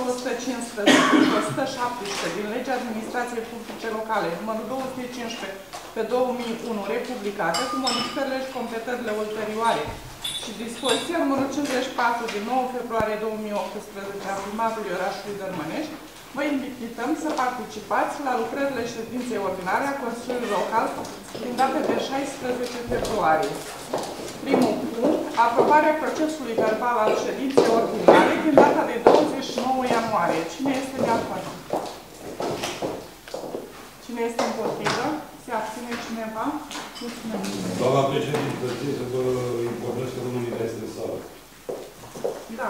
115 din Legea Administrației Publice Locale, numărul 215 pe 2001, republicată, cu modificările și completările ulterioare și dispoziția numărul 54 din 9 februarie 2018 a primarului orașului Dărmănești, vă invităm să participați la lucrările ședinței ordinare a Consiliului Local din data de 16 februarie. Primul punct, aprobarea procesului verbal al ședinței ordinare din data de 29 ianuarie. Cine este de acord? Cine este împotrivă? Se abține cineva? Mulțumesc. Doamna președintă, țin să vă informez că domnul Mila este în sală. Da.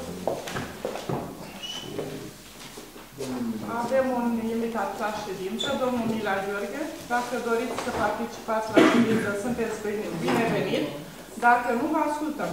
Avem un invitat la ședință, domnul Mila Gheorghe. Dacă doriți să participați la ședință, sunteți binevenit. Dacă nu, vă ascultăm.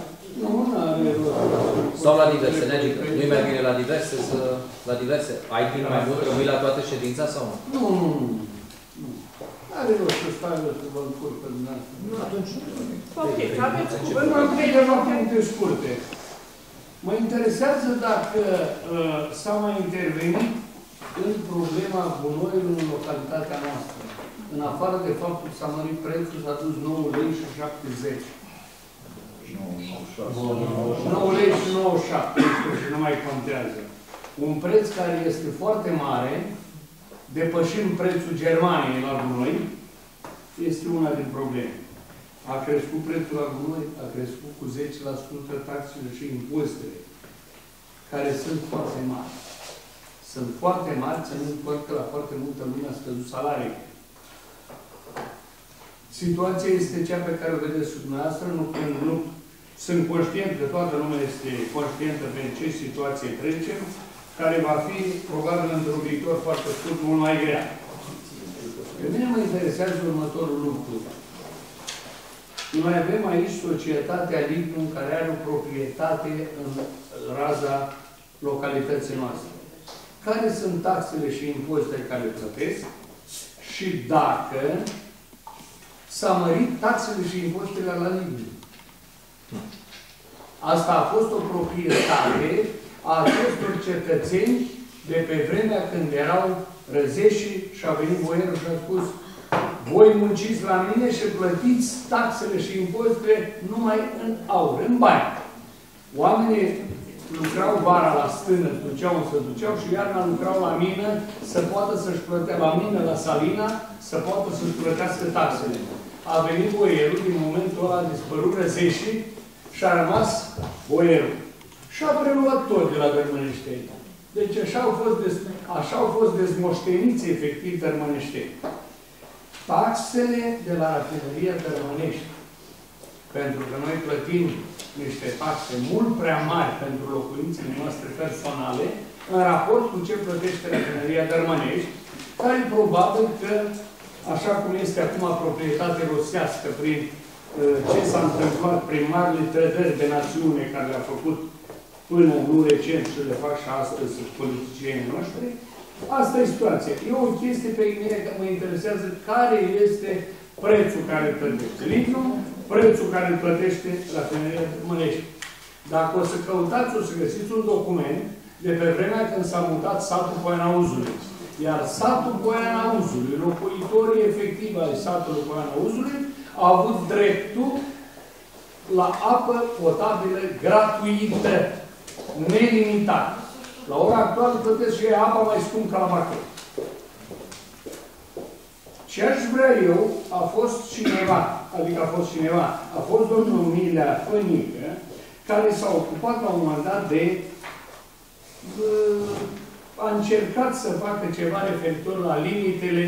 Sau la diverse, Negică. Nu-i mai bine la diverse? La diverse? Ai bine mai mult rămâi la toată ședința sau nu? Nu. Are rost să stai să vă încurc pe dumneavoastră. Nu, atunci nu. Ok, aveți cuvântul. Am câteva puncte scurte. Mă interesează dacă s-a mai intervenit în problema gunoiului în localitatea noastră. În afară de faptul că s-a mărit prețul, s-a dus 9 lei și 70. 9 lei și 97, și nu mai contează. Un preț care este foarte mare, depășind prețul Germaniei la gunoi, este una din probleme. A crescut prețul la gunoi, a crescut cu 10% taxele și impozitele, care sunt foarte mari. Sunt foarte mari, ținând cont că la foarte multă lume a scăzut salariile. Situația este cea pe care o vedeți dumneavoastră, nu sunt conștient că toată lumea este conștientă pe ce situație trecem, care va fi, probabil, într-un viitor foarte scurt, mult mai grea. Pe mine mă interesează următorul lucru. Noi avem aici societatea Lignum, care are o proprietate în raza localității noastre. Care sunt taxele și impozitele care le plătesc și dacă s-a mărit taxele și impozitele la Lignum. Asta a fost o proprietate a acestor cetățeni de pe vremea când erau răzeșii și a venit boierul și a spus: voi munciți la mine și plătiți taxele și impozitele numai în aur, în bani. Oamenii lucrau vara la stână, se duceau și iarna lucrau la mină să poată să-și plătească, la mină, la salina, să poată să-și plătească taxele. A venit boierul, din momentul ăla a dispărut răzeșii și a rămas boierul. Și a preluat tot de la Dărmăneșteni. Deci așa au fost dezmoșteniți efectiv dărmăneșteni. Taxele de la rafineria Dărmănești, pentru că noi plătim niște taxe mult prea mari pentru locuințele noastre personale, în raport cu ce plătește rafineria Dărmănești, care probabil că, așa cum este acum proprietate rosească prin ce s-a întâmplat prin marile trădări de națiune care le-a făcut până nu recent și le fac și astăzi politicienii noștri, asta e situația. E o chestie pe mine că mă interesează care este prețul care îl plătește Lignum, prețul care îl plătește rafineria Dărmănești. Dacă o să căutați, o să găsiți un document de pe vremea când s-a mutat satul Poiana Uzului. Iar satul Poiana Uzului, locuitorii efectivi ai satului Poiana Uzului, au avut dreptul la apă potabilă gratuită, nelimitată. La ora actuală plătesc și apa mai scump ca la Bacău. Ce aș vrea eu, a fost cineva, a fost domnul Milea Fănică, care s-a ocupat la un moment dat de a încercat să facă ceva referitor la limitele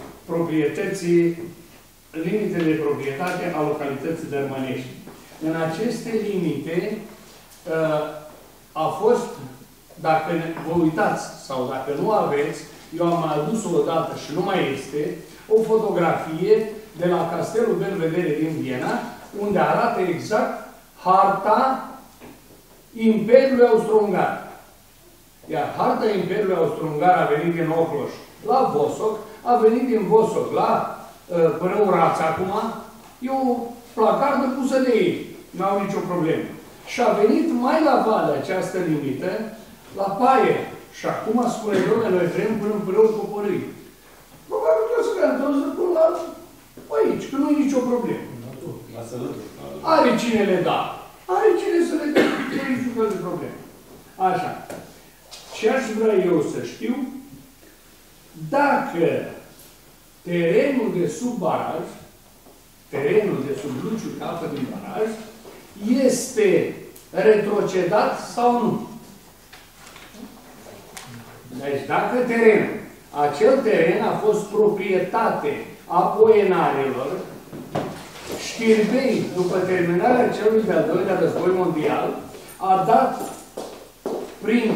de proprietate a localității Dărmănești. În aceste limite a fost, dacă vă uitați sau dacă nu aveți, eu am adus-o odată și nu mai este, o fotografie de la Castelul Belvedere din Viena, unde arată exact harta Imperiului Austro-Ungar. Iar harta Imperiului Austro-Ungar a venit din Ocloș la Vosok, a venit din Vosok la Prăuraț acum, e o placardă pusă de ei, nu au nicio problemă. Și a venit mai la vale această limită, la Paie, Și acum spune, domnule, noi vrem până în preot copărâi. Probabil că se garantează până la aici, că nu e nicio problemă. Are cine le da. Are cine să le dea. Nu e niciun fel de problemă. Așa. Ce aș vrea eu să știu, dacă terenul de sub baraj, terenul de sub luciul de apă din baraj, este retrocedat sau nu. Deci dacă terenul, acel teren a fost proprietate a poenarilor, Știrbei, după terminarea celui de-al doilea război mondial, a dat prin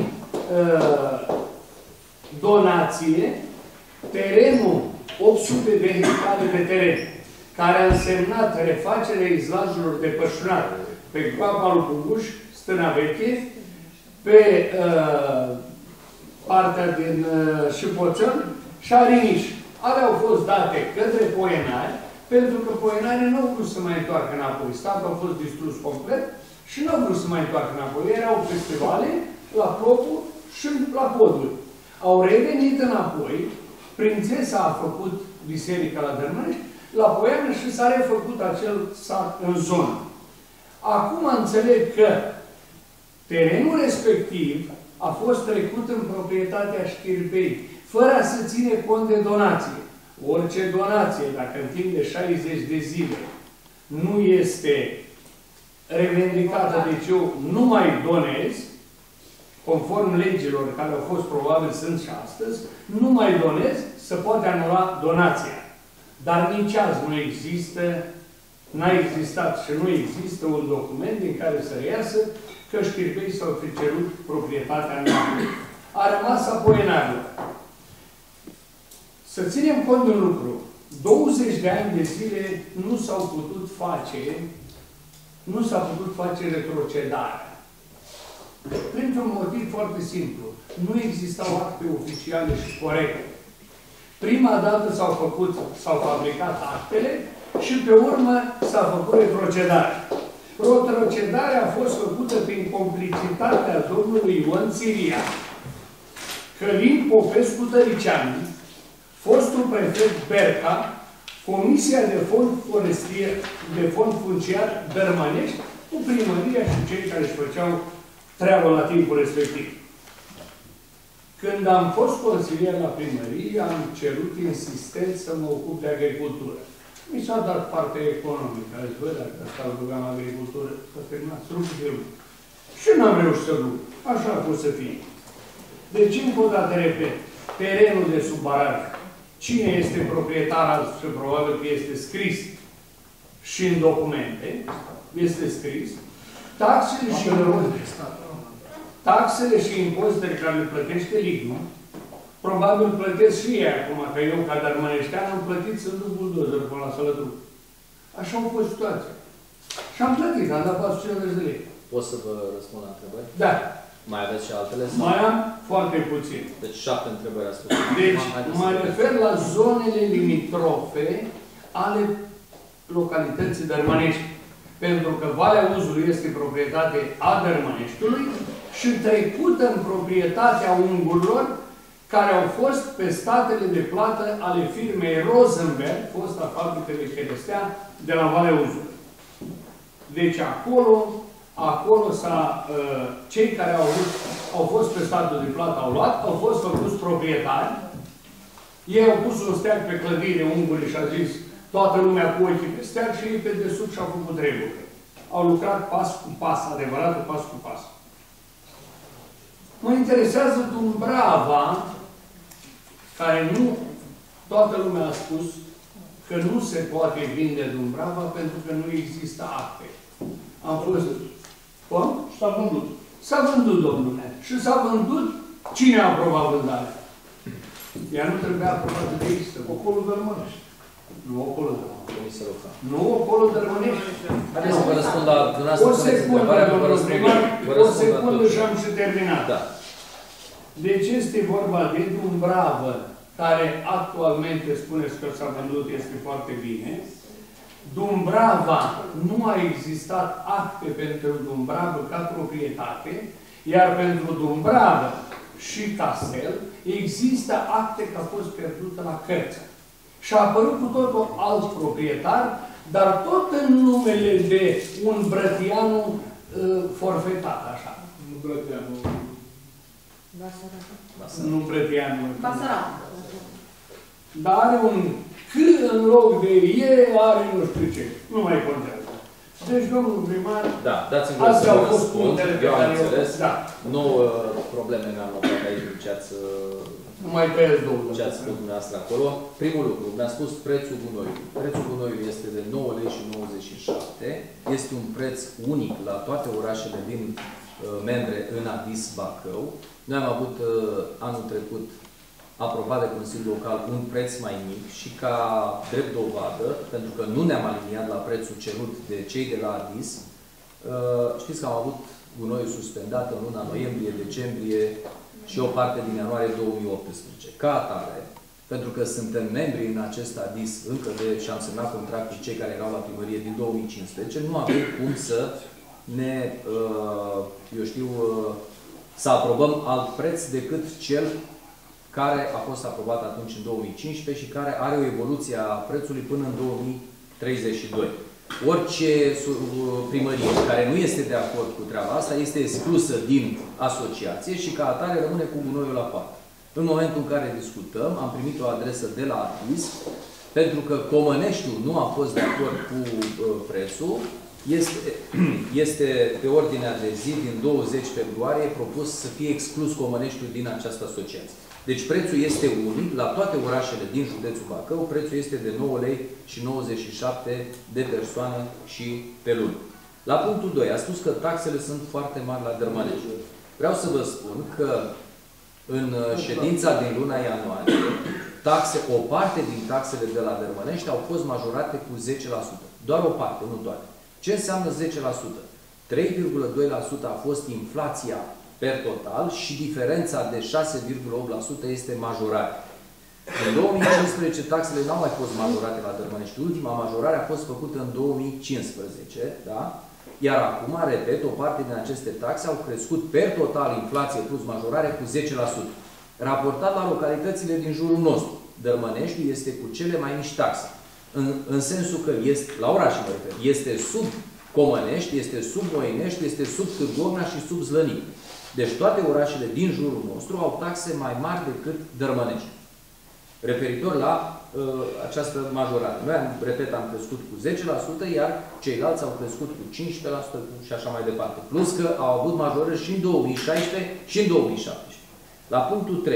donație terenul 800 de hectare de teren, care a însemnat refacerea izlajurilor de pășunat pe Groapa lui Punguș, Stâna Veche, pe partea din Șipoțăn și Ariniș. Alea au fost date către poenari, pentru că poenarii nu au vrut să mai întoarcă înapoi. Statul a fost distrus complet și nu au vrut să mai întoarcă înapoi. Erau festivale la Clopu și la Poduri. Au revenit înapoi, prințesa a făcut biserica la Dărmănești, la Poiană și s-a refăcut acel sat în zonă. Acum înțeleg că terenul respectiv a fost trecut în proprietatea Știrbei, fără a se ține cont de donație. Orice donație, dacă în timp de 60 de zile nu este revendicată, deci eu nu mai donez, conform legilor care au fost, probabil sunt și astăzi, nu mai donez, se poate anula donația. Dar nici azi nu există, n-a existat și nu există un document din care să reiasă că Știrbei s-au fi cerut proprietatea înapoi. A rămas a poenarilor. Să ținem cont de un lucru. 20 de ani de zile nu s-au putut face retrocedarea. Printr-un motiv foarte simplu. Nu existau acte oficiale și corecte. Prima dată s-au fabricat actele și pe urmă s-a făcut retrocedarea. Retrocedarea a fost făcută prin complicitatea domnului Ion Țiria, Călin Popescu Tăricianu, fostul prefect Berca, Comisia de Fond Forestier, de Fond Funciar Dărmănești, cu primăria și cei care își făceau treabă la timpul respectiv. Când am fost consilier la primărie, am cerut insistent să mă ocup de agricultură. Mi s-a dat partea economică. Azi, bă, dacă stau rugam agricultură, să terminați rupul de lucru. Și n-am reușit să lupt. Așa a fost să fie. Deci, încă o dată, repet, terenul de sub baraj. Cine este proprietar azi? Și probabil că este scris și în documente. Este scris. Taxele și impozitele care le plătește Lignu, probabil plătesc și ei acum, că eu, ca dărmăneștean, am plătit să duc buldozer până la Sălătruc. Așa a fost situația. Și am plătit, am dat 450 de lei. Pot să vă răspund la întrebări? Da. Mai aveți și altele? Mai am foarte puțin. Deci 7 întrebări a spus. Deci, mă refer la zonele limitrofe ale localității Dărmănești. Pentru că Valea Uzului este proprietate a Dărmăneștiului și trecută în proprietatea ungurilor care au fost pe statele de plată ale firmei Rosenberg, fosta fabrică de cherestea de la Valea Uzului. Deci acolo cei care au fost pe statul de plată au luat, au fost făcuți proprietari. Ei au pus un steag pe clădire, ungurii, și a zis toată lumea cu ochii pe steag și ei pe desubt și-au făcut treburile. Au lucrat pas cu pas, adevăratul pas cu pas. Mă interesează Dumbrava, care nu, toată lumea a spus că nu se poate vinde Dumbrava pentru că nu există acte. Am fost... Cum? S-a vândut. S-a vândut, domnule. Și s-a vândut. Cine a aprobat vândarea? Ea nu trebuia aprobată de există. Ocolul Dărmănești. Nu ocolul Dărmănești. Comisie locală. Nu ocolul Dărmănești. Haideți să vă răspund la dumneavoastră. O secundă, domnul primar. O secundă și am și terminat. Da. Deci este vorba de Dumbrava, care actualmente, spuneți că s-a vândut, este foarte bine. Dumbrava, nu a existat acte pentru Dumbrava ca proprietate, iar pentru Dumbrava și castel, există acte că a fost pierdută la Cărță. Și a apărut cu totul alt proprietar, dar tot în numele de un brătianu forfetat, așa. Nu Brătianu. Nu brătianu. Basarab. Dar are un C în loc de E, are nu știu ce. Nu mai contează. Deci, domnul primar, Da, dați-mi voie astea să au vă fost răspund. punctele pe Eu am care înțeles. Da. Nu probleme mi-am notat aici ce ați Nu mai tăiesc două. ce ați spus dumneavoastră acolo. Primul lucru, mi-a spus prețul gunoiului. Prețul gunoiului este de 9 lei și 97. Este un preț unic la toate orașele din membre în Adis Bacău. Noi am avut anul trecut aprobat de Consiliul Local un preț mai mic și ca drept dovadă, pentru că nu ne-am aliniat la prețul cerut de cei de la Adis, știți că am avut gunoiul suspendat în luna noiembrie, decembrie și o parte din ianuarie 2018. Ca atare, pentru că suntem membri în acest Adis încă de și am semnat contract cu cei care erau la primărie din 2015, nu avem cum să ne, eu știu, să aprobăm alt preț decât cel care a fost aprobat atunci în 2015 și care are o evoluție a prețului până în 2032. Orice primărie care nu este de acord cu treaba asta este exclusă din asociație și ca atare rămâne cu gunoiul la parte. În momentul în care discutăm, am primit o adresă de la Adis, pentru că Comăneștiul nu a fost de acord cu prețul, este pe ordinea de zi din 20 februarie propus să fie exclus Comăneștiul din această asociație. Deci prețul este unic la toate orașele din județul Bacău, prețul este de 9 lei și 97 de persoană și pe lună. La punctul 2, a spus că taxele sunt foarte mari la Dărmănești. Vreau să vă spun că în ședința din luna ianuarie, o parte din taxele de la Dărmănești au fost majorate cu 10%. Doar o parte, nu toate. Ce înseamnă 10%? 3,2% a fost inflația per total și diferența de 6,8% este majorare. În 2015 taxele n-au mai fost majorate la Dărmănești. Ultima majorare a fost făcută în 2015, da? Iar acum, repet, o parte din aceste taxe au crescut per total inflație plus majorare cu 10%. Raportat la localitățile din jurul nostru, Dărmăneștiul este cu cele mai mici taxe. În sensul că este, la oraș, este sub Comănești, este sub Moinești, este sub Târgovna și sub Zlănic. Deci toate orașele din jurul nostru au taxe mai mari decât Dărmănești. Referitor la această majorare. Noi, repet, am crescut cu 10%, iar ceilalți au crescut cu 15% și așa mai departe. Plus că au avut majorări și în 2016 și în 2017. La punctul 3.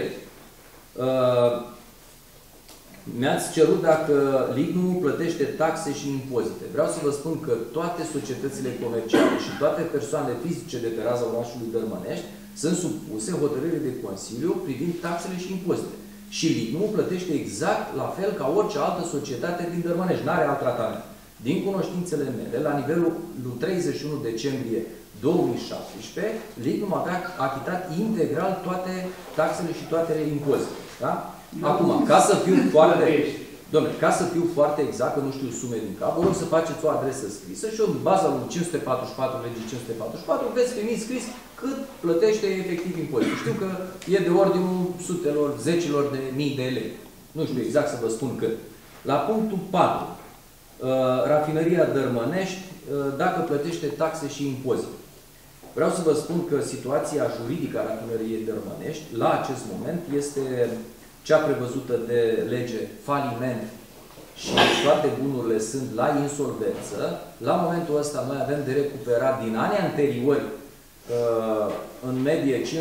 Mi-ați cerut dacă LIGNU plătește taxe și impozite. Vreau să vă spun că toate societățile comerciale și toate persoanele fizice de pe raza orașului Dărmănești sunt supuse hotărârii de Consiliu privind taxele și impozite. Și LIGNU plătește exact la fel ca orice altă societate din Dărmănești. Nu are alt tratament. Din cunoștințele mele, la nivelul lui 31 decembrie 2017, LIGNU avea achitat integral toate taxele și toate impozitele. Da? Acum, ca să fiu foarte... Dom'le, ca să fiu foarte exact, că nu știu sume din cap, vă rog să faceți o adresă scrisă și în baza lui 544, legii 544, veți primi scris cât plătește efectiv impozitul. Știu că e de ordinul sutelor, zecilor de mii de lei. Nu știu exact să vă spun cât. La punctul 4, rafinăria Dărmănești, dacă plătește taxe și impozite. Vreau să vă spun că situația juridică a rafinăriei Dărmănești, la acest moment, este cea prevăzută de lege faliment și toate bunurile sunt la insolvență. La momentul ăsta noi avem de recuperat din anii anteriori în medie 540.000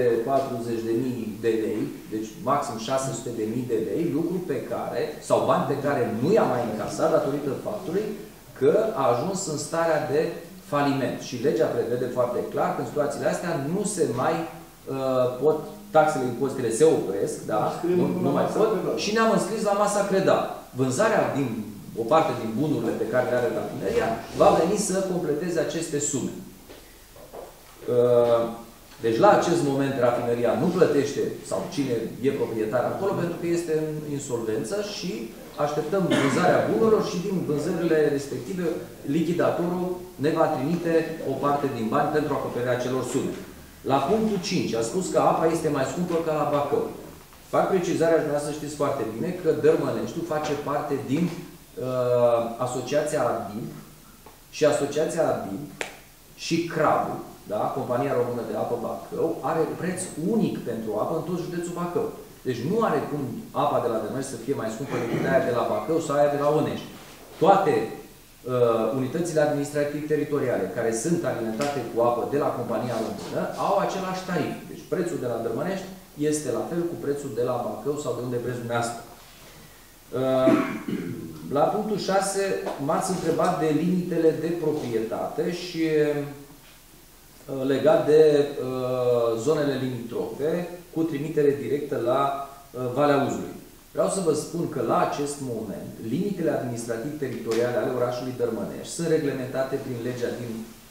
de lei, deci maxim 600.000 de lei, lucru pe care, sau bani pe care nu i-am mai încasat datorită faptului că a ajuns în starea de faliment. Și legea prevede foarte clar că în situațiile astea nu se mai pot, taxele, impozitele se opresc, da? Nu mai pot, și ne-am înscris la masa credat. Vânzarea din o parte din bunurile pe care le are rafineria va veni să completeze aceste sume. Deci la acest moment rafineria nu plătește, sau cine e proprietar acolo, pentru că este în insolvență și așteptăm vânzarea bunurilor și din vânzările respective lichidatorul ne va trimite o parte din bani pentru acoperirea acelor sume. La punctul 5 a spus că apa este mai scumpă ca la Bacău. Fac precizarea, aș vrea să știți foarte bine, că Dărmăneștiul face parte din Asociația ADIB și Asociația ADIB și CRAB, da? Compania Română de Apă Bacău, are preț unic pentru apă în tot județul Bacău. Deci nu are cum apa de la Dărmănești să fie mai scumpă decât aia de la Bacău sau aia de la Onești. Toate unitățile administrativ-teritoriale care sunt alimentate cu apă de la compania română au același tarif. Deci prețul de la Dărmănești este la fel cu prețul de la Bacău sau de unde vreți dumneavoastră. La punctul 6 m-ați întrebat de limitele de proprietate și legat de zonele limitrofe cu trimitere directă la Valea Uzului. Vreau să vă spun că la acest moment limitele administrativ-teritoriale ale orașului Dărmănești sunt reglementate prin legea din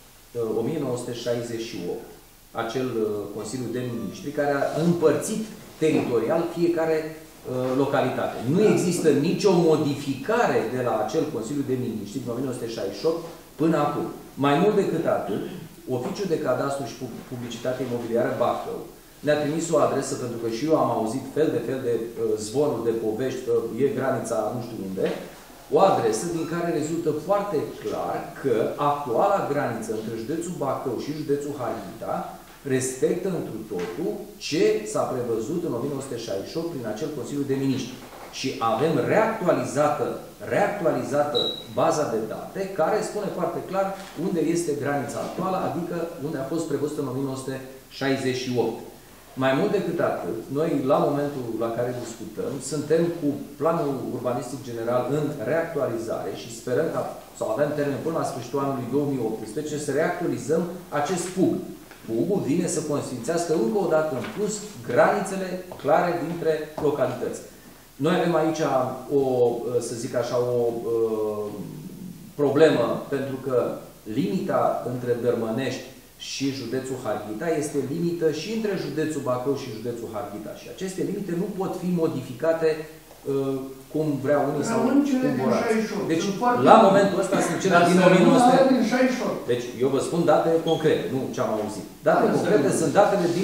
1968, acel Consiliu de Ministri care a împărțit teritorial fiecare localitate. Nu există nicio modificare de la acel Consiliu de Ministri din 1968 până acum. Mai mult decât atât, Oficiul de Cadastru și Publicitate Imobiliară Bacău ne-a trimis o adresă, pentru că și eu am auzit fel de zvonuri de povești că e granița nu știu unde, o adresă din care rezultă foarte clar că actuala graniță între județul Bacău și județul Harghita respectă întru totul ce s-a prevăzut în 1968 prin acel Consiliu de Miniștri. Și avem reactualizată baza de date care spune foarte clar unde este granița actuală, adică unde a fost prevăzută în 1968. Mai mult decât atât, noi, la momentul la care discutăm, suntem cu planul urbanistic general în reactualizare și sperăm ca, sau avem termen până la sfârșitul anului 2018, să reactualizăm acest PUG. PUG-ul vine să consfințească încă o dată în plus granițele clare dintre localități. Noi avem aici o, să zic așa, o problemă, pentru că limita între Dărmănești și județul Harghita este limită și între județul Bacău și județul Harghita. Și aceste limite nu pot fi modificate cum vrea unii sau cum vor alții. Deci, la momentul ăsta sunt cele din 1968. Deci, eu vă spun date concrete, nu ce am auzit. Date concrete sunt datele din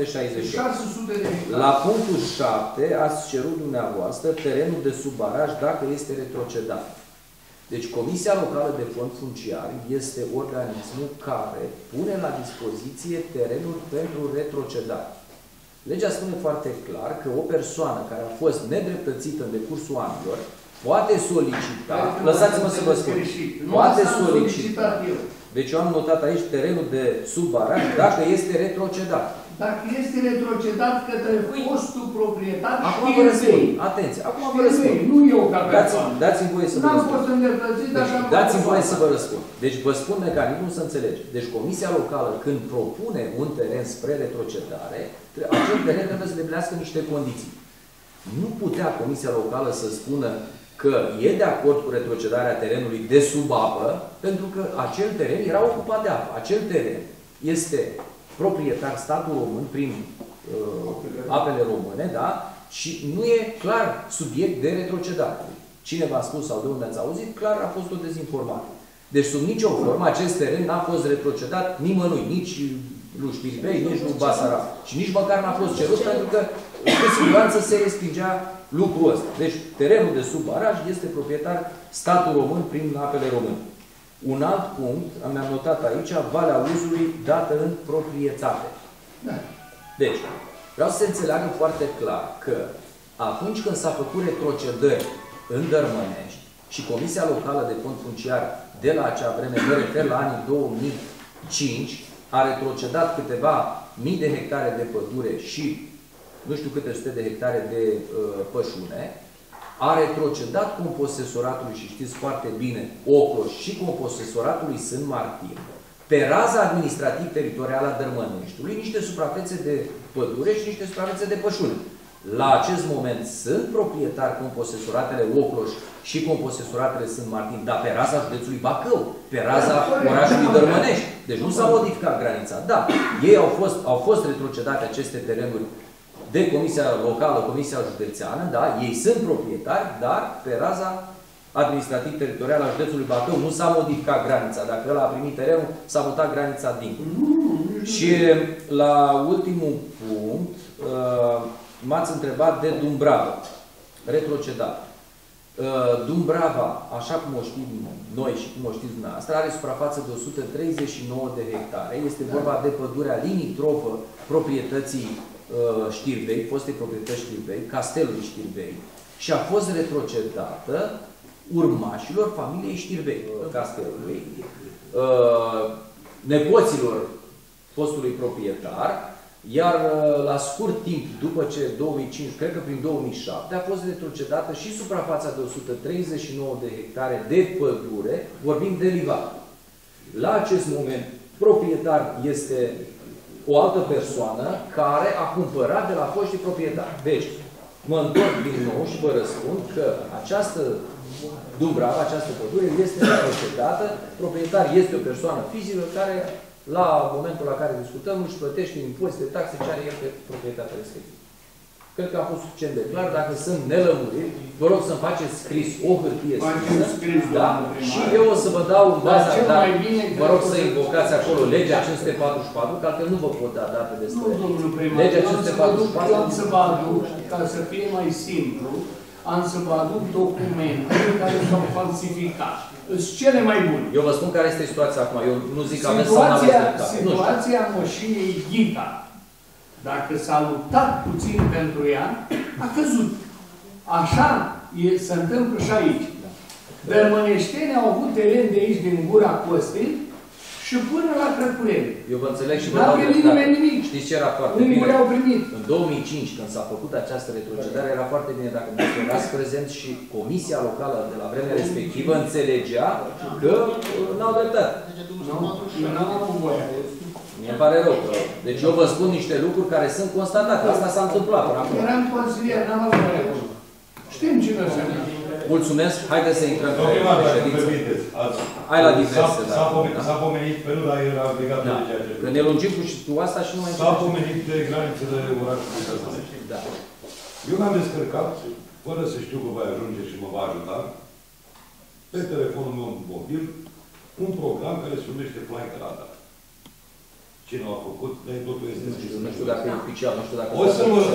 1968. La punctul 7 ați cerut dumneavoastră terenul de sub baraj dacă este retrocedat. Deci, Comisia Locală de Fond Funciar este organismul care pune la dispoziție terenuri pentru retrocedare. Legea spune foarte clar că o persoană care a fost nedreptățită în decursul anilor poate solicita, lăsați-mă să vă spun, poate solicita, deci eu am notat aici terenul de sub baraj dacă este retrocedat. Dacă este retrocedat către fostul proprietar, acum vă răspund. Atenție, acum vă răspund. Nu eu ca persoană. Dați-mi voie să vă răspund. N-am fost îndreptățit, dar am dați-mi voie să vă răspund. Deci vă spun mecanismul să înțelege. Deci Comisia Locală, când propune un teren spre retrocedare, acel teren trebuie să îndeplinească niște condiții. Nu putea Comisia Locală să spună că e de acord cu retrocedarea terenului de sub apă, pentru că acel teren era ocupat de apă. Acel teren este proprietar statul român prin apele române, da? Și nu e clar subiect de retrocedare. Cine v-a spus sau de unde ați auzit, clar a fost o dezinformare. Deci sub nicio formă acest teren n-a fost retrocedat nimănui, nici lui Șpirbei, nici lui Basarab. Și nici măcar n-a fost cerut pentru că cu siguranță se respingea lucrul ăsta. Deci terenul de sub baraj este proprietar statul român prin apele române. Un alt punct, mi-am notat aici, Valea Uzului dată în proprietate. Da. Deci, vreau să se înțeleagă foarte clar că atunci când s-a făcut retrocedări în Dărmănești și Comisia Locală de Fond Funciar de la acea vreme, mă refer la anii 2005, a retrocedat câteva mii de hectare de pădure și nu știu câte sute de hectare de pășune, a retrocedat composesoratului, și știți foarte bine, Ocloș și composesoratului Sân Martin, pe raza administrativ-teritorială a Dărmăneștiului, niște suprafețe de pădure și niște suprafețe de pășune. La acest moment sunt proprietari composesoratele Ocloș și composesoratele Sân Martin, dar pe raza județului Bacău, pe raza orașului Dărmănești. Deci nu s-a modificat granița. Da, ei au fost retrocedate aceste terenuri de Comisia Locală, Comisia Județeană, da, ei sunt proprietari, dar pe raza administrativ-teritorială a județului Bacău nu s-a modificat granița. Dacă ăla a primit terenul, s-a mutat granița dincolo. Și la ultimul punct, m-ați întrebat de Dumbrava, retrocedat. Dumbrava, așa cum o știm noi și cum o știți dumneavoastră, are suprafață de 139 de hectare. Este vorba de pădurea limitrofă proprietății Știrbei, fostei proprietăți Știrbei, castelului Știrbei, și a fost retrocedată urmașilor familiei Știrbei, castelului, nepoților fostului proprietar, iar la scurt timp, după ce 2005, cred că prin 2007, a fost retrocedată și suprafața de 139 de hectare de pădure, vorbim de Livat. La acest moment, proprietar este o altă persoană care a cumpărat de la foștii proprietari. Deci, mă întorc din nou și vă răspund că această Dumbrava, această pădure, este retrocedată. Proprietar este o persoană fizică care, la momentul la care discutăm, își plătește impozite, taxe, ce are el pe proprietatea respectivă. Cred că a fost suficient de clar. Dacă sunt nelămuriri, vă rog să-mi faceți scris o hârtie scrisă, da? Și eu o să vă dau în baza, dar vă rog să invocați acolo legea 544, că altfel nu vă pot da date despre legea 544. Am să vă aduc, ca să fie mai simplu, am să vă aduc documente care s-au falsificat. Sunt cele mai bune. Eu vă spun care este situația acum. Eu nu zic că aveți sau nu aveți dreptate. Situația moșiei Ghita, dacă s-a luptat puțin pentru ea, a căzut. Așa se întâmplă și aici. Dărmăneștenii au avut teren de aici, din Gura Costei, și până la Crăculeni. Eu vă înțeleg și vă dau dreptate. nimic. Știți ce era foarte Unii bine? le-au primit. În 2005, când s-a făcut această retrocedare, era foarte bine dacă dumneavoastră erați prezent și Comisia Locală de la vremea respectivă înțelegea că n-au dreptate. Eu n-am avut voie. Mi-e pare rău. Deci eu vă spun niște lucruri care sunt constatate. Asta s-a întâmplat până acum. Eram consilier, n-am avut voie acolo. Știm cine sunt. Mulțumesc. Haideți să intrăm pe ședință. Hai la diverse. S-a pomenit, pe nu, dar era legat de ceea ce... Că ne lungim cu asta și nu mai... S-a pomenit de granițele orașului Căzănești. Da. Eu m-am descărcat, fără să știu că va ajunge și mă va ajuta, pe telefonul meu mobil, un program care se numește Flight Radar. Cine l-a făcut, dar totul este scris. Nu știu dacă e oficial, nu știu dacă... O să vă...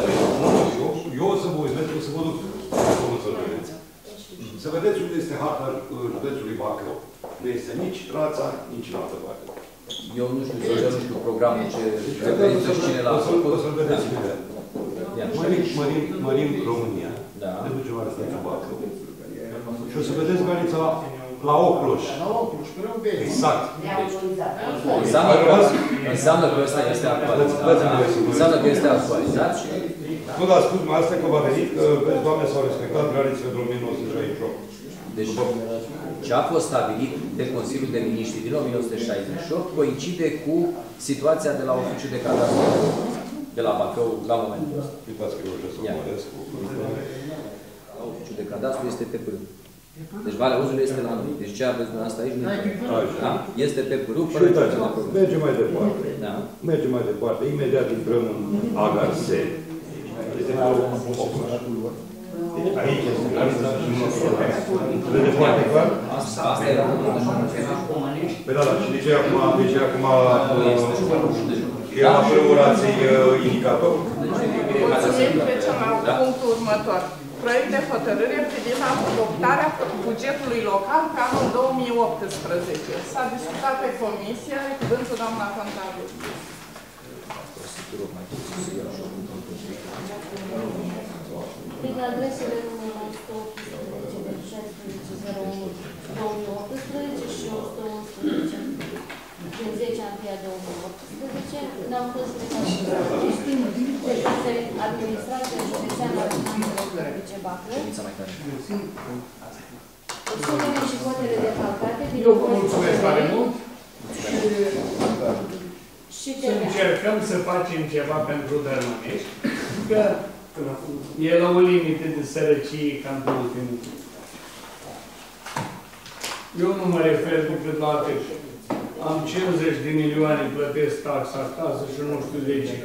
Eu o să vă uimesc, o să vă duc să vedeți. Să vedeți unde este harta județului Bacău. Nu este nici Rața, nici în altă parte. Eu nu știu, nu știu programul ce referință și cine l-a făcut. O să-l vedeți imediat. Mărim România. Ne ducem la județul Bacău. Și o să vedeți granița la Ocloș. La Ocloș, pe un bine. Exact. Înseamnă că ăsta este actualizat. Înseamnă că este actualizat și... Nu, dar spus mai asta că va veni, că, vezi, Doamne, s-au respectat granițele de 1968. Deci, ce a fost stabilit de Consiliul de Miniștri din 1968 coincide cu situația de la Oficiul de Cadastru de la Bacău la momentul ăsta. Uitați că eu trebuie să mă măresc. La Oficiul de Cadastru este pe pârâu. Deci Valea Uzului este la noi. Deci ce aveți dumneavoastră aici nu e. Este pe pârâu. Și uitați, mergem mai departe. Mergem mai departe. Imediat intrăm în Agarse. Este pe deci aici este granița și nu vede foarte clar? Asta era Păi da, și de ce acum e la prăurații indicator? Mulțumim, trecem la punctul următor. Proiect de hotărâre privind adoptarea bugetului local pe anul 2018. S-a discutat pe comisie, are cuvântul doamna contabil. Prin adresele numărul 118 din 1601 2018 și 111 din 10 ampia 2018, ne-am fost de către administrația județeană a finanțelor publice Bacău, sumele și cotele defalcate din... Eu vă mulțumesc tare mult și să încercăm să facem ceva pentru Dărmănești, că e la o limită de sărăcie cam pe ultimul. Eu nu mă refer decât la atât. Am 50 de milioane, plătesc taxa acasă și nu știu de ce.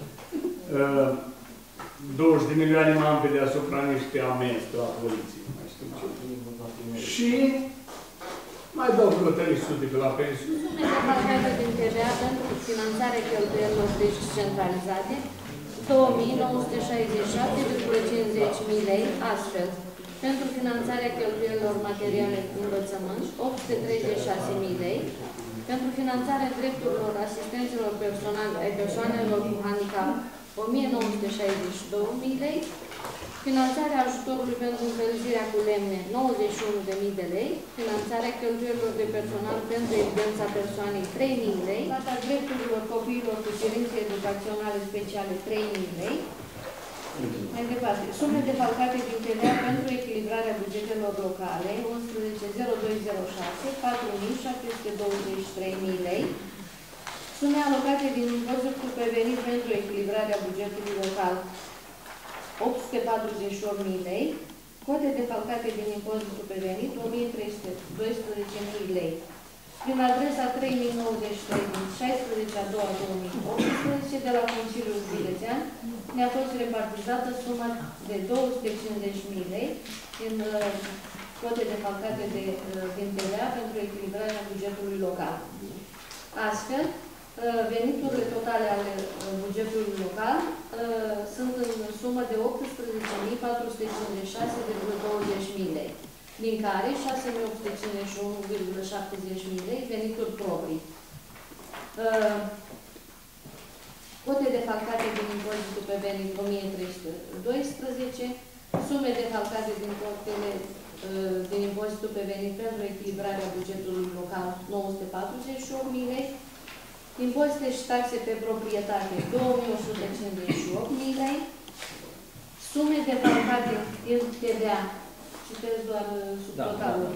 20 de milioane m-am pe deasupra niște amenzi la poliție. Și Mai dau vreo 300 pe la pensie. Sume defalcate din TVA pentru finanțarea cheltuielilor descentralizate, 2967,50 lei, astfel. Pentru finanțarea cheltuielilor materiale de învățământ, 836.000 lei. Pentru finanțarea drepturilor asistenților personale ai persoanelor cu handicap, 1962.000 lei. Finanțarea ajutorului pentru încălzirea cu lemne, 91.000 de lei. Finanțarea cheltuielilor de personal pentru evidența persoanei, 3.000 lei. Plata drepturilor copiilor cu cerințe educaționale speciale, 3.000 lei. Mai departe, sume defalcate din TVA pentru echilibrarea bugetelor locale, 11.0206, 4.723.000 lei. Sume alocate din impozitul pe venit pentru echilibrarea bugetului local, 848.000 lei. Cote defalcate din impozitul pe venit, 1.312.000 lei. Prin adresa 3093 din 16/2/2018 de la Consiliul Județean ne-a fost repartizată suma de 250.000 lei din cote defalcate din TVA pentru echilibrarea bugetului local. Astfel, veniturile totale ale bugetului local sunt în sumă de 18.456,20 lei, din care 6.851,70 lei venituri proprii. Cote defalcate din impozitul pe venit 1.312, sume defalcate din cotele din impozitul pe venit pentru echilibrarea bugetului local 948.000 lei, impozite și taxe pe proprietate 2.158.000 lei, sume defalcate din TVA, citesc doar subtotalul,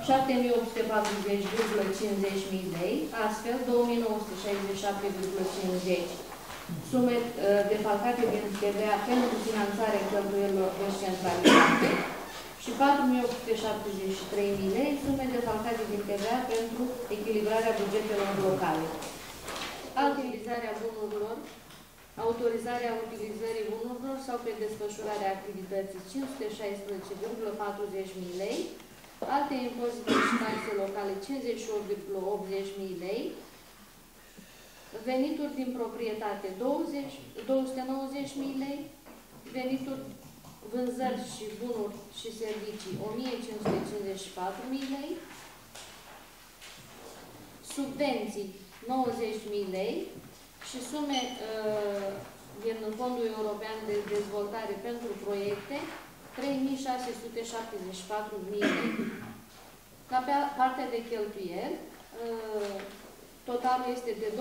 7.840,50 lei, astfel 2.967,50. Sume defalcate din TVA pentru finanțarea cheltuielilor descentralizate și 4.873.000 lei, sume defalcate din TVA pentru echilibrarea bugetelor locale. Utilizarea bunurilor, autorizarea utilizării bunurilor sau pe desfășurarea activității 516,40 lei, alte impozite și taxe locale 58,80 lei, venituri din proprietate 290.000 lei, venituri vânzări și bunuri și servicii 1.554.000 lei, subvenții 90.000 lei și sume din Fondul European de Dezvoltare pentru proiecte 3.674.000 lei. La partea de cheltuieli, totalul este de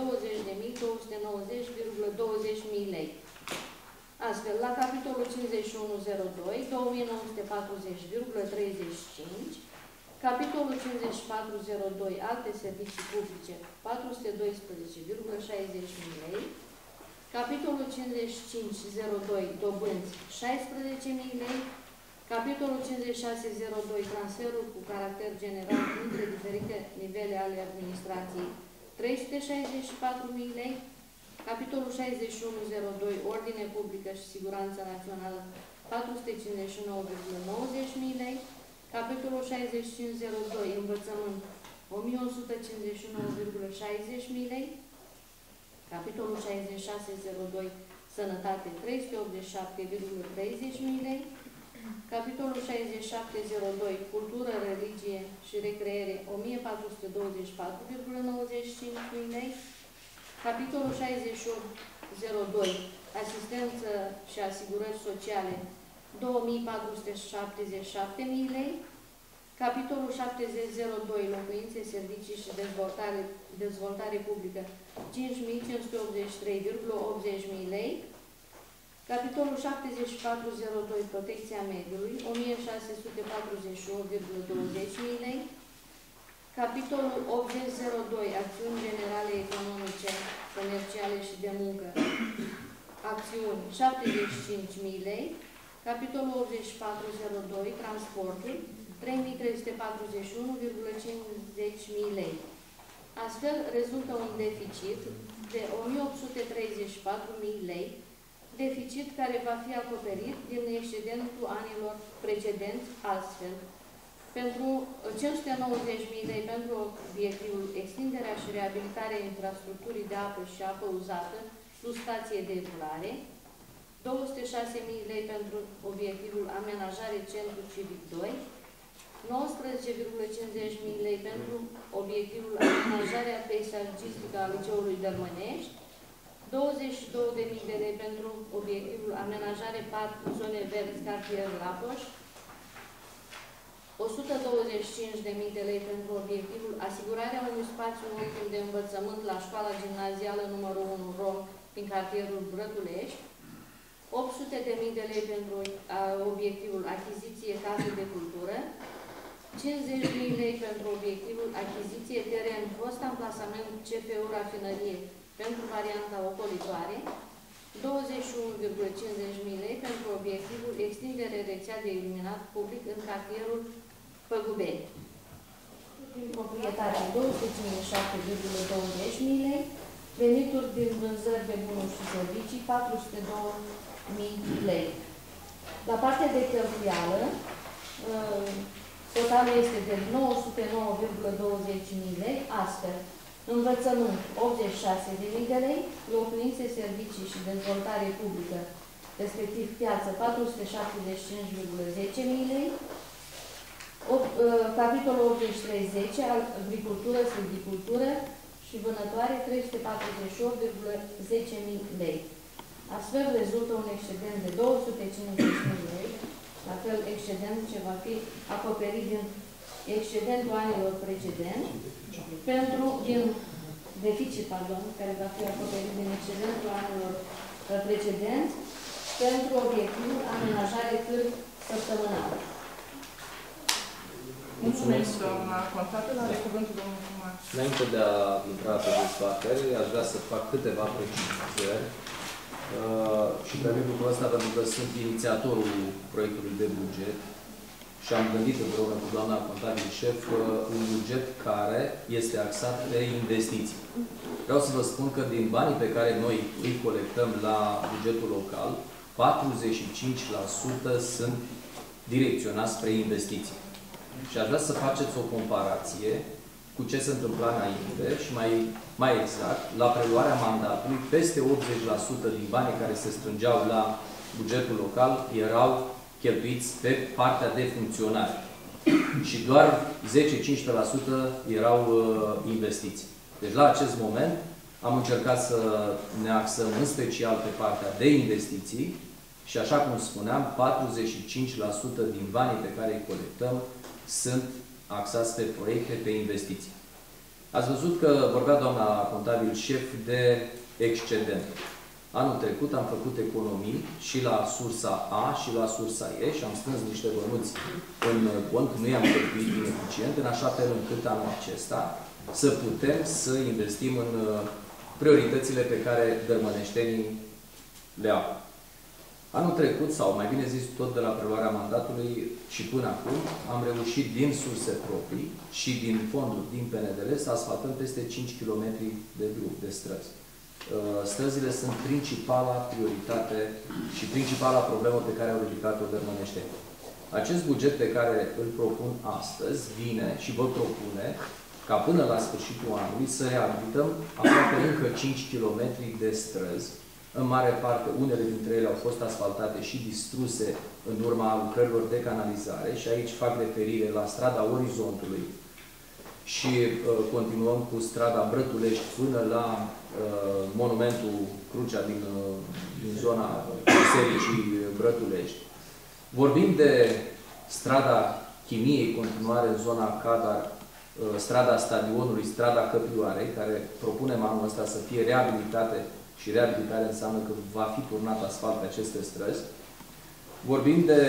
20.290,20 lei. Astfel, la capitolul 5102, 2.940,35, capitolul 5402, alte servicii publice, 412,60 lei, capitolul 5502, dobânzi, 16.000 lei, capitolul 5602, transferul cu caracter general între diferite nivele ale administrației, 364.000 lei, capitolul 6102, ordine publică și siguranță națională, 459,90 lei, capitolul 6502, învățământ, 1159,60 lei, capitolul 6602, sănătate, 387,30 lei, capitolul 6702, cultură, religie și recreere, 1424,95 lei, capitolul 6802, asistență și asigurări sociale, 2.477.000 lei, capitolul 7002, locuințe, servicii și dezvoltare publică, 5.583,80 lei, capitolul 7402, protecția mediului, 1.641,20 lei, capitolul 8002, acțiuni generale economice, comerciale și de muncă, acțiuni, 75.000 lei, capitolul 8402, transportul, 3.341,50 lei. Astfel, rezultă un deficit de 1.834.000 lei, deficit care va fi acoperit din excedentul anilor precedenți. Astfel, pentru 590.000 lei pentru obiectivul extinderea și reabilitarea infrastructurii de apă și apă uzată plus stație de epurare, 206.000 lei pentru obiectivul amenajare Centru Civic 2, 19,50.000 lei pentru obiectivul amenajarea peisagistică a Liceului Dărmănești, 22.000 de lei pentru obiectivul amenajare parc zone verzi cartier Lapoș, 125.000 de lei pentru obiectivul asigurarea unui spațiu optim de învățământ la școala gimnazială numărul 1 Rom din cartierul Brătulești, 800.000 de lei pentru obiectivul achiziție case de cultură, 50.000 lei pentru obiectivul achiziție teren fost amplasament CFU rafinărie pentru varianta ocolitoare, 21,50.000 lei pentru obiectivul extindere rețea de iluminat public în cartierul Păgubeni. Din proprietate 257,20.000 lei, venituri din vânzări de bunuri și servicii 402.000 lei. La partea de cheltuială, totalul este de 909,20.000 lei, astfel învățământ 86.000 de lei, locuințe, servicii și dezvoltare publică, respectiv piață 475,10.000 lei, capitolul 8310, agricultură, silvicultură și vânătoare 348,10.000 lei. Astfel rezultă un excedent de 250.000 lei, la fel excedent ce va fi acoperit din excedentul anilor precedenți, din deficit, care va fi acoperit din excedentul anilor precedenți, pentru obiectivul amenajare cârp săptămânal. Mulțumesc, doamna Contabil. Are cuvântul domnul Primar. Înainte de a intra pe dezbatere, aș vrea să fac câteva precizări și permit lucrul ăsta pentru că sunt inițiatorul proiectului de buget și am gândit împreună cu doamna contabil șef un buget care este axat pe investiții. Vreau să vă spun că din banii pe care noi îi colectăm la bugetul local, 45% sunt direcționați spre investiții. Și aș vrea să faceți o comparație cu ce se întâmpla înainte și mai exact, la preluarea mandatului, peste 80% din banii care se strângeau la bugetul local erau cheltuiți pe partea de funcționare. Și doar 10-15% erau investiții. Deci la acest moment am încercat să ne axăm în special pe partea de investiții și așa cum spuneam, 45% din banii pe care îi colectăm sunt axați pe proiecte, pe investiții. Ați văzut că vorbea doamna contabil șef de excedent. Anul trecut am făcut economii și la sursa A și la sursa E și am strâns niște bănuți în cont, nu i-am cheltuit ineficient, în așa fel încât anul acesta să putem să investim în prioritățile pe care dărmăneștenii le au. Anul trecut, sau mai bine zis tot de la preluarea mandatului și până acum, am reușit din surse proprii și din fonduri din PNDL să asfaltăm peste 5 km de drum, de străzi. Străzile sunt principala prioritate și principala problemă pe care au ridicat-o dărmăneștenii. Acest buget pe care îl propun astăzi vine și vă propune ca până la sfârșitul anului să reabilităm aproape încă 5 km de străzi. În mare parte, unele dintre ele au fost asfaltate și distruse în urma lucrărilor de canalizare și aici fac referire la strada Orizontului și continuăm cu strada Brătulești până la monumentul Crucea din zona Bisericii Brătulești. Vorbim de strada Chimiei, continuare în zona Cadar, strada Stadionului, strada Căprioarei, care propunem anul ăsta să fie reabilitate și reabilitare înseamnă că va fi turnat asfalt pe aceste străzi. Vorbim de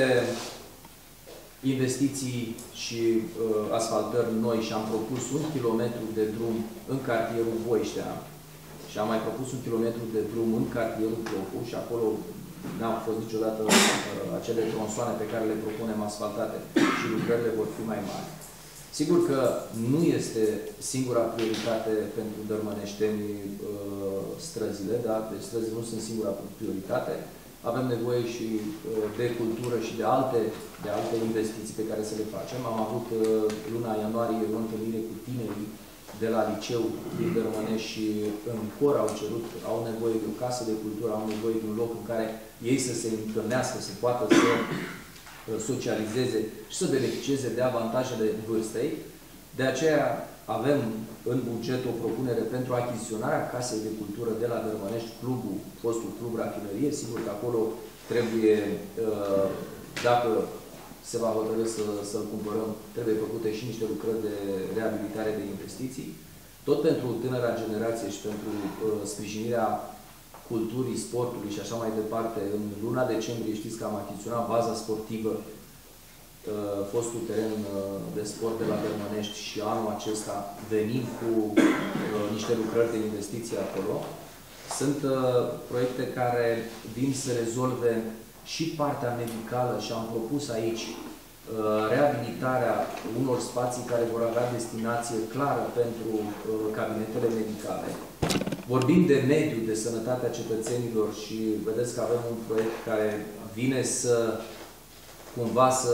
investiții și asfaltări noi și am propus 1 kilometru de drum în cartierul Voiștea și am mai propus 1 kilometru de drum în cartierul Plocu și acolo n-au fost niciodată acele tronsoane pe care le propunem asfaltate și lucrările vor fi mai mari. Sigur că nu este singura prioritate pentru dărmăneșteni străzile, da? Deci străzile nu sunt singura prioritate. avem nevoie și de cultură și de alte investiții pe care să le facem. Am avut luna ianuarie o întâlnire cu tinerii de la liceu din Dărmănești și în cor au nevoie de o casă de cultură, au nevoie de un loc în care ei să se întâlnească, să poată să socializeze și să beneficieze de avantajele vârstei. De aceea avem în buget o propunere pentru achiziționarea casei de cultură de la Dărmănești, fostul club Rafinărie. Sigur că acolo trebuie, dacă se va hotărî să-l cumpărăm, trebuie făcute și niște lucrări de reabilitare de investiții. Tot pentru tânăra generație și pentru sprijinirea culturii, sportului și așa mai departe. În luna decembrie știți că am achiziționat baza sportivă, fostul teren de sport de la Dărmănești, și anul acesta venim cu niște lucrări de investiții acolo. Sunt proiecte care vin să rezolve și partea medicală și am propus aici reabilitarea unor spații care vor avea destinație clară pentru cabinetele medicale. Vorbim de mediu, de sănătatea cetățenilor și vedeți că avem un proiect care vine să cumva să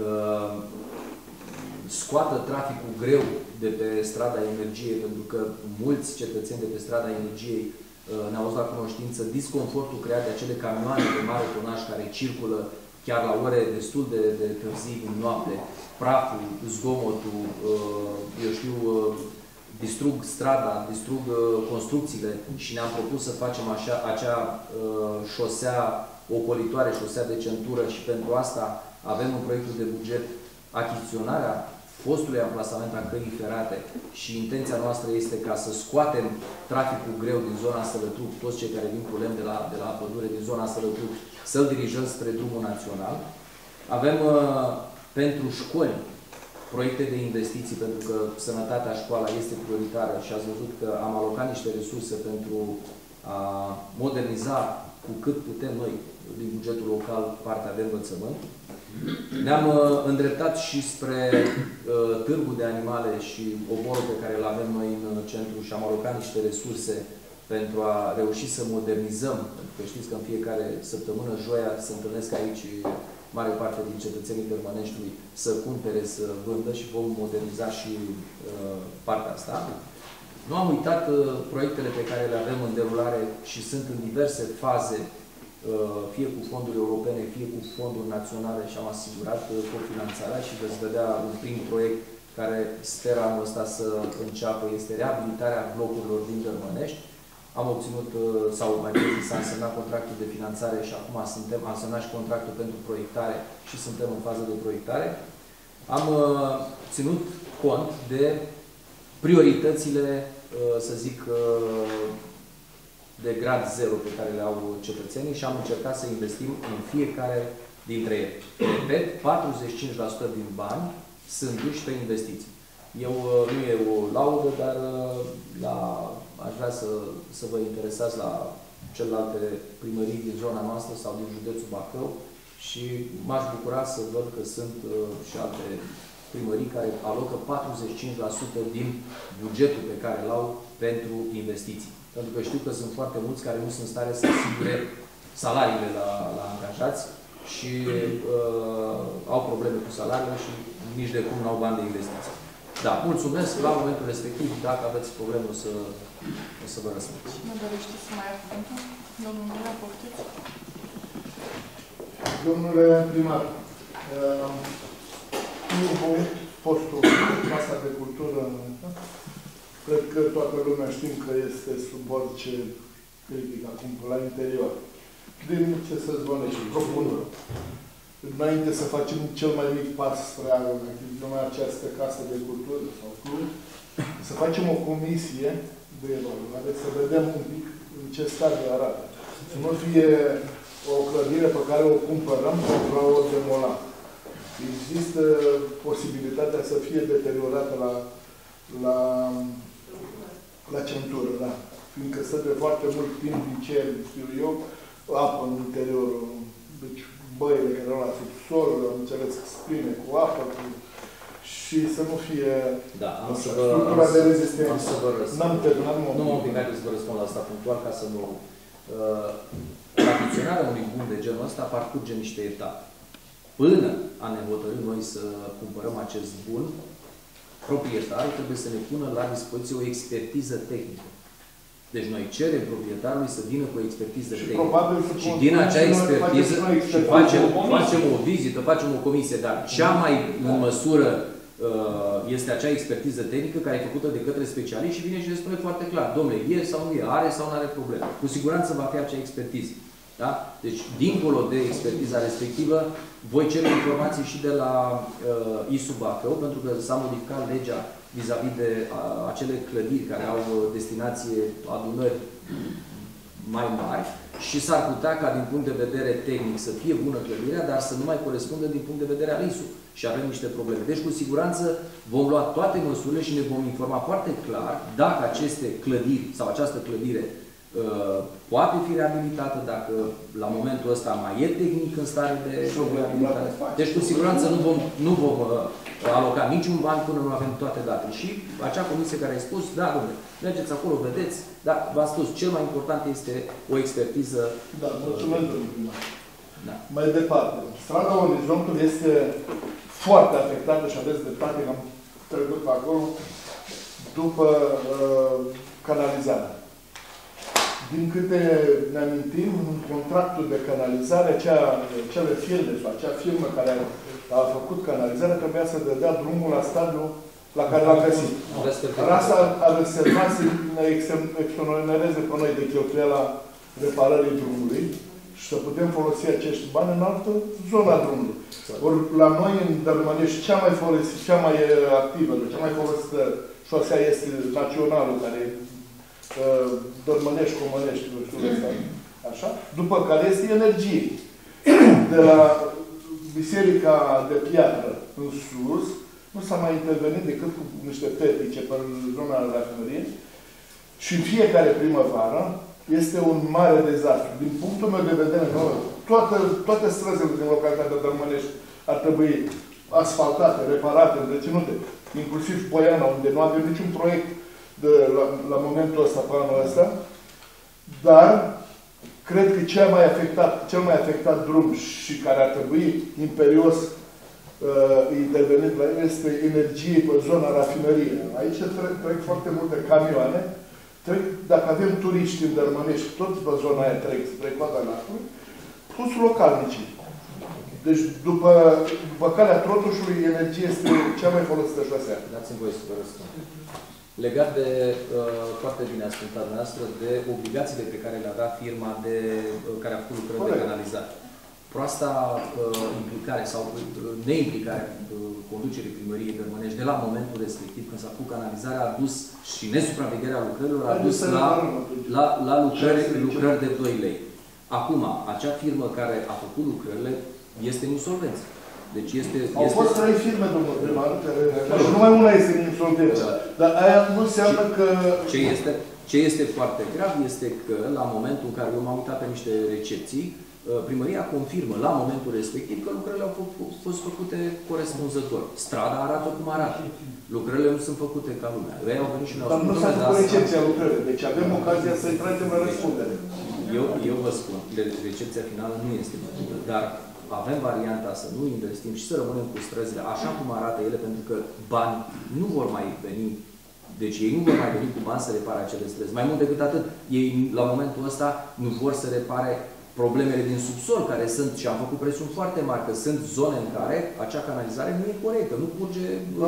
scoată traficul greu de pe strada Energiei, pentru că mulți cetățeni de pe strada Energiei ne-au adus la cunoștință disconfortul creat de acele camioane de mare tonaj care circulă chiar la ore destul de târzii din noapte, praful, zgomotul, eu știu, distrug strada, distrug construcțiile și ne-am propus să facem acea șosea ocolitoare, șosea de centură și pentru asta avem în proiectul de buget achiziționarea fostului amplasament a căii ferate și intenția noastră este ca să scoatem traficul greu din zona Sălătruc, toți cei care vin cu lemn de la pădure din zona Sălătruc, să-l dirijăm spre drumul național. Avem pentru școli proiecte de investiții, pentru că sănătatea, școala este prioritară și ați văzut că am alocat niște resurse pentru a moderniza cu cât putem noi din bugetul local partea de învățământ. Ne-am îndreptat și spre târgul de animale și oborul pe care îl avem noi în centru și am alocat niște resurse pentru a reuși să modernizăm, pentru că știți că în fiecare săptămână, joia, se întâlnesc aici mare parte din cetățenii Dărmăneștiului să cumpere, să vândă și vom moderniza și partea asta. Nu am uitat proiectele pe care le avem în derulare și sunt în diverse faze, fie cu fonduri europene, fie cu fonduri naționale și am asigurat cofinanțarea și veți vedea un prim proiect care sper anul ăsta să înceapă, este reabilitarea blocurilor din Dărmănești. Am obținut, sau mai bine s-a însemnat contractul de finanțare și acum am semnat și contractul pentru proiectare și suntem în fază de proiectare. Am ținut cont de prioritățile, să zic, de grad 0 pe care le au cetățenii și am încercat să investim în fiecare dintre ele. Repet, 45% din bani sunt duși pe investiții. Nu e o laudă, dar aș vrea să vă interesați la celelalte primării din zona noastră sau din județul Bacău și m-aș bucura să văd că sunt și alte primării care alocă 45% din bugetul pe care îl au pentru investiții. Pentru că știu că sunt foarte mulți care nu sunt în stare să asigure salariile la angajați și au probleme cu salariile și nici de cum n-au bani de investiții. Da, mulțumesc. La momentul respectiv, dacă aveți probleme, o să vă răspund. Mă dorește să mai ia cuvântul? Domnul Mila, poftiți. Domnule primar, postul Casa de Cultură, cred că toată lumea știm că este sub orice critic acum la interior. Din ce să zvonești, propună. Înainte să facem cel mai mic pas spre a achiziționa această casă de cultură sau club, să facem o comisie de evaluare, să vedem un pic în ce stadiu arată. Să nu fie o clădire pe care o cumpărăm pentru a o demola. Există posibilitatea să fie deteriorată la centură, da. Fiindcă stă de foarte mult timp din ce știu eu, apă în interiorul, deci băile care erau la subsol, am înțeles, spline cu apă, și să nu fie structura de rezistență. N-am terminat momentul. Nu mă obligați să vă răspund la asta punctual, ca să nu achiziționarea unui bun de genul ăsta parcurge niște etape. Până a ne hotărî noi să cumpărăm acest bun, proprietarii trebuie să ne pună la dispoziție o expertiză tehnică. Deci noi cerem proprietarului să vină cu o expertiză tehnică. Și din acea expertiză facem o vizită, facem o comisie, dar cea mai în măsură este acea expertiză tehnică care e făcută de către specialiști și vine și le spune foarte clar, domnule, e sau nu e, are sau nu are probleme. Cu siguranță va fi acea expertiză. Da? Deci, dincolo de expertiza respectivă, voi cere informații și de la ISU Bacău, pentru că s-a modificat legea vis-a-vis de acele clădiri care au destinație adunări mai mari și s-ar putea ca din punct de vedere tehnic să fie bună clădirea, dar să nu mai corespundă din punct de vedere al ISU. Și avem niște probleme. Deci, cu siguranță, vom lua toate măsurile și ne vom informa foarte clar dacă aceste clădiri sau această clădire poate fi reabilitată, dacă la momentul ăsta mai e tehnic în stare de reabilitare. Deci, cu siguranță, nu vom aloca niciun ban până nu avem toate datele. Și acea comisie care a spus, da, domnule, mergeți acolo, vedeți, dar v-am spus, cel mai important este o expertiză. Da, mulțumesc, domnule primar. Da. Mai departe, strada Orizontul este foarte afectată și aveți dreptate că am trecut pe acolo după canalizare. Din câte ne amintim, în contractul de canalizare, acele firme sau acea firmă care a făcut canalizarea trebuia să dea drumul la stadiul la care l-a găsit. Asta a reservat să ne exonereze pe noi de cheltuiala reparării drumului și să putem folosi acești bani în altă zonă a drumului. Ori la noi, în Dărmănești, cea mai activă, cea mai folosită șosea este națională, care Dărmănești, Comănești, nu știu ăsta, așa, după care este energie. De la Biserica de Piatră în sus, nu s-a mai intervenit decât cu niște petice pe zona rafinăriei și în fiecare primăvară este un mare dezastru. Din punctul meu de vedere, toate străzile din localitatea Dărmănești ar trebui asfaltate, reparate, întreținute, inclusiv Poiana, unde nu avem niciun proiect la momentul ăsta, pe anul ăsta, dar cred că cel mai afectat drum și care ar trebui imperios intervenit la el este energie pe zona rafinăriei. Aici trec foarte multe camioane. Dacă avem turiști în Dărmănești, toți pe zona aia trec spre coada Nacului, plus localnicii. Deci, după calea Trotușului, energie este cea mai folosită șosea. Dați-mi voie să vă răspund. Legat de, foarte bine ați spus dumneavoastră, de obligațiile pe care le avea firma care a făcut lucrări de canalizare. Proasta implicare sau neimplicare conducerii primăriei Dărmănești de la momentul respectiv, când s-a făcut canalizarea, a dus și nesupravegherea lucrărilor, a dus la lucrări de 2 lei. Acum, acea firmă care a făcut lucrările este în insolvență. Deci Au fost 3 firme, domnul primar, și numai una este în insolvență. Dar aia nu înseamnă că... Ce este foarte grav este că, la momentul în care eu m-am uitat pe niște recepții, primăria confirmă la momentul respectiv că lucrările au fost făcute corespunzător. Strada arată cum arată. Lucrările nu sunt făcute ca lumea. Ei au venit și ne-au spus... Dar nu s-a făcut recepția lucrării. Deci avem ocazia să-i tragem la răspundere. Eu vă spun, recepția finală nu este făcută, dar avem varianta să nu investim și să rămânem cu străzile așa cum arată ele, pentru că bani nu vor mai veni. Deci ei nu vor mai veni cu bani să repare acele străzi. Mai mult decât atât, ei la momentul ăsta nu vor să repare problemele din subsol, care sunt, și am făcut presiuni foarte mari, că sunt zone în care acea canalizare nu e corectă, nu curge...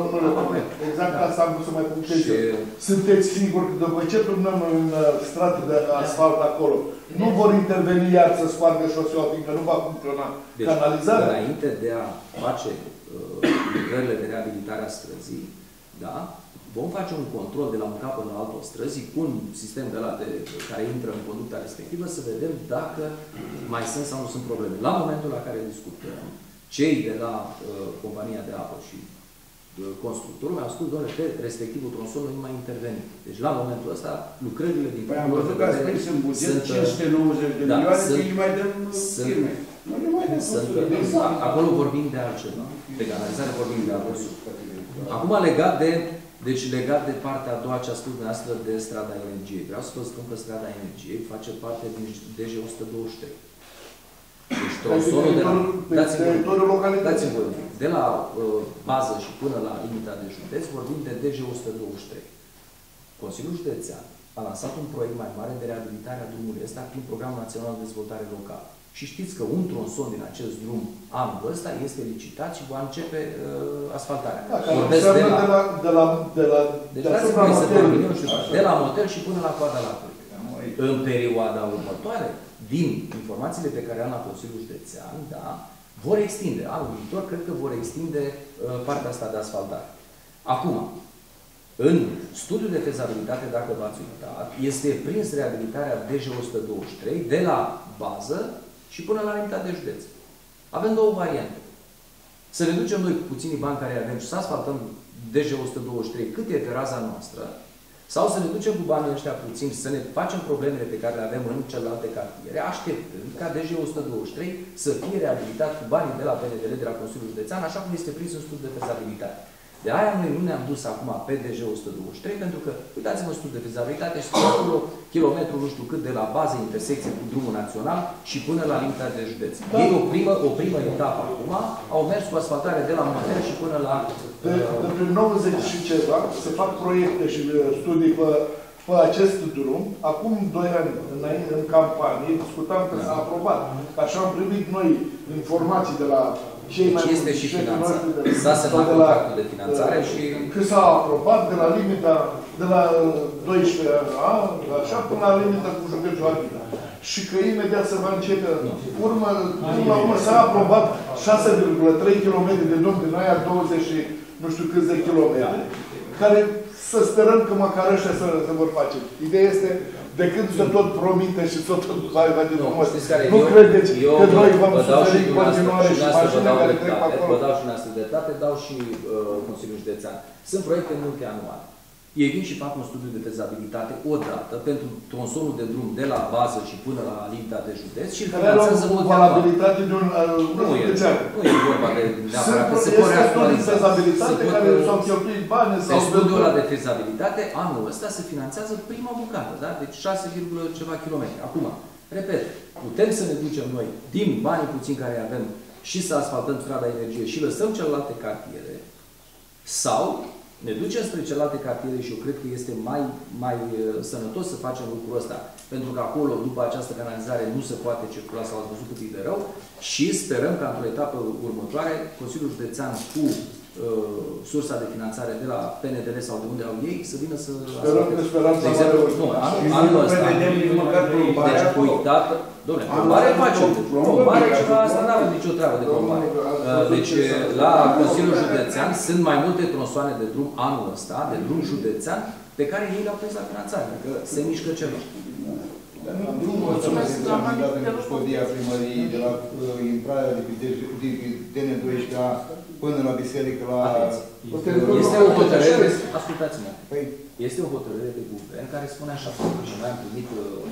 Exact asta am vrut să mai punctez. Sunteți siguri că după ce turnăm în strate de asfalt acolo, nu vor interveni iar să spargă șoseaua, fiindcă nu va funcționa canalizarea? Înainte de a face lucrările de reabilitare a străzii, da? Vom face un control de la un capăt la altul străzii cu un sistem de la care intră în conducta respectivă să vedem dacă mai sunt sau nu sunt probleme. La momentul la care discutăm, cei de la compania de apă și constructorul mi-au spus, doamne, pe respectivul tronson nu mai intervenim. Deci la momentul ăsta, lucrările din am văzut că ați prins în buget 590 de milioane și îi mai dăm firme. Acolo vorbim de altceva. Pe canalizare vorbim de altceva. Acum, legat de Deci, legat de partea a doua ce a spus dumneavoastră de strada Energiei, vreau să vă spun că strada Energiei face parte din DG 123. Deci, tronsonul de la... Dați-mi voi. De la bază și până la limita de județ, vorbim de DG 123. Consiliul Județean a lansat un proiect mai mare de reabilitare a drumului ăsta prin Programul Național de Dezvoltare Locală. Și știți că un tronson din acest drum anul ăsta este licitat și va începe asfaltarea. Da, de la motel și până la coada lacului. În perioada următoare, din informațiile pe care am la Consiliul Județean, da, vor extinde. Anul viitor, cred că vor extinde partea asta de asfaltare. Acum, în studiul de fezabilitate, dacă v-ați uitat, este prins reabilitarea DG 123 de la bază și până la limita de județ. Avem două variante. Să reducem noi puținii bani care avem și să asfaltăm DG 123 cât e teraza noastră, sau să ne ducem cu banii ăștia puțin și să ne facem problemele pe care le avem în celelalte cartiere, așteptând ca DG 123 să fie reabilitat cu banii de la PNDL, de la Consiliul Județean, așa cum este prins în studiul de fezabilitate. De aia noi nu ne-am dus acum pe DG 123, pentru că, uitați-vă studiul de fezabilitate și spune acolo kilometru nu știu cât de la bază, intersecție cu drumul național și până la limita de județ. Da. Ei o primă etapă acum au mers cu asfaltare de la motel și până la... Între 90 și ceva se fac proiecte și studii pe acest drum. Acum 2 ani, înainte, în campanie, discutam că s-a aprobat. Așa am primit noi informații de la cei mai este și finanțat. S-a semnat contractul de finanțare și... Că s-a aprobat de la limita, de la 12 A, așa, până la limita cu județul Arghina. Și că imediat se va începe. La urmă s-a aprobat 6,3 km de drum din aia 20 nu știu câți de kilometri, care să sperăm că măcar ăștia se vor face. Ideea este, decât să tot promite și să tot facă de frumos. Nu credeți că noi vom suferi în continuare și mașinile care trec pe acolo? Vă dau și noastră dreptate, dau și Consiliul Județean. Sunt proiecte multianuale. Ei vin și fac un studiu de fezabilitate odată pentru tronsonul de drum de la bază și până la limita de județ și îl finanțează multianual. Valabilitate de un nu e vorba de neapărat că se poate actualiza. S-au cheltuit bani sau... Deci studiul ăla de fezabilitate, anul ăsta se finanțează prima bucată, da? Deci 6, ceva kilometri. Acum, repet, putem să ne ducem noi din banii puțini care avem și să asfaltăm strada Energie și lăsăm celelalte cartiere sau ne ducem spre celelalte cartiere și eu cred că este mai sănătos să facem lucrul ăsta. Pentru că acolo, după această canalizare, nu se poate circula sau ați văzut cât e de rău și sperăm că într-o etapă următoare, Consiliul Județean cu sursa de finanțare de la PNDL sau de unde au ei, să vină să asfalte. De exemplu, nu, anul ăsta, deci uitată, dom'le, plombare facem, plombare ceva, asta nu avem nicio treabă de plombare. Deci, la Consiliul Județean sunt mai multe tronsoane de drum anul ăsta, de drum județean, pe care ei le-au prins la finanțare, că se mișcă ceva. Mulțumesc, doamna în custodia primăriei, de la intrarea de DN12A până la biserică, la... Este o hotărâre, ascultați-mă, este o hotărâre de guvern care spune așa, și noi am primit...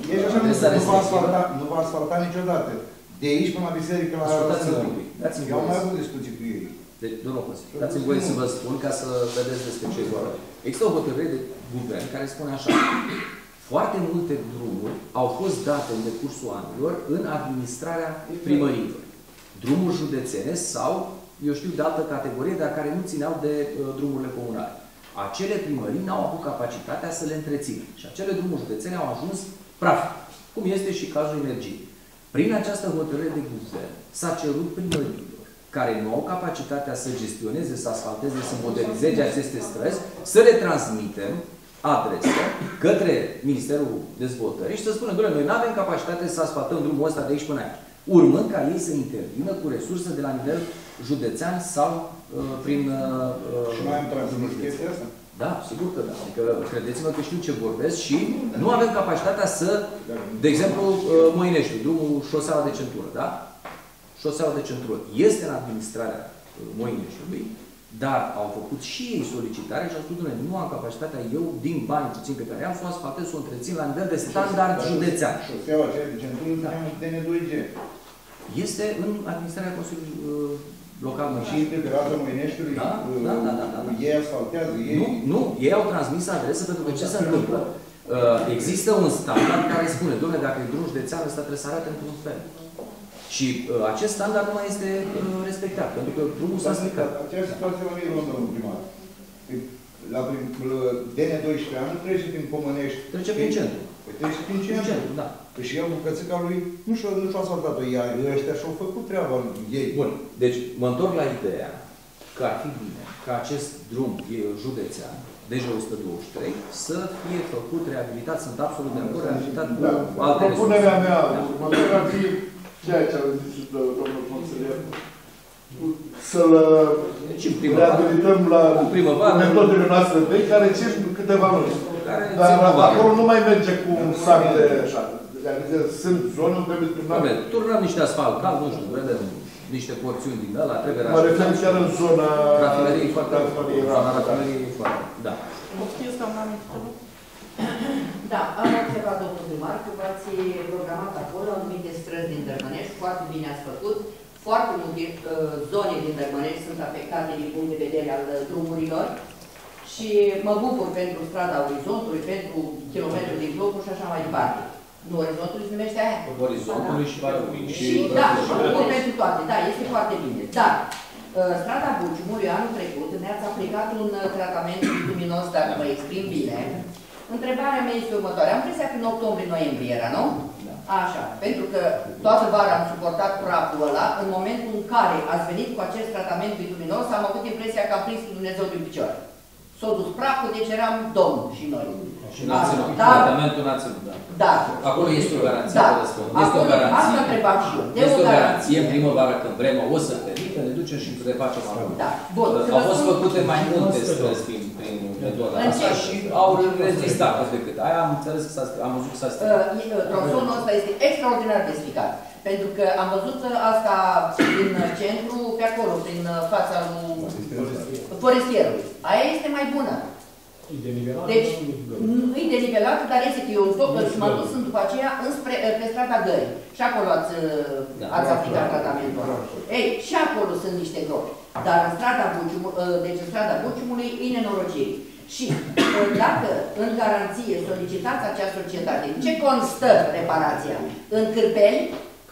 Nu va asfalta niciodată. De aici până la biserică, la... Ascultați-mă un pic, dați-mi voie. Eu am mai avut discuții cu ei. Deci, domnul Consiliu, dați-mi voie să vă spun ca să vedeți despre ce e vorba. Există o hotărâre de guvern care spune așa. Foarte multe drumuri au fost date în decursul anilor în administrarea primăriilor. Drumuri județene sau, eu știu, de altă categorie, dar care nu țineau de drumurile comunale. Acele primării n-au avut capacitatea să le întrețină. Și acele drumuri județene au ajuns praf, cum este și cazul Energiei. Prin această hotărâre de guvern s-a cerut primăriilor care nu au capacitatea să gestioneze, să asfalteze, să modernizeze aceste străzi, să le transmitem adresă către Ministerul Dezvoltării și să spună, doamne, noi nu avem capacitate să asfaltăm drumul ăsta de aici până aici. Urmând ca ei să intervină cu resurse de la nivel județean sau prin... Și noi am transmis chestia asta? Da, sigur că da. Adică credeți-mă că știu ce vorbesc și nu avem capacitatea să, de exemplu, Moinești, drumul șoseaua de centură, da? Șoseaua de centură este în administrarea Moineștiului, dar au făcut și ei solicitare și au spus, nu am capacitatea eu, din bani puțin pe care am, să o asfaltez, să o întrețin la nivel de standard județean. Șoseaua aceea de centură înseamnă DN2G. Este în administrarea Consiliului local Și Măinești. pe rata Măineștiului, Da. ei asfaltează, ei... Nu, ei au transmis adresă pentru că ce se întâmplă? Există un standard care spune, dom'le, dacă e drum județean, ăsta trebuie să arate într-un fel. Și acest standard nu mai este respectat, pentru că drumul s-a stricat. Această situație la mine, domnul primar. La DN12 ani nu trece prin Pomănești. Trece prin centru. Păi trece prin centru. Da. Păi și el, bucățica lui, nu și-a asfaltat-o ea, ăștia și-au făcut treaba ei. Bun, deci mă întorc la ideea că ar fi bine ca acest drum județean, DG123, să fie făcut, reabilitat, sunt absolut de acord, reabilitat cu alte Propunerea resurse. mea următoare ar fi ceea ce a zis și domnul consilier, să-l reabilităm la metodele noastre vechi, care cer câteva luni. Dar acolo nu mai merge cu un sac de așa. Sunt zone unde trebuie Doamne, turnăm niște asfalt, nu știu, vedem niște porțiuni din ăla, trebuie mă refer chiar în zona rafineriei foarte, zona rafineriei foarte, da. Poftiți, doamna Mititelu? Da, am observat, domnul primar, că v-ați programat acolo anumite străzi din Dărmănești, foarte bine ați făcut. Foarte multe zone din Dărmănești sunt afectate din punct de vedere al drumurilor și mă bucur pentru strada Orizontului, pentru kilometrul din Globul și așa mai departe. Nu, Orizontului se numește aia? Orizontului și Valului. Da, mă bucur pentru toate, da, este foarte bine. Dar strada Buciumului anul trecut ne-ați aplicat un tratament bituminos, dacă mă exprim bine. Întrebarea mea este următoarea. Am impresia că în octombrie-noiembrie era, nu? Da. Așa, pentru că toată vara am suportat praful ăla, în momentul în care ați venit cu acest tratament bituminos, am avut impresia că am prins cu Dumnezeu din picioare. S-a dus praful, deci eram Domnul și noi. Și național, tratamentul național, da. Da. Acolo este o garanție, da. vă răspund. Este o garanție. Asta întrebam și eu. Este o garanție în primăvară, când vremea o să permită, ne ducem și refacem acolo. Da. Bun. Au fost făcute mai multe străzi prin metoda asta și au rezistat cât de cât. Aia am înțeles că am văzut că s-a stricat. Tronsonul ăsta este extraordinar de stricat. Pentru că am văzut asta din centru, pe acolo, prin fața lui forestierului. Aia este mai bună. Deci, nu e denivelat, dar este că eu mă dus după aceea pe strada Gării. Și acolo ați aplicat tratamentul ăla. Ei, și acolo sunt niște gropi. Dar în strada Buciumului e nenorocire. Și dacă în garanție solicitați acea societate, ce constă reparația? În cârpeli?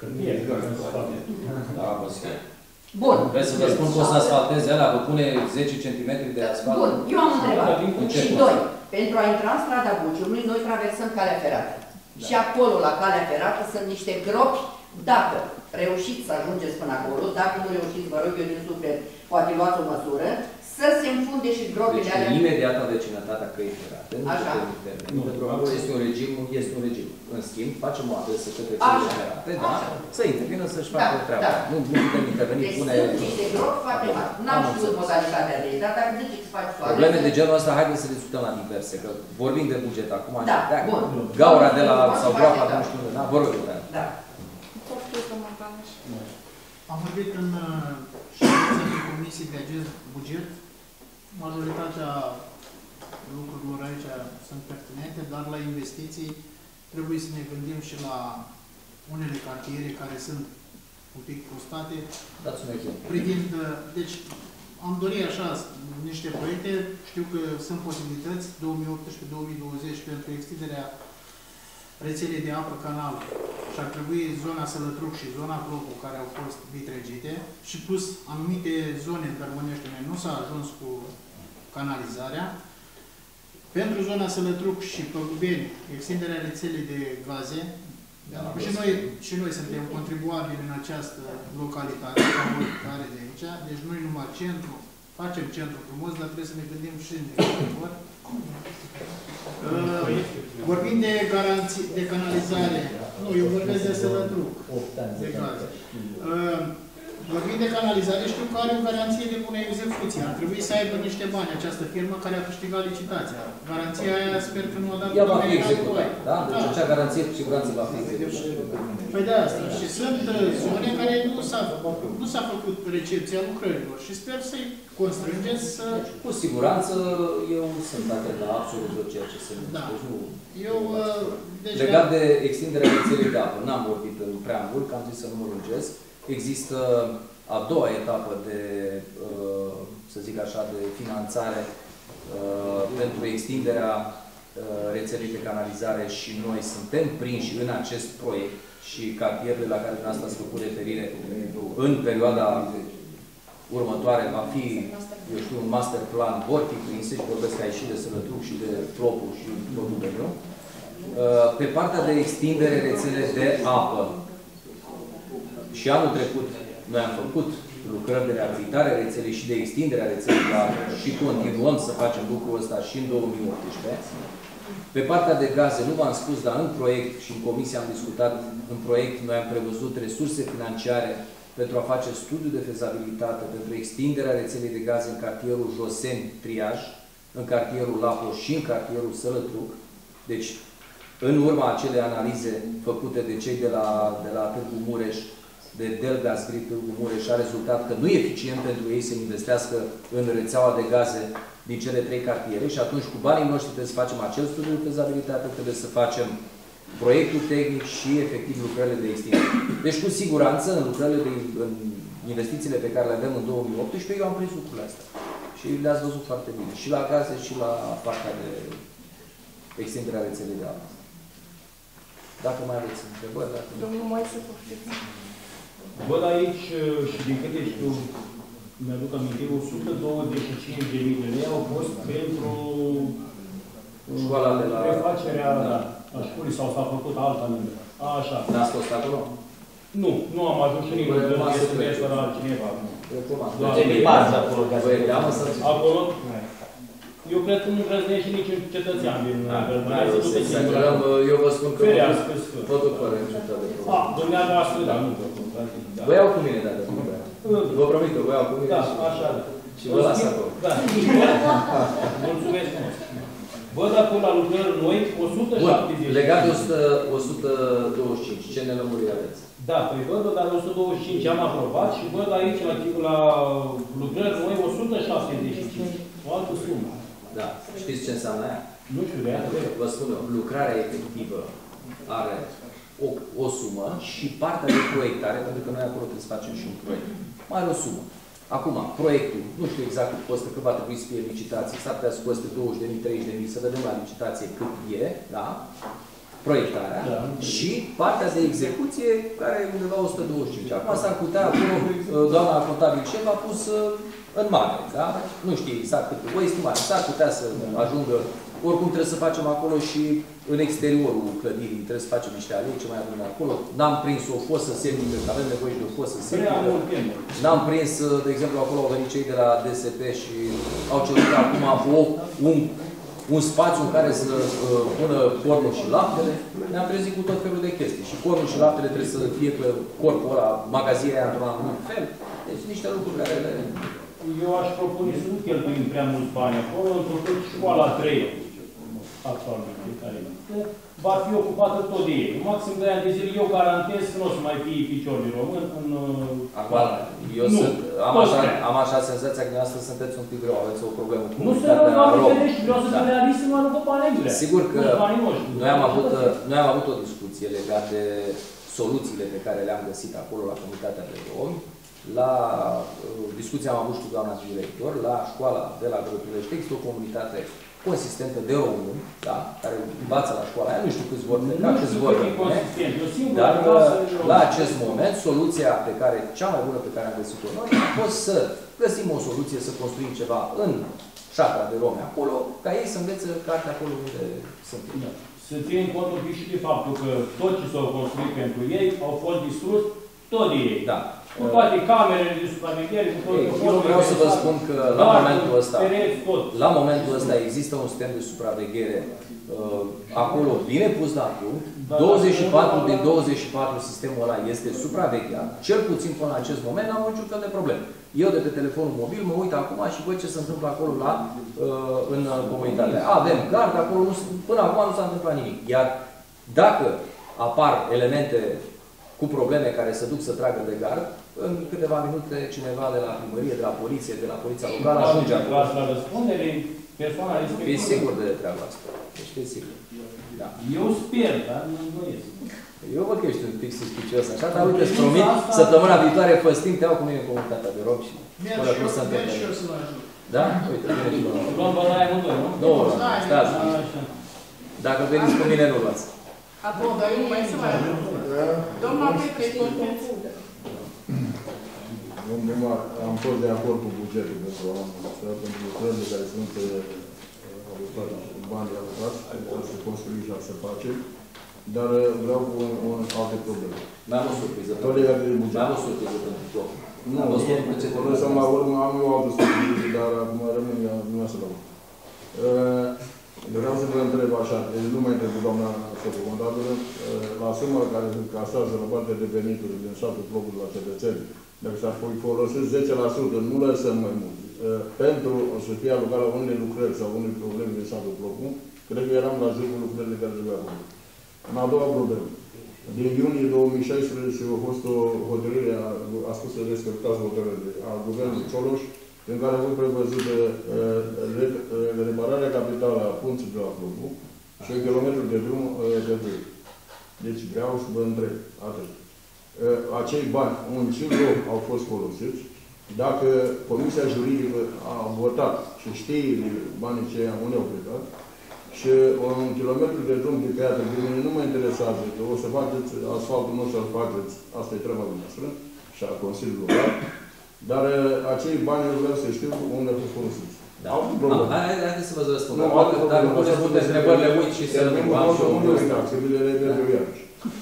Da, băscă. Bun. Vreți să vă spun că o să asfalteze ăla, vă pune 10 cm de asfalt? Bun, eu am întrebat. Și doi, pentru a intra în strada Buciumului, noi traversăm calea ferată. Da. Și acolo, la calea ferată, sunt niște gropi. Dacă reușiți să ajungeți până acolo, dacă nu reușiți, vă rog eu din suflet, poate luați o măsură, să se înfunde și gropile alea. Deci, imediat în vecinătatea căii ferate, nu pentru că este un regim. În schimb, facem o adresă către căile ferate, da? Să intervină să-și facă treaba. Nu putem interveni, pune... Deci sunt niște gropi foarte mari. N-am știut modalitatea de ei, dar dacă ziceți să faci toate... Probleme de genul ăsta, haideți să discutăm la diverse, că vorbim de buget acum. Da, bun. Gaura de la, sau groapa, nu știu unde, da? Vă rog, da. Am vorbit în ședința comisii de acest buget. Majoritatea lucrurilor aici sunt pertinente, dar la investiții trebuie să ne gândim și la unele cartiere care sunt un pic prostate. Dați un exemplu. Privind, deci, am dorit așa niște proiecte, știu că sunt posibilități 2018-2020 pentru extinderea rețelei de apă canal și ar trebui zona Sălătruc și zona Globu care au fost vitregite și plus anumite zone dărmănești nu s-a ajuns cu canalizarea. Pentru zona Sălătruc și Păgubeni, extinderea rețelei de gaze, pentru că și noi suntem contribuabili în această localitate, care de aici, deci noi numai centru, facem centru frumos, dar trebuie să ne gândim și în viitor. Vorbim de garanții, de canalizare, nu, eu vorbesc de Sălătruc, de gaze. Vorbim de canalizare, știu că are o garanție de bună execuție. Ar trebui să aibă niște bani această firmă care a câștigat licitația. Garanția aia sper că nu a dat... Ea va fi executată, da? Deci acea garanție cu siguranță va fi executată. Păi de asta. Și sunt zone care nu s-a făcut recepția lucrărilor și sper să-i constrângeți să... Cu siguranță eu sunt atent la absolut tot ceea ce se întâmplă. Deci legat de extinderea rețelei de apă, n-am vorbit în preambul, că am zis să nu mă lungesc. Există a doua etapă de, să zic așa, de finanțare pentru extinderea rețelei de canalizare și noi suntem prinși în acest proiect și cartierele la care dumneavoastră ați făcut referire în perioada următoare va fi, eu știu, un master plan, vor fi prinse și vorbesc aici și de Sălătruc și de Plopu și tot domeniul. Pe partea de extindere rețele de apă și anul trecut noi am făcut lucrări de reabilitare a rețelei și de extindere a rețelei de apă și continuăm să facem lucrul ăsta și în 2018. Pe partea de gaze, nu v-am spus, dar în proiect și în comisie am discutat, în proiect noi am prevăzut resurse financiare pentru a face studiu de fezabilitate, pentru extinderea rețelei de gaze în cartierul Joseni, Triaj, în cartierul Lapos și în cartierul Sălătruc. Deci, în urma acelei analize făcute de cei de la Târgu Mureș, de Delgaz Grid Târgu Mureș, a rezultat că nu e eficient pentru ei să investească în rețeaua de gaze din cele 3 cartiere și atunci cu banii noștri trebuie să facem acel studiu de fezabilitate, trebuie să facem proiectul tehnic și efectiv lucrările de extindere. Deci cu siguranță în lucrările în investițiile pe care le avem în 2018 eu am prins lucrurile astea. Și le-ați văzut foarte bine. Și la gaze și la partea de extinderea rețelei de apă. Dacă mai aveți întrebări, dacă... Domnul Moise, poftiți. Văd aici, și din câte știu, mi-aduc aminte, 125.000 de lei au fost pentru școala de la... refacerea a școlii sau s-a făcut alta numele. Așa. N-ați fost acolo? Nu am ajuns și nimeni, este de la altcineva. Acolo? Eu cred că nu îndrăznește niciun cetățean din eu vă spun că vă duc fără niciun fel de problemă. Dumneavoastră, da, nu vă spun. Vă iau cu mine, dacă nu vrea. Vă promit că vă iau cu mine. Da, așa. Și vă las acolo. Da. Mulțumesc frumos. Văd acolo la lucrări noi 170. Legat de 125, ce nelămuriri aveți? Da, păi văd, dar 125 am aprobat și văd aici la lucrări noi 175. O altă sumă. Da. Știți ce înseamnă aia? Nu știu de aia. Vă spun eu, lucrarea efectivă are o sumă și partea de proiectare, pentru că noi acolo trebuie să facem și un proiect, mai are o sumă. Acum, proiectul, nu știu exact cât costă, cât va trebui să fie licitație, s-ar putea să coste 20.000, 30.000, să vedem la licitație cât e, da? Proiectarea, da. Și partea de execuție, care e undeva 125. Acum s-ar putea, acolo, doamna contabil șef a pus în mare, da? Nu știe exact cât, o estimare, s-ar putea să ajungă, oricum trebuie să facem acolo și în exteriorul clădirii, trebuie să facem niște alei, ce mai avem acolo. N-am prins o fosă semnică, că avem nevoie de o fosă semnică. N-am prins, de exemplu, acolo au venit cei de la DSP și au cerut acum un spațiu în care să pună cornul și laptele. Ne-am trezit cu tot felul de chestii. Și cornul și laptele trebuie să fie pe corpul ăla, magazia aia într-un anumit fel. Deci niște lucruri care le... Eu aș propune să nu cheltuim prea mulți bani acolo, întrucât școala 3 actualmente, care va fi ocupată tot de ei. Maxim 2 ani de zile, eu garantez că nu o să mai fie picior de român în... Eu am așa senzația că dumneavoastră sunteți un pic greu, aveți o problemă cu nu se rău, doamne ferești, vreau să fie realist, nu aruncă banii. Sigur că noi am avut o discuție legată de soluțiile pe care le-am găsit acolo la Comunitatea de Romi. La discuția am avut și cu doamna director, la școala de la Grătulești, există o comunitate consistentă de români, da, care învață la școala aia, nu știu câți vor pleca, câți vor rămâne, dar la acest moment, soluția pe care, cea mai bună pe care am găsit-o noi, a fost să găsim o soluție, să construim ceva în șatra de romi acolo, ca ei să învețe cartea acolo unde sunt. Da. Să ținem cont un pic și de faptul că tot ce s-au construit pentru ei au fost distrus tot de ei. Da. Cu toate camerele de supraveghere, cu toate... Eu vreau să vă spun că la momentul ăsta există un sistem de supraveghere acolo bine pus la punct. 24 din 24 sistemul ăla este supravegheat. Cel puțin până în acest moment n-am niciun fel de problemă. Eu de pe telefonul mobil mă uit acum și văd ce se întâmplă acolo în comunitate. Avem gard, acolo până acum nu s-a întâmplat nimic. Iar dacă apar elemente cu probleme care se duc să tragă de gard, în câteva minute cineva de la primărie, de la poliție, de la poliția locală ajunge acolo. La răspundere, persoana respectivă. Fiți sigur de treaba asta. Deci fiți sigur. Da. Eu sper, dar nu învoiesc. Eu văd că ești un pic suspicios așa, dar uite, îți promit, săptămâna viitoare, Făstin, te iau cu mine în comunitatea de rog și până cum să întâmplă. Merg și eu să-l ajut. Da? Uite, vine și la Luăm bănaia amândoi, nu? două, stați. Dacă veniți cu mine, nu luați. Acum, dar eu mai să mai ajung. Domnul Petre, Domnul primar, am fost de acord cu bugetul pentru anul ăsta, pentru lucrările care sunt alocați, banii alocați, pentru a se construi și a se face, dar vreau cu alte probleme. Mai am o surpriză. Tot legat de buget. Mai am o surpriză pentru tot. Nu, lăsăm la urmă, am eu o altă surpriză, dar acum rămân eu să dau. Vreau să vă întreb așa, nu mai întreb cu doamna sococontabilă, la suma care se casează la partea de venituri din satul Plopului la cetățeni, dacă s-ar folosi 10%, nu lăsăm mai mult, pentru să fie alocat la unele lucrări sau unele probleme din satul Plopul, cred că eram la jurul lucrările care trebuia făcut. În a doua problemă, din iunie 2016 a fost o hotărâre, a spus să respectați hotărârile a guvernului Cioloș, în care a fost prevăzută repararea capitală a punții de la Plopul și 1 kilometru de drum de drum. Deci vreau să vă întreb, atât. Acei bani, în ce loc au fost folosiți, dacă Comisia Juridică a votat și știe banii ce unde au plecat, și 1 kilometru de drum de piatră, de mine nu mă interesează, că o să faceți asfaltul, nu o să-l faceți, asta e treaba noastră, și a Consiliului Local, dar acei bani eu vreau să știu unde au fost folosiți. Da. Haideți să vă răspund. Dacă nu puteți pune întrebările, uit și să nu am și unde o să le repet eu iarăși.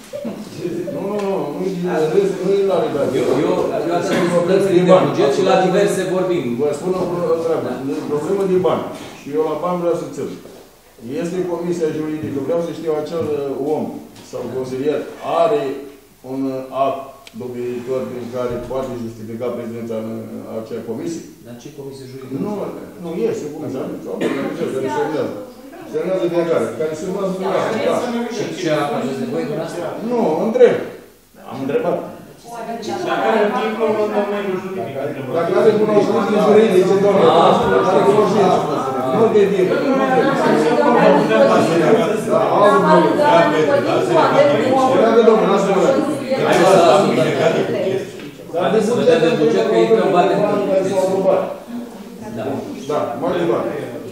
Nu e la realitate. Eu atât de plățiri de buget și la diverse vorbim. Vă spun o treabă. Problemă de bani. Și eu la bani vreau să țin. Este Comisia Juridică, vreau să știu acel om sau consilier are un act dovednitor prin care poate justifica prezența în acea comisie? Dar ce comisie juridică? Nu este comisia. Care semnează fiecare. Care semnează fiecare. Și ce aveți nevoie de asta? Nu, întreb. Am întrebat. Dacă are diplomă în domeniul juridic. Dacă are cunoștințe juridice, domnule. Nu de diplomă. Haideți să vedem de buget că intră în bate. Da, mai departe.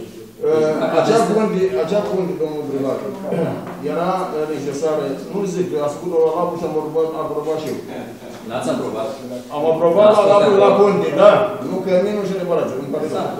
Acea punte, domnul primar, era necesară, nu zic, a făcut-o la lapul și am aprobat și eu. L-ați aprobat? Am aprobat la lapul la punte, da. Nu căminul și reparație, îmi pare rău.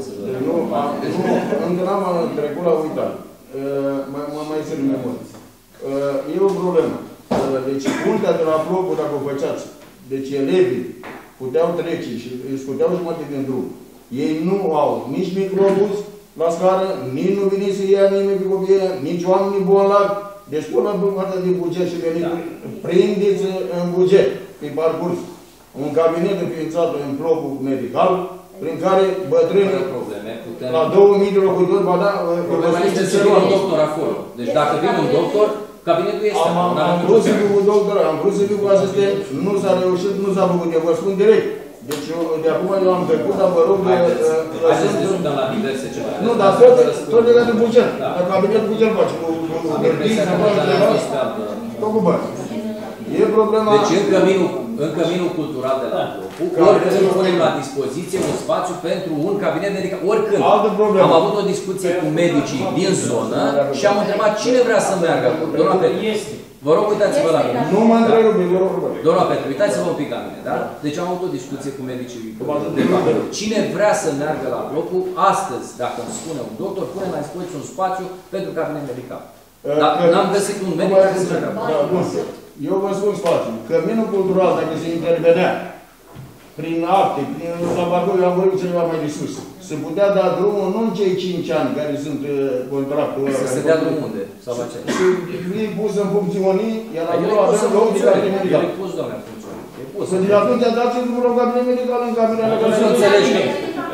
Încă n-am trecut la uitat. Mai țin mai mult. E o problemă. Deci puntea de la Plopul, dacă o făceați, deci elevii puteau trece și își puteau jumătate din drum. Ei nu au nici microbus la scară, nici nu vine să ia nimeni pe copii, nici oamenii bolnavi. Deci până la partea de buget și venituri, prindeți în buget, pe parcurs, un cabinet înființat în Plopul medical, prin care bătrânii la 2000 de locuitori, ba da, problema este să fie un doctor acolo. Deci dacă vine un doctor, cabinetul este acolo. Am vrut să fiu cu doctor, am vrut să fiu cu asistent, nu s-a reușit, nu s-a făcut, eu vă spun direct. Deci de acum eu am trecut, dar vă rog... Haideți să discutăm la diverse ceva. Nu, dar tot legat de buget. Dar cabinetul buget face cu gândii, tot cu bani. E problema... Deci în căminul cultural de la Plopul, oricând punem la dispoziție un spațiu pentru un cabinet medical, oricând. Am avut o discuție cu medicii din zonă și am întrebat cine vrea să meargă acolo. Doamna Petru, vă rog, uitați-vă la mine. Nu mă întrerupe, vă rog. Doamna Petru, uitați-vă un pic la mine, da? Deci am avut o discuție cu medicii de Plopul. Cine vrea să meargă la Plopul, astăzi, dacă îmi spune un doctor, pune la dispoziție un spațiu pentru cabinet medical. Dar n-am găsit un medic care să meargă. Eu vă spun spațiu. Căminul cultural, dacă se intervenea prin acte, prin laborator, eu am vorbit ceva mai de sus. Se putea da drumul nu în cei 5 ani care sunt contractul ăla. Să se dea drumul unde? Sau la ce? Și e pus în funcționii, iar acolo avem loc de cabinet medical. E pus, doamne, în funcționii. E pus. Să de atunci dați drumul la cabinet medical în cabinele care nu înțelegi nimic.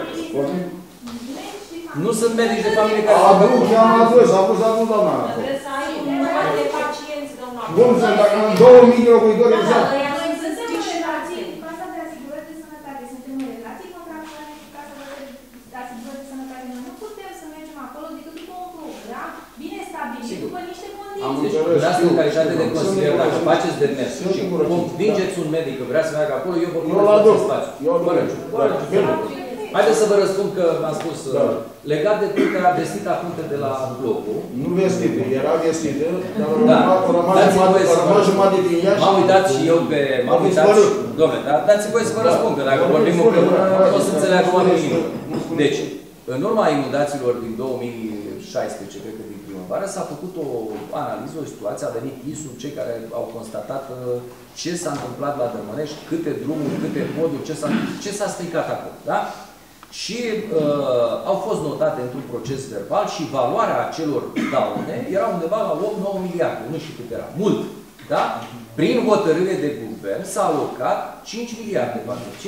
Nu sunt medici de familie care... am adus, a pus adus doamna. Trebuie să ai un număr de pacienți, doamna. Bun, sunt dacă în 2000 de locuitori exact. Casa de asigurări de sănătate, suntem în relații contractuale cu Casa de asigurări de sănătate. Noi nu putem să mergem acolo decât după un program bine stabilit, după niște Deci, înțeles. dumneavoastră, în calitate de Sunt consilier, dacă încurajat. faceți demers Sunt și încurajat. convingeți un medic că vrea să meargă acolo, eu vă Eu propun la să două. spațiu. Eu la Fără două. nicio- Haideți să vă răspund că v-am spus, Da. legat de puntea vestita punte de la blocul, Nu vestită, era vestită, dar Da. a rămas Dați-mi voie să vă- jumătate din ea și... m-am uitat și eu pe... M-am Am uitat dispărut. și... Dom'le, dar dați-mi voie să vă Da. răspund, că dacă Da, vorbim spune, împreună, da, o să da, înțeleagă da, oamenii. nu spune. Deci, în urma inundațiilor din 2016, cred că din primăvară, s-a făcut o analiză, o situație, a venit ISU, cei care au constatat ce s-a întâmplat la Dărmănești, câte drumuri, câte poduri, ce s-a stricat acolo, da? Și au fost notate într-un proces verbal și valoarea acelor daune era undeva la 8-9 miliarde, nu știu cât era, mult, da? Prin hotărâre de guvern s-a alocat 5 miliarde,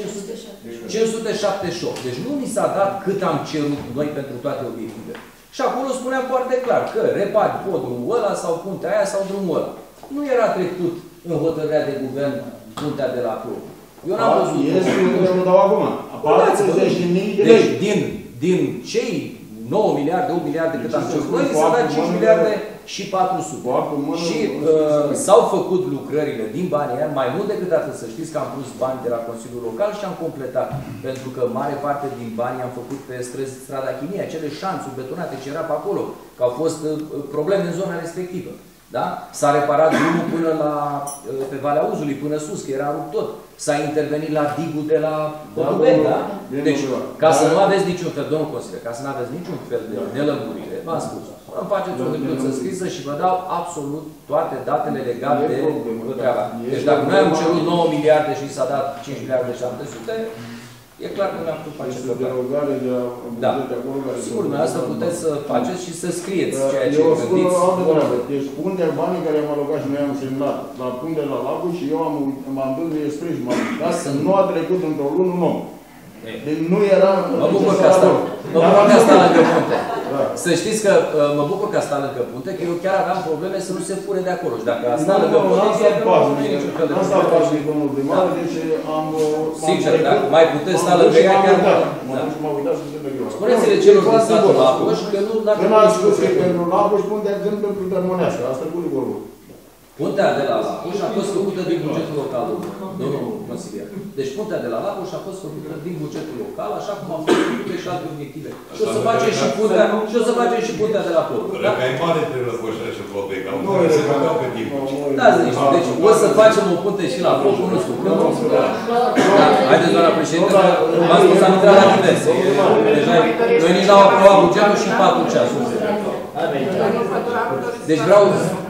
578. Deci nu ni s-a dat cât am cerut noi pentru toate obiectivele. Și acolo spuneam foarte clar că repari podul ăla sau puntea aia sau drumul ăla. Nu era trecut în hotărârea de guvern puntea de la Cluj. Eu n-am văzut. Este, eu dau acum. Apare 30.000 de lei. Deci, din cei 9 miliarde, 8 miliarde cât am cerut noi, s-a dat 5 miliarde și 400. Și s-au făcut lucrările din banii aia, mai mult decât atât, să știți că am pus bani de la Consiliul Local și am completat. Pentru că mare parte din bani am făcut pe strada Chimie, acele șanțuri betonate ce era pe acolo, că au fost probleme în zona respectivă. Da? S-a reparat drumul până la, pe Valea Uzului, până sus, că era rupt tot. S-a intervenit la digul de la Cotubeni, da? Deci, ca să nu aveți niciun fel, domnul consilier, ca să nu aveți niciun fel de nelămurire, v-am spus, îmi faceți o hârtiuță scrisă și vă dau absolut toate datele legate de treaba. Deci dacă noi am cerut 9 miliarde și s-a dat 5 miliarde 700, e clar că ne-am putut face derogare de la bugete acolo. Sigur, dumneavoastră puteți să faceți și să scrieți ceea ce eu spun gândiți. o altă treabă. Deci puntea banii care am alocat și noi am semnat la puntea la Lagu și eu m-am dus de sprijin, m-am uitat, nu a trecut într-o lună un om. Deci nu era... Mă bucur că asta lângă punte. Să știți că mă bucur că asta lângă punte, că eu chiar aveam probleme să nu se fure de acolo. Și dacă asta lângă punte, asta face domnul primar, deci am... Sincer, dacă mai puteți sta lângă ea, chiar... M-am uitat să se lângă. Spuneți-le celor din satul Lapuș că nu... Când ați spus că pentru Lapuș, puntea exemplu pentru Dărmânească. Asta cu vorbă. Puntea de la Lapuș a fost făcută din bugetul local, domnul consilier. Deci puntea de la Lapuș a fost făcută din bugetul local, așa cum au fost făcute și alte obiective. Și o să facem și puntea, și puntea de la Ploc. Cred că ai mare trebuie războșare și Plopei, că nu se făceau pe timp. Da, zici, deci o să facem o punte și la Ploc, nu știu când. Haideți, doamna președinte, v-am spus, am intrat la diverse. Deja, noi nici n-au aprobat bugetul și 4 ceasuri. Deci vreau...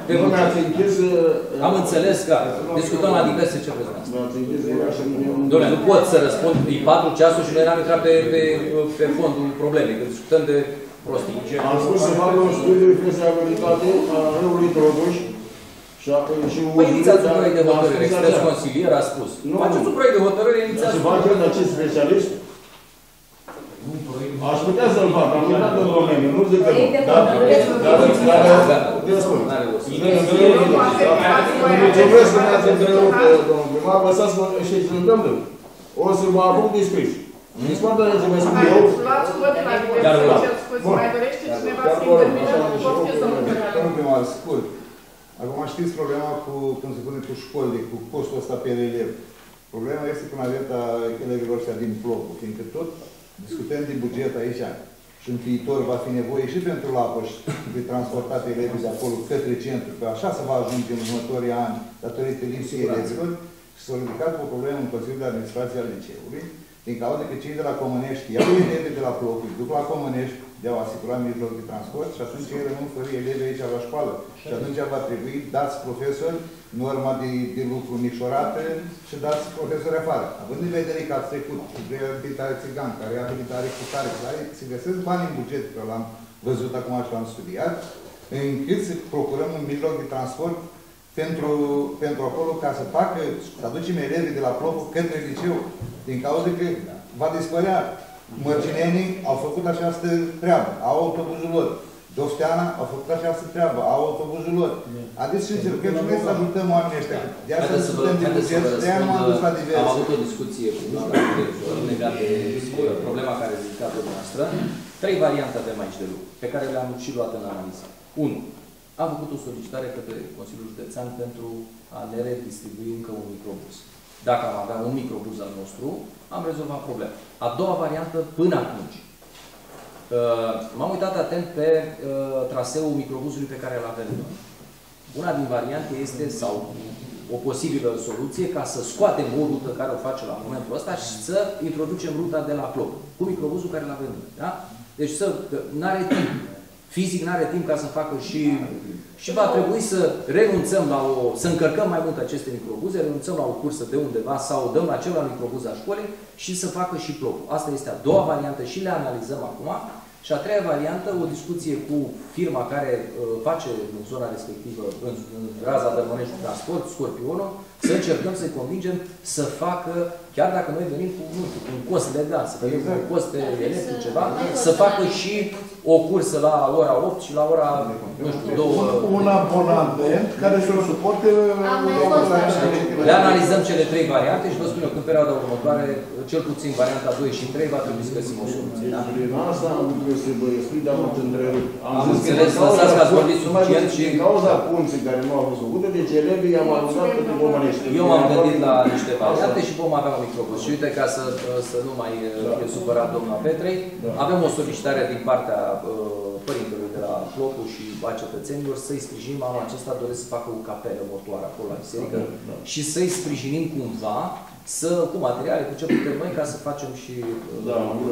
Am înțeles că discutăm la diverse ce vreți. Doamne, nu pot să răspund, e 4 ceasuri și noi n-am intrat pe fondul problemei, că discutăm de prostii. Am spus să facă un studiu de fezabilitate a râului Droduș și... Păi inițiați un proiect de hotărâre, sunteți consilier, a spus. Faceți un proiect de hotărâre, inițiați... Să fac eu de acest specialist? Aș putea să-l fac, am uitat în domeniu, nu zic că nu. Dar spun. Mulțumesc că mi-ați întrerupt, domnul primar, lăsați și să întâmplă. O să mă apuc de scris. Nici foarte de să vă spun eu. Mai dorește cineva să intervină? Domnul primar, scurt. Acum știți problema cu, cum se spune, cu școlile, cu postul ăsta pe elev. Problema este cu naveta elevilor ăștia din Plocu, fiindcă tot discutăm de buget aici și în viitor va fi nevoie și pentru Lapuș de transportate elevii de acolo către centru, că așa se va ajunge în următorii ani datorită lipsii elevilor și s-a ridicat o problemă în Consiliul de Administrație al Liceului, din cauza că cei de la Comănești iau elevii de la Plocu, duc la Comănești, de-au asigurat mijloc de transport și atunci ei rămân fără elevi aici la școală. Și atunci va trebui dați profesori norma de lucru mișorată și dați profesori afară. Având în vedere că ați trecut cu reabilitare țigancă, reabilitare cu care se găsesc bani în buget, că l-am văzut acum și l-am studiat, încât să procurăm un mijloc de transport pentru acolo ca să facă, să aducem elevii de la Plocu către liceu, din cauza că va dispărea. Mărginenii au făcut această treabă, au autobuzul lor. Dofteana au făcut această treabă, au autobuzul lor. Adică să încercăm și noi să ajutăm oamenii ăștia. De asta discutăm de buget, de-aia m-am dus la diverse. Am avut o discuție cu doamna director legat de problema care a ridicat-o noastră. 3 variante avem aici de lucru, pe care le-am și luat în analiză. 1. am făcut o solicitare către Consiliul Județean pentru a ne redistribui încă un microbus. Dacă am avea un microbus al nostru, am rezolvat problema. A doua variantă, până atunci, m-am uitat atent pe traseul microbuzului pe care îl avem noi. Una din variante este, sau o posibilă soluție, ca să scoatem o rută care o face la momentul ăsta și să introducem ruta de la Ploc, cu microbuzul care îl avem noi. Da? Deci n-are timp. Fizic n-are timp ca să facă și va trebui să renunțăm la să încărcăm mai mult aceste microbuze, renunțăm la o cursă de undeva sau dăm la celălalt microbuz a școlii și să facă și Plocul. Asta este a doua variantă și le analizăm acum. Și a treia variantă, o discuție cu firma care face în zona respectivă, în raza Dărmănești Transport, Scorpionul, să încercăm să-i convingem să facă, chiar dacă noi venim cu, nu știu, un cost legal, să venim cu un cost pe electric, ceva, să facă și o cursă la ora 8 și la ora, nu știu, 2. Un abonament care să-l suporte... Le analizăm cele trei variante și vă spun eu că în perioada următoare, cel puțin varianta 2 și 3, va trebui să găsim o soluție. Prin asta am vrut să vă explic, dar m-ați întrerupt. Am înțeles, lăsați că ați vorbit suficient și... Din cauza punții care nu au fost făcute, deci elevii i-am aruncat pe Bomănești. Eu m-am gândit la niște variante și vom avea un microbus. Și uite, ca să nu mai fie supărat doamna Petrei, avem o solicitare din partea părintelui de la Plocul și a cetățenilor să-i sprijinim. Anul acesta doresc să facă o capelă mortoară acolo la biserică și să-i sprijinim cumva cu materiale, cu ce putem noi, ca să facem și... Da,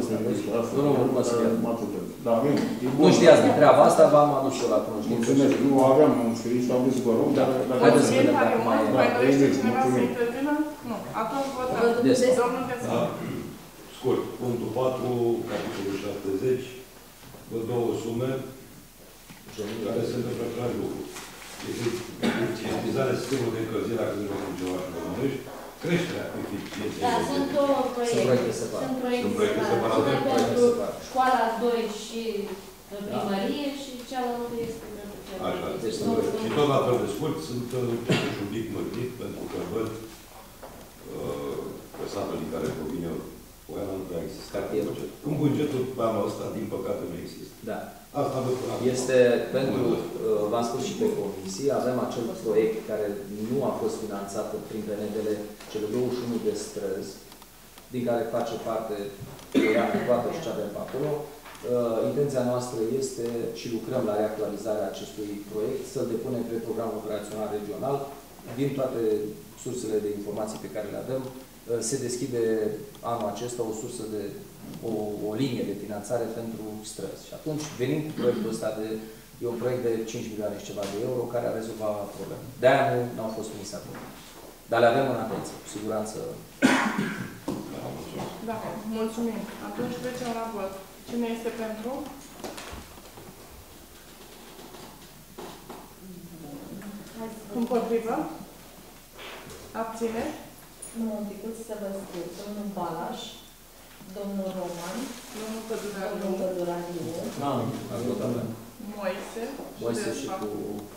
nu știați de treaba asta, v-am adus eu la cunoștință. Mulțumesc, nu aveam scris, am zis vă rog, dar... Haideți să vedem dacă mai e. Mai dorește cineva să intervină? Nu. Atunci votăm. Domnul Găsău. Scurt, punctul 4, capitolul 70, vă două sume care se întâmplă același lucru. Eficientizarea sistemului de încălzire a căilor funcționare și românești, creșterea eficienței. Da, sunt două proiecte. Sunt proiecte separate. Pentru școala 2 și primărie și cealaltă este pentru cealaltă. Așa. Și tot la fel de scurt, sunt totuși un pic mărtit, pentru că văd că satul din care provin eu, Oiana nu prea există. În bugetul pe anul ăsta, din păcate, nu există. Da. Asta văd până acum. Este pentru, v-am spus și pe comisie, avem acel proiect care nu a fost finanțat prin PND-le, cele 21 de străzi, din care face parte Oiana, toată și ce avem pe acolo. Intenția noastră este și lucrăm la reactualizarea acestui proiect, să-l depunem pe programul operațional regional. Din toate sursele de informații pe care le avem, se deschide anul acesta o sursă de o linie de finanțare pentru străzi. Și atunci venim cu proiectul ăsta e un proiect de 5 milioane și ceva de euro care a rezolvat probleme. De-aia nu au fost trimise acum. Dar le avem în atenție, cu siguranță. Da, mulțumim. Atunci trecem la vot. Cine este pentru? Împotrivă? Abține? Nu, un picuț să vă scriu. Domnul Balaș, domnul Roman, Domnul Pădurariu, domnul Pădurariu, Moise și cu...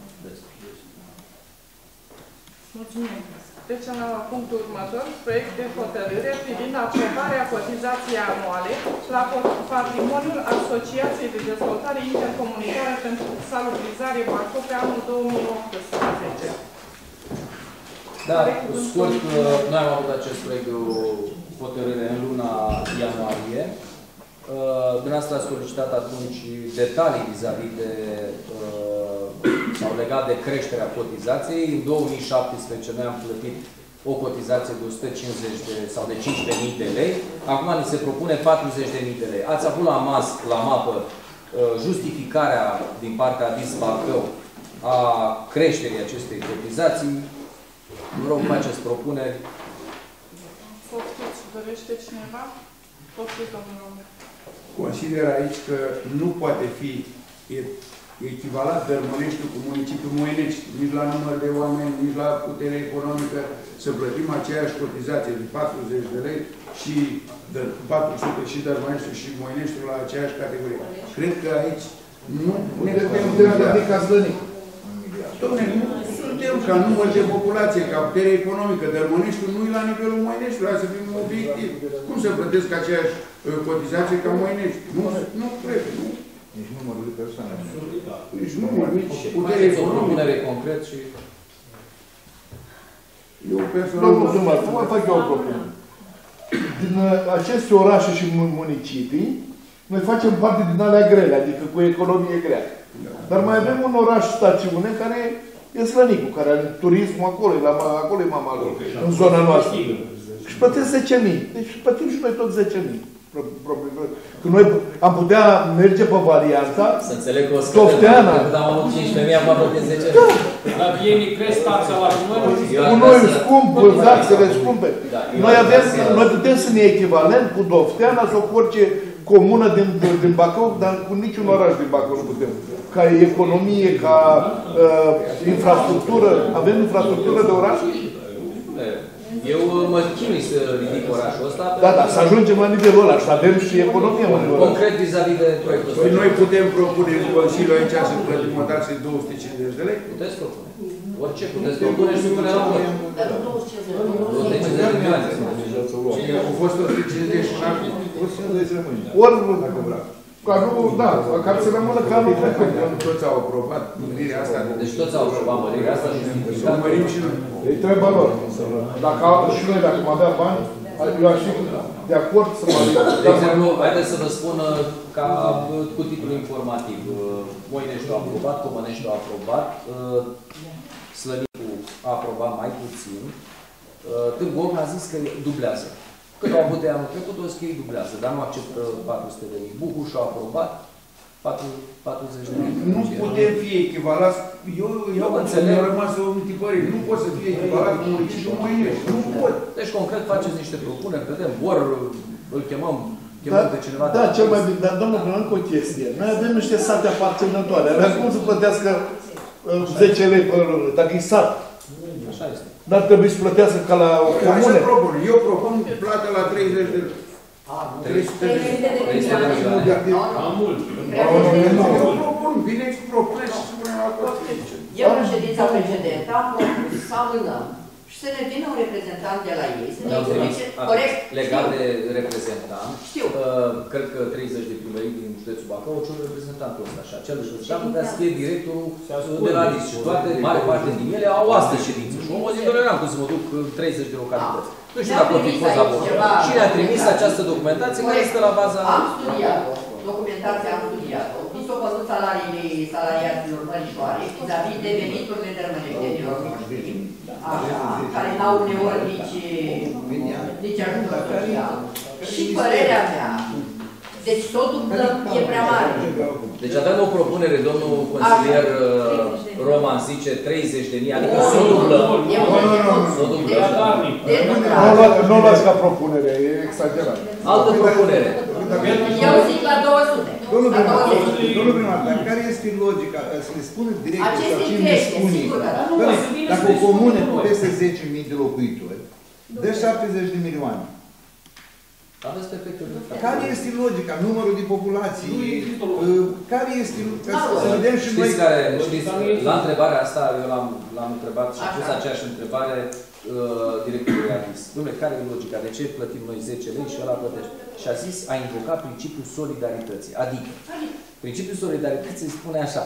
Mulțumim. Trecem la punctul următor, proiect de hotărâre privind aprobarea cotizației anuale la patrimoniul Asociației de Dezvoltare Intercomunitară pentru Salubrizare Bacău pe anul 2018. Da, scurt, noi am avut acest proiect de hotărâre în luna ianuarie. Dumneavoastră ați solicitat atunci detalii vis-a-vis de sau legat de creșterea cotizației. În 2017 noi am plătit o cotizație de 150 sau de 15.000 de lei. Acum ni se propune 40.000 de lei. Ați avut la mapă justificarea din partea DIS Bacău a creșterii acestei cotizații. Vă rog, faceți propuneri. Poftiți, dorește cineva? Poftiți, domnul Român. Consider aici că nu poate fi echivalat Dărmăneștiul cu municipiul Moinești, nici la număr de oameni, nici la putere economică, să plătim aceeași cotizație de 40 de lei și de 400 și Dărmăneștiul și Moineștiul la aceeași categorie. Cred că aici nu ne putem de Cazlănic. Dom'le, nu suntem ca număr de populație, ca putere economică. Dărmăneștiul nu e la nivelul Moineștiului, hai să fim obiectivi. Cum să plătesc aceeași cotizație ca Moinești? Nu cred. Nu. Nici numărul de persoane. Nici număr, nici putere Faceți o economică. propunere concret și... Eu personal... Domnul primar, să mai fac eu o propunere. Din aceste orașe și municipii, noi facem parte din alea grele, adică cu economie grea. Dar mai avem un oraș stațiune care e Slănicu, care are turismul acolo, acolo e mama lor, în zona noastră. Și plătesc 10.000. Deci plătim și noi tot 10.000. Că noi am putea merge pe varianta Să înțeleg că o să Tofteana. când am avut 15.000, acum plătesc 10.000. Dar ei cresc taxa la gunoi. cu noi scump, taxele scumpe. Noi putem să ne echivalent cu Dofteana sau cu orice comună din Bacău, dar cu niciun oraș din Bacău nu putem. Ca economie, ca infrastructură. Avem infrastructură de oraș? Eu mă chinui să ridic orașul ăsta. Da, să ajungem la nivelul ăla și avem și economia unui oraș. Concret vis-a-vis de proiectul ăsta. Păi noi putem propune în Consiliu aici să plătim o taxă de 250 de lei? Puteți propune. Orice puteți propune și supune la vot. Dar nu 250 250 de milioane. Au fost 150 și un acum. 150 rămâne. Ori, dacă vreau. da, ca să rămână ca anul trecut. Toți au aprobat mărirea asta. Deci toți au aprobat mărirea asta și Să mărim și noi. Îi trebuie lor. Dacă și noi, dacă am avea bani, eu aș fi de acord să mă de exemplu, haideți să vă spun ca cu titlu informativ. Moineștiul a aprobat, Comăneștiul a aprobat, Slănicu a aprobat mai puțin, Târgu Ocna a zis că dublează. Cât au avut de anul trecut, o să ei dublează, dar nu acceptă 400.000. Bucuș a aprobat 40.000. Nu putem fi echivalați. Eu înțeleg. mi-au rămas o întipărire. Nu pot să fie echivalat cu municipiul Moinești. Nu pot. Deci, concret, faceți niște propuneri, vedem, ori îl chemăm pe cineva. Da, cel mai bine. Dar, domnul, încă o chestie. Noi avem niște sate aparținătoare. Avem cum să plătească 10 lei pe lună, dacă e sat. Așa este. Dar trebuie să plătească ca la o comune. Eu propun plată la 30 de lei. 300 de lei. Cam mult. Eu propun, vineți cu propuneri și spunem la toate. Eu în ședința precedentă am propus să amânăm și să ne vină un reprezentant de la ei, să ne explice corect. Legat de reprezentant, Știu. cred că 30 de primării din județul Bacău au cerut reprezentantul ăsta și acel reprezentant putea să fie directorul de la list. Și toate, mare parte din ele au astă ședință. Și omul zic, doamne, n-am cum să mă duc 30 de localități. Nu știu dacă o fi fost la vot. Cine a trimis această documentație care este la baza... Am studiat-o, documentația am studiat-o. Mi s-au văzut salariile salariaților mărișoare, vis-a-vis de veniturile de rămâneștenilor noștri, așa, care n-au uneori nici ajutor social. Și părerea mea, deci tot dublăm, e prea mare. Deci avem o propunere, domnul consilier Roman zice 30.000, adică să o dublăm. Să o dublăm. Nu o luați ca propunere, e exagerat. Altă propunere. Eu zic la 200. Domnul primar, dar care este logica? Să le spună direct sau cine ne spune? Dacă o comună cu peste 10.000 de locuitori, dă 70 de milioane. Aveți perfect. Care este logica? Numărul de populație? Care este... Să vedem și noi... Știți, la întrebarea asta, eu l-am întrebat și am pus aceeași întrebare directorului a zis, dom'le, care e logica? De ce plătim noi 10 lei și ăla plătește? Și a zis, a invocat principiul solidarității. Adică, principiul solidarității spune așa.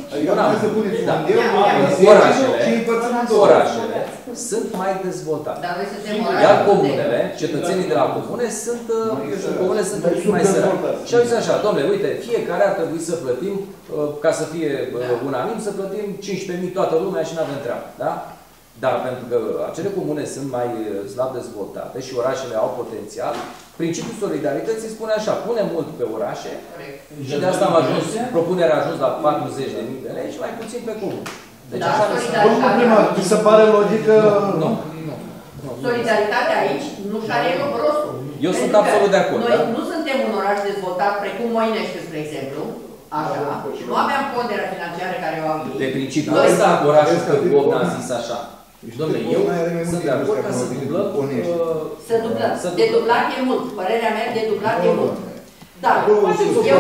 Orașele sunt mai dezvoltate. Iar comunele, cetățenii de la comune sunt, comunele sunt mai săraci. Și au zis așa, dom'le, uite, fiecare ar trebui să plătim, ca să fie unanim, să plătim 15.000 toată lumea și n-avem treabă. Da? Dar pentru că acele comune sunt mai slab dezvoltate și orașele au potențial, principiul solidarității spune așa, punem mult pe orașe și de asta am ajuns, propunerea a ajuns la 40.000 de lei și mai puțin pe comune. Deci așa mi se pare logică... Nu. Solidaritatea aici nu și are rostul. Eu sunt absolut de acord. Noi nu suntem un oraș dezvoltat precum Moinești, spre exemplu, așa, și nu aveam ponderea financiară care o au ei. De principiul ăsta, orașul Târgu a zis așa. Dom'le, eu sunt de acord ca să dublăm... Să dublăm. De dublat e mult. Părerea mea, de dublat e mult. Dar, eu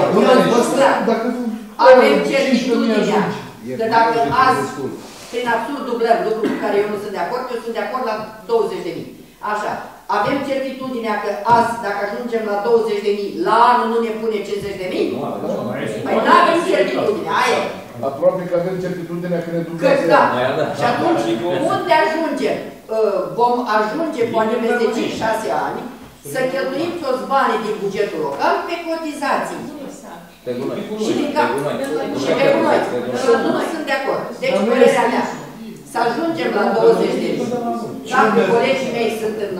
avem certitudinea că dacă azi, prin absurd dublăm, lucru cu care eu nu sunt de acord, eu sunt de acord la 20.000. Așa. avem certitudinea că azi, dacă ajungem la 20.000, la anul nu ne pune 50.000? Păi nu avem certitudinea, aia e. Aproape că avem certitudinea că ne Că Dumnezeu. da. Și atunci, unde ajungem? Vom ajunge, poate peste 5-6 ani, să cheltuim toți banii din bugetul local pe cotizații. Pe gunoi. Și din cap. Și pe gunoi. Și eu nu sunt de acord. Deci, părerea mea, să ajungem la 20.000. Dacă colegii mei sunt în...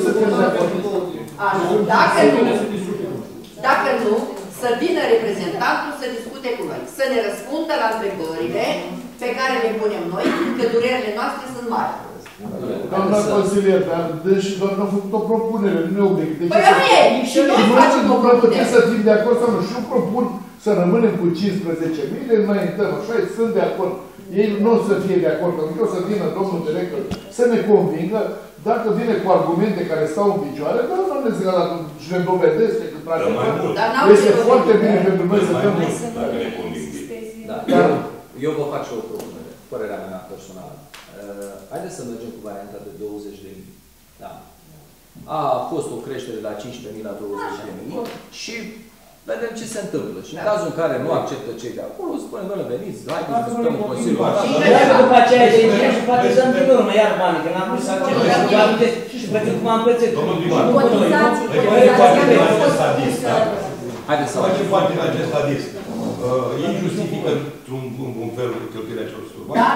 Dacă nu, să vină reprezentantul să discute cu noi, să ne răspundă la întrebările pe care le punem noi, că durerile noastre sunt mari. Doamna consilier, dar și doar am făcut o propunere, nu e obiectiv. Păi nu e, și noi facem o propunere. Să fim de acord sau nu? Și eu propun să rămânem cu 15.000, le înaintăm, așa, sunt de acord. Ei nu o să fie de acord, pentru că o să vină domnul director să ne convingă, dacă vine cu argumente care stau în picioare, dar nu ne zic la și ne dovedesc că este foarte bine pentru noi să dăm. Dacă ne conving. Eu vă fac și o propunere, părerea mea personală. Haideți să mergem cu varianta de 20.000. Da. A fost o creștere de la 15.000 la 20.000 și vedem ce se întâmplă. Și în cazul în care nu acceptă cei de acolo, spunem, doamne, veniți, haideți să discutăm în Consiliul. Și după aceea de ce și poate dăm din urmă, iar banii, că n-am vrut să acceptă și plătim cum am plătit. Domnul primar, haideți să facem parte în acest adis. Ei justifică într-un fel cheltuirea celor surbani. Da,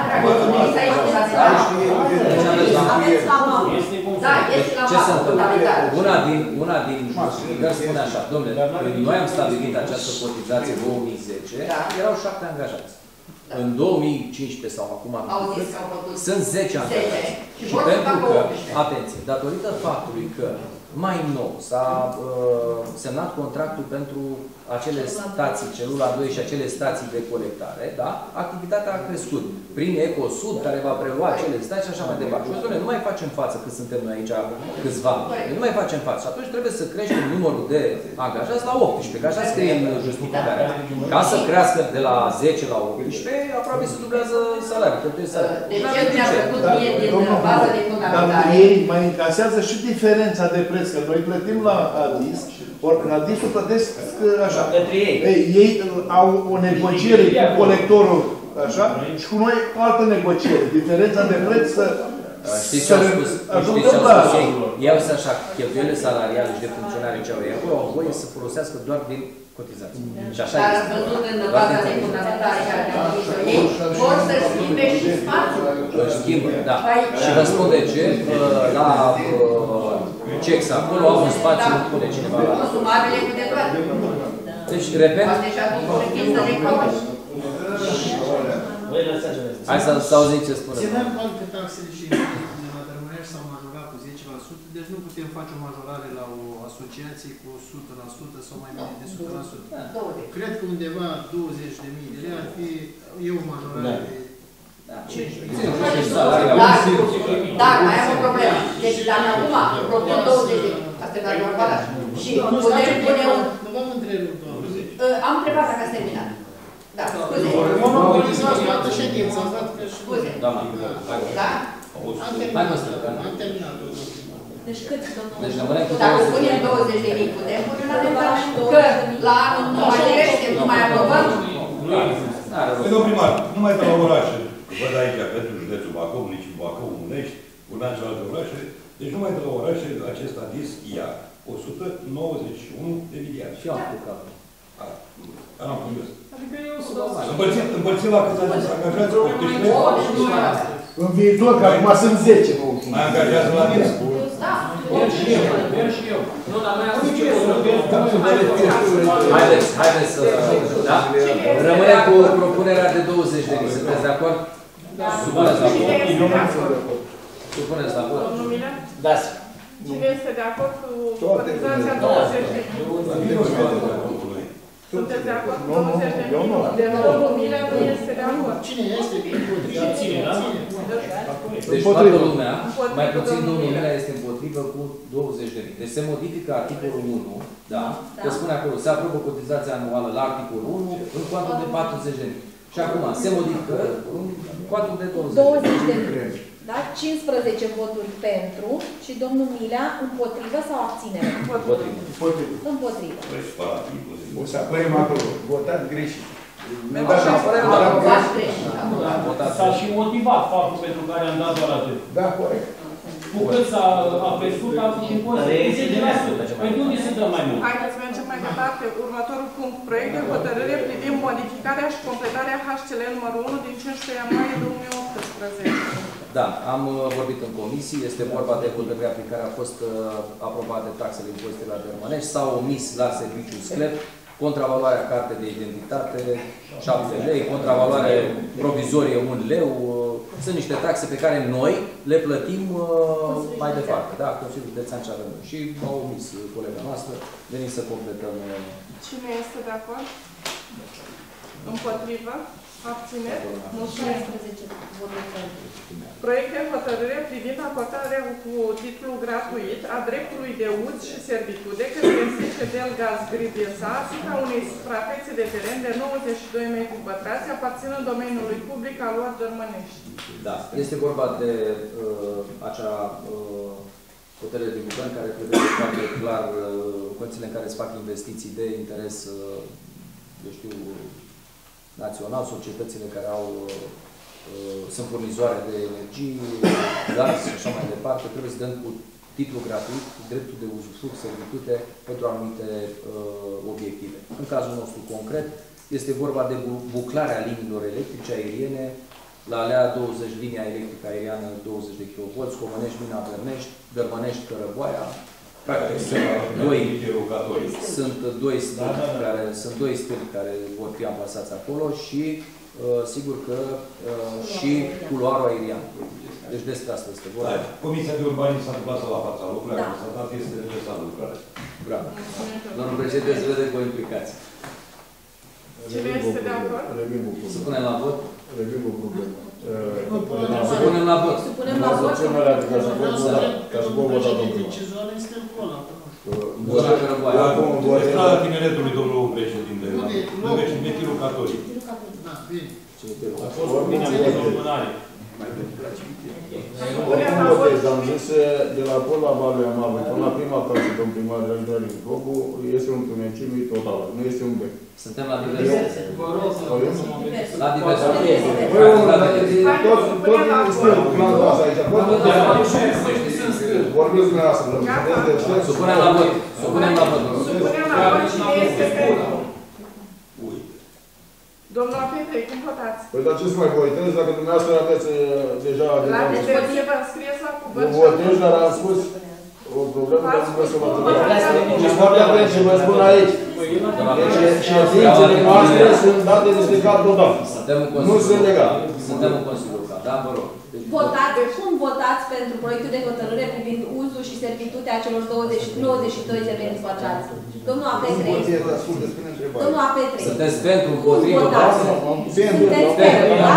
ce se întâmplă? Una din justificări spune așa, domnule, noi am stabilit această cotizație în 2010, erau 7 angajați. În 2015 sau acum sunt 10 angajați. Și pentru că, atenție, datorită faptului că mai nou s-a semnat contractul pentru acele stații, celula 2 și acele stații de colectare, da? Activitatea a crescut. Prin EcoSud, care va prelua acele stații și așa mai departe. Și nu mai facem față cât suntem noi aici câțiva. Nu mai facem față. Și atunci trebuie să creștem numărul de angajați la 18, că așa scrie în justificare. Ca să crească de la 10 la 18, aproape se dublează salariul. Deci ce mi-a plăcut mie din bază de fundamentare? Dar ei mai încasează și diferența de preț, că noi plătim la ADIS, ori în ADIS-ul plătesc așa. Ei au o negociere cu colectorul, așa, și cu noi o altă negociere. Diferența de preț să... Știți ce au spus? Știți ce au spus ei? Ei au zis așa, cheltuielile salariale și de funcționare ce au ei acolo au voie să folosească doar din cotizații. Și așa este. Dar ați văzut în baza de fundamentare care au zis ei, vor să schimbe și spațiul. Își schimbă, da. Și răspunde ce? La CEX acolo au un spațiu, nu pune cineva la... Consumabile cu de toate. Deci, repet... Poate și atunci o schimb să recunoști. Hai să auzim ce spune. Ținem cont că taxele și de la Dărmânești s-au majorat cu 10%, deci nu putem face o majorare la o asociație cu 100% sau mai bine de 100%. Cred că undeva 20.000 de lei ar fi o majorare de 5.000. Da, mai am o problemă. Deci, dacă acum propun 20.000, asta e la următoare. Și putem pune un... Nu v-am întrerupt, doamnă. Am întrebat dacă ați terminat. Da, scuze. Monopolizați toată ședința, am dat că și... Scuze. Doamna, Da? Am terminat. Deci cât, domnul? Deci rămânem cu 20.000. Dacă punem 20.000, putem pune un amendament că la anul nu mai crește, nu mai aprobăm? Domnul primar, numai de la orașe, văd aici pentru județul Bacău, municipiul Bacău, Unești, urmează alte orașe, deci numai de la orașe acest adis ia 191 de miliarde. Și am apucat. Am promis. Adică eu Împărțit la câți adis angajați? 18. În viitor, că acum sunt 10. Mai angajează la adis? Da. Merg și eu. Nu, dar mai Haideți să... Da? Rămânem cu propunerea de 20.000. Sunteți de acord? Da. Supuneți la vot. Supuneți la vot. Domnul Milea? Da. Cine este de acord cu cotizația 20.000? Sunteți de acord cu 20.000? De domnul Milea nu este de acord. Cine este? Ține, da? Deci toată lumea, mai puțin domnul Milea este împotrivă cu 20.000. Deci se modifică articolul 1, da? Că spune acolo, se aprobă cotizația anuală la articolul 1 în cuantum de 40.000. Și acum se modifică în cuantum de 20.000. Da? 15 voturi pentru și domnul Milea împotrivă sau abținere? Împotrivă. O să apărem acolo. Votat greșit. S-a și motivat faptul pentru care am dat doar atât. Da, corect. Cu cât s-a apesut, a fost în consecință de restul. Pentru unde se dă mai mult? Haideți să mergem mai departe. Următorul punct. Proiect de hotărâre privind modificarea și completarea HCL numărul 1 din 15 ianuarie 2018. Da, am vorbit în comisie, este vorba de hotărârea prin care a fost aprobate taxele impozite la Dărmănești, s-au omis la serviciul SCLEP contravaloarea cartei de identitate 7 lei, contravaloarea provizorie 1 leu, sunt niște taxe pe care noi le plătim mai departe, da, Consiliul Județean ce avem. Și m-au omis colega noastră, venim să completăm. Cine este de acord? Împotrivă? Abțineri? Mulțumesc. Proiect de hotărâre privind acordarea cu titlu gratuit a dreptului de uz și servitude către SCDL Gaz Gribiesa asupra unei suprafețe de teren de 92 metri pătrați aparținând domeniului public al lui Dărmănești. Da, este vorba de acea hotărâre de guvern care trebuie să facă clar condițiile în care se fac investiții de interes, eu știu, național, societățile care au, sunt furnizoare de energie, gaz și așa mai departe, trebuie să dăm cu titlu gratuit, dreptul de uzufruct, servitute pentru anumite obiective. În cazul nostru concret, este vorba de buclarea liniilor electrice aeriene la alea 20, linia electrică aeriană 20 de kV, Comănești, Mina, Bernești, Dărmănești, Cărăboaia. Practic, sunt doi stâlpi care vor fi amplasați acolo și sigur că și culoarul aerian. Deci despre asta este vorba. Da, Comisia de Urbanism s-a deplasat la fața locului, a constatat că este necesară lucrare. Bravo. Domnul președinte, se vede cu o implicație. Cine este de acord? Să punem la vot? Revin cu problemă. Să punem la vot. Să punem la vot? Ca să pot vota domnul. Decizioane este în cola. Strada Tineretului, domnul președinte, lângă cimitirul catolic. Da, bine. A fost o lumânare. Oricum votez, am zis de la Pol la Valea Mavă, până la prima casă, domn primar Războrin Globu, este un tunecime total, nu este un bec. Suntem la diverse. La diverse. Tot din stâl, plantați aici, vorbiți dumneavoastră, Supunem la vot. Supunem la vot. Supunem la vot cine este pentru. Domnul Petre, cum votați? Păi dar ce să mai votez dacă dumneavoastră aveți deja... La diverse vă înscrieți la cuvânt. Votez, dar am spus o problemă, dar nu vreau să vă întâlnesc. Și foarte atent ce vă spun aici. Deci ședințele noastre sunt date de stricat total. Nu sunt legale. Suntem în Consiliul Local, da? Vă rog. Cum votați pentru proiectul de hotărâre privind uzul și servitutea celor 92 de metri pătrați? Domnul Apetre. Domnul Apetre. Sunteți pentru, împotrivă? Sunteți pentru, da?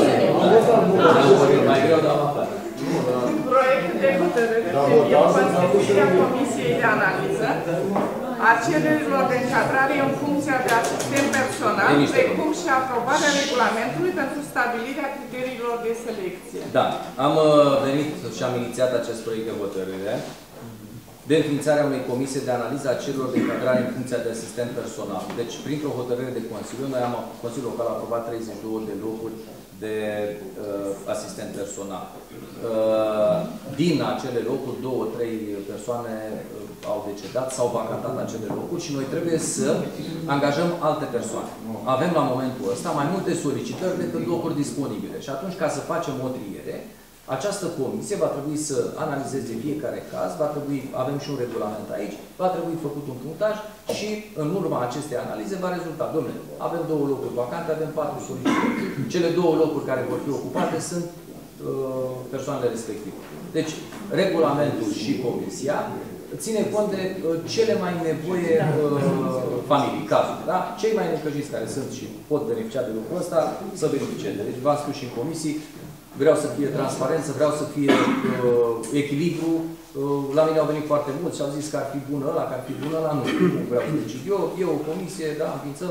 Mai greu, dar am aflat. Proiectul de hotărâre privind constituirea Comisiei de Analiză a cererilor de încadrare în funcția de asistent personal, precum și aprobarea regulamentului pentru stabilirea criteriilor de selecție. Da, am venit și am inițiat acest proiect de hotărâre de înființarea unei comisii de analiză a cererilor de încadrare în funcția de asistent personal. Deci, printr-o hotărâre de Consiliu, noi Consiliul Local a aprobat 32 de locuri de asistent personal. Din acele locuri, 2-3 persoane au decedat sau vacantat acele locuri și noi trebuie să angajăm alte persoane. Avem la momentul ăsta mai multe solicitări decât locuri disponibile. Și atunci, ca să facem o triere, această comisie va trebui să analizeze fiecare caz, avem și un regulament aici, va trebui făcut un punctaj și în urma acestei analize va rezulta, domnule, avem 2 locuri vacante, avem 4 solicitări. Cele 2 locuri care vor fi ocupate sunt persoanele respective. Deci, regulamentul și comisia ține cont de cele mai nevoie familii, cazuri, da? Cei mai necăjiți care sunt și pot beneficia de lucrul ăsta, să beneficieze. Deci, v-am spus și în comisii, vreau să fie transparență, vreau să fie echilibru. La mine au venit foarte mulți și au zis că ar fi bună ăla, că ar fi bună ăla, nu vreau să decid. E o comisie, da, înființăm,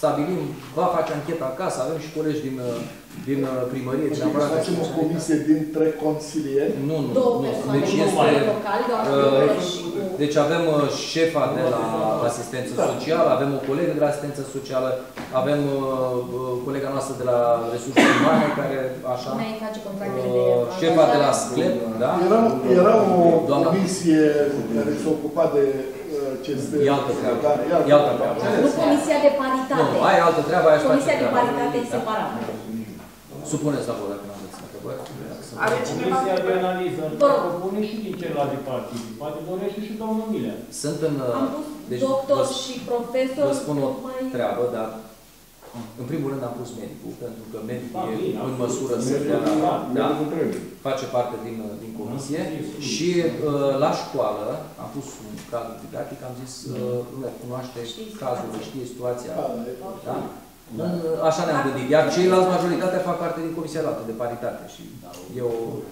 stabilim, va face ancheta acasă, avem și colegi din primărie. Deci facem o comisie dintre consilieri? Nu. Două persoane Deci, locali, deci avem șefa de la asistență socială, avem o colegă de la asistență socială, avem colega noastră de la resurse umane, care așa, șefa de la SCLEP, da? Era o comisie care se ocupa de E altă treabă. Nu Comisia de Paritate. Nu, ai altă treabă, aia Comisia de Paritate e separată. Supuneți la vot dacă nu aveți întrebări. Are cineva Comisia de analiză propune și din celelalte partide. Poate dorește și domnul Milea. Sunt în... Am pus doctor și profesor. Vă spun o treabă, dar în primul rând am pus medicul, pentru că medicul e în măsură să face parte din comisie și la școală am pus un cadru didactic, am zis, cunoaște cazul, știe situația, da? Așa ne-am gândit, iar ceilalți majoritatea fac parte din comisia altă de paritate și eu...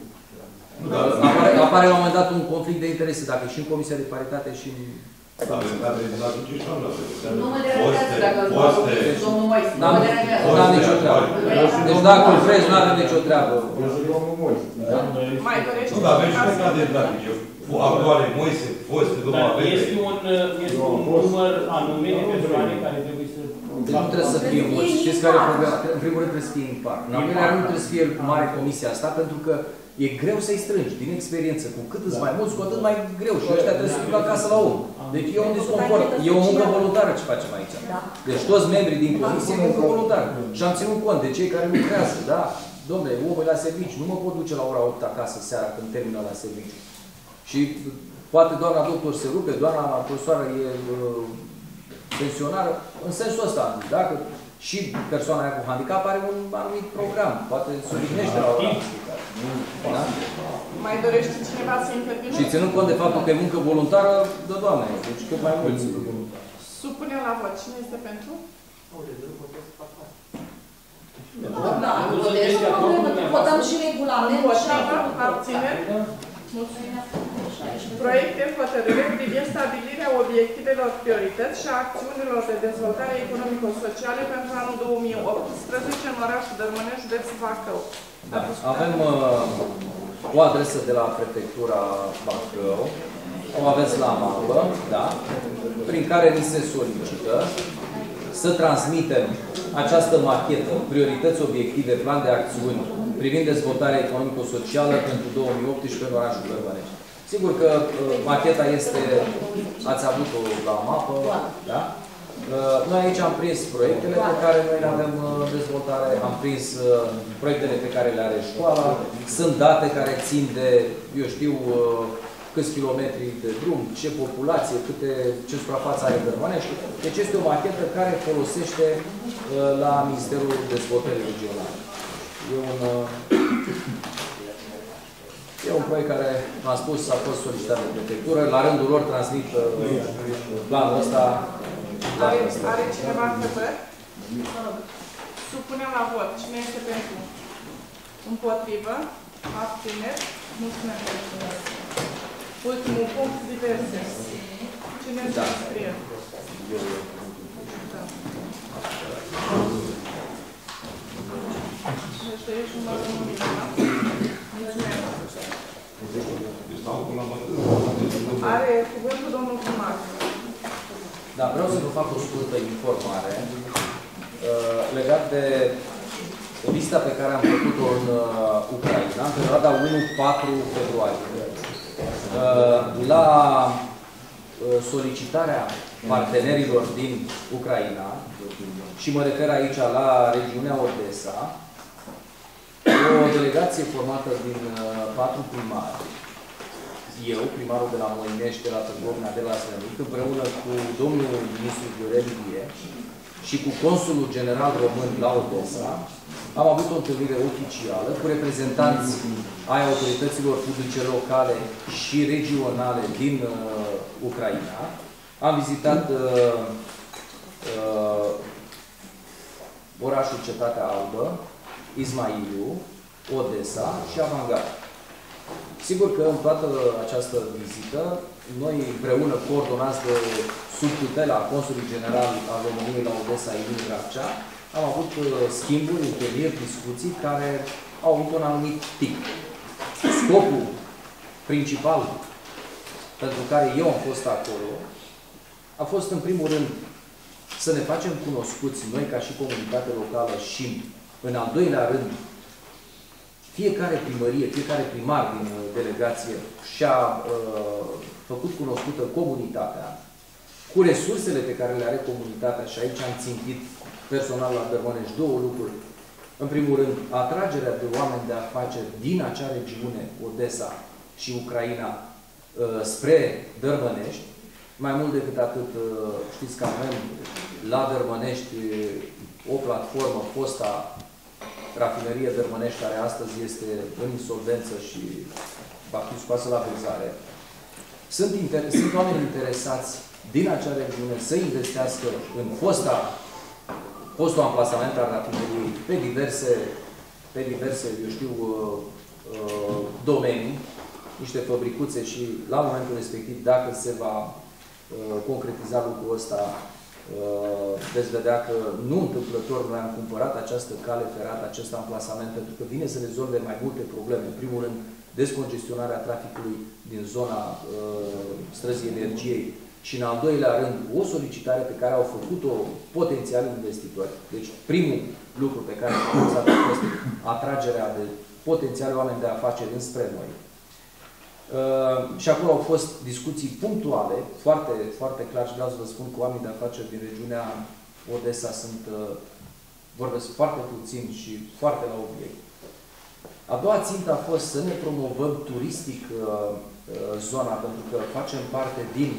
Apare la un moment dat un conflict de interese, dacă e și în comisia de paritate și în... Da, avem cadre din la 5 ani la nu mă deranjează dacă domnul Moise. Nu mă deranjează. N-am nicio treabă. Deci dacă îl frezi, nu avem nicio treabă. Mai dorește? Nu, dar avem și cadre didactice. Actuale, Moise, foste, domnul Avete. Este un număr anume de persoane care trebuie să... Deci nu trebuie să fie mulți. Știți care e problema? În primul rând trebuie să fie impar. În al doilea rând trebuie să fie mare comisia asta, pentru că e greu să-i strângi, din experiență. Cu cât îți mai mulți, cu atât mai greu. Și ăștia trebuie să ducă acasă la om. Deci e un disconfort. E o muncă voluntară ce facem aici. Deci toți membrii din comisie e muncă voluntară. Și am ținut cont de cei care lucrează. Da? Dom'le, omul e la serviciu. Nu mă pot duce la ora 8 acasă seara când termină la serviciu. Și poate doamna doctor se rupe, doamna profesoară e pensionară. În sensul ăsta, dacă și persoana aia cu handicap are un anumit program. Poate se odihnește la ora. Da? Mai dorește cineva să intervină? Și ținând cont de faptul că e muncă voluntară, dă Doamne, deci cât mai mulți. Supunem la vot. Cine este pentru? Da, votăm și regulamentul. Abțineri? Proiect de hotărâre privind stabilirea obiectivelor, priorități și a acțiunilor de dezvoltare economico-sociale pentru anul 2018 în orașul Dărmănești, județul Bacău. Avem o adresă de la prefectura Bacău, o aveți la mapă, da? Prin care ni se solicită să transmitem această machetă, priorități, obiective, plan de acțiuni privind dezvoltarea economico-socială pentru 2018 în orașul Dărmănești. Sigur că macheta este, ați avut-o la mapă, da? Noi aici am prins proiectele pe care noi le avem dezvoltare, am prins proiectele pe care le are școala, sunt date care țin de, eu știu, câți kilometri de drum, ce populație, ce suprafață are Dărmănești. Deci este o machetă care folosește la Ministerul Dezvoltării Regionale. E un proiect care, v-am spus, a fost solicitat de prefectură. La rândul lor transmit planul ăsta. Are cineva întrebări? Supunem la vot. Cine este pentru? Împotrivă? Abțineri? Mulțumesc. Ultimul punct, diverse. Cine se înscrie? Da. Deci ești numărul 1, da? Mulțumesc. Are cuvântul domnul primar. Da, vreau să vă fac o scurtă informare legat de lista pe care am făcut-o în Ucraina, în perioada 1-4 februarie. La solicitarea partenerilor din Ucraina, și mă refer aici la regiunea Odessa, o delegație formată din 4 primari, eu, primarul de la Moinești, de la Târgovna, de la Slănic, împreună cu domnul ministru Viorel Ilie și cu consulul general român la Odessa, am avut o întâlnire oficială cu reprezentanți ai autorităților publice locale și regionale din Ucraina. Am vizitat orașul Cetatea Albă, Ismailiu, Odessa și Avangard. Sigur că în toată această vizită, noi împreună coordonați de sub tutela Consulului General al României la Odessa, Ilie Grabcea, am avut schimburi, întâlniri, discuții care au avut un anumit tip. Scopul principal pentru care eu am fost acolo a fost, în primul rând, să ne facem cunoscuți noi ca și comunitate locală și, în al doilea rând, fiecare primărie, fiecare primar din delegație și-a făcut cunoscută comunitatea cu resursele pe care le are comunitatea, și aici am țintit personal la Dărmănești două lucruri. În primul rând, atragerea de oameni de afaceri din acea regiune, Odessa și Ucraina, spre Dărmănești. Mai mult decât atât, știți că avem la Dărmănești o platformă, fosta rafinerie Dărmănești, care astăzi este în insolvență și va fi scoasă la vânzare. Sunt oameni interesați din acea regiune să investească în fostul amplasament al rafineriei pe diverse, eu știu, domenii, niște fabricuțe, și la momentul respectiv, dacă se va concretiza lucrul ăsta, veți vedea că nu întâmplător noi am cumpărat această cale ferată, acest amplasament, pentru că vine să rezolve mai multe probleme. În primul rând, descongestionarea traficului din zona străzii Energiei și, în al doilea rând, o solicitare pe care au făcut-o potențiali investitori. Deci, primul lucru pe care am făcut a fost atragerea de potențiali oameni de afaceri înspre noi. Și acolo au fost discuții punctuale, foarte, foarte clar, și vreau să vă spun că oamenii de afaceri din regiunea Odessa vorbesc foarte puțin și foarte la obiect. A doua țintă a fost să ne promovăm turistic zona, pentru că facem parte din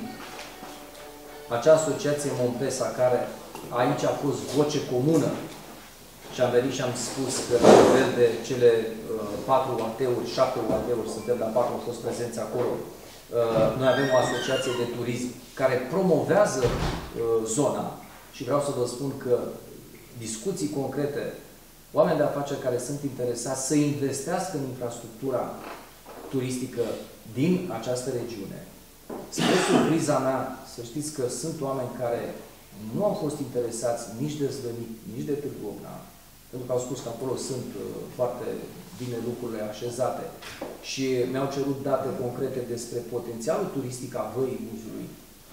acea asociație Mompesa, care aici a fost voce comună. Și am venit și am spus că, la nivel de cele 4 UAT-uri, 7 UAT-uri, suntem la 4, au fost prezenți acolo. Noi avem o asociație de turism care promovează zona și vreau să vă spun că discuții concrete, oameni de afaceri care sunt interesați să investească în infrastructura turistică din această regiune. Spre surpriza mea, să știți că sunt oameni care nu au fost interesați nici de Zvănit, nici de Târgu Ocna, pentru că au spus că acolo sunt foarte bine lucrurile așezate și mi-au cerut date concrete despre potențialul turistic a Văii Buzului.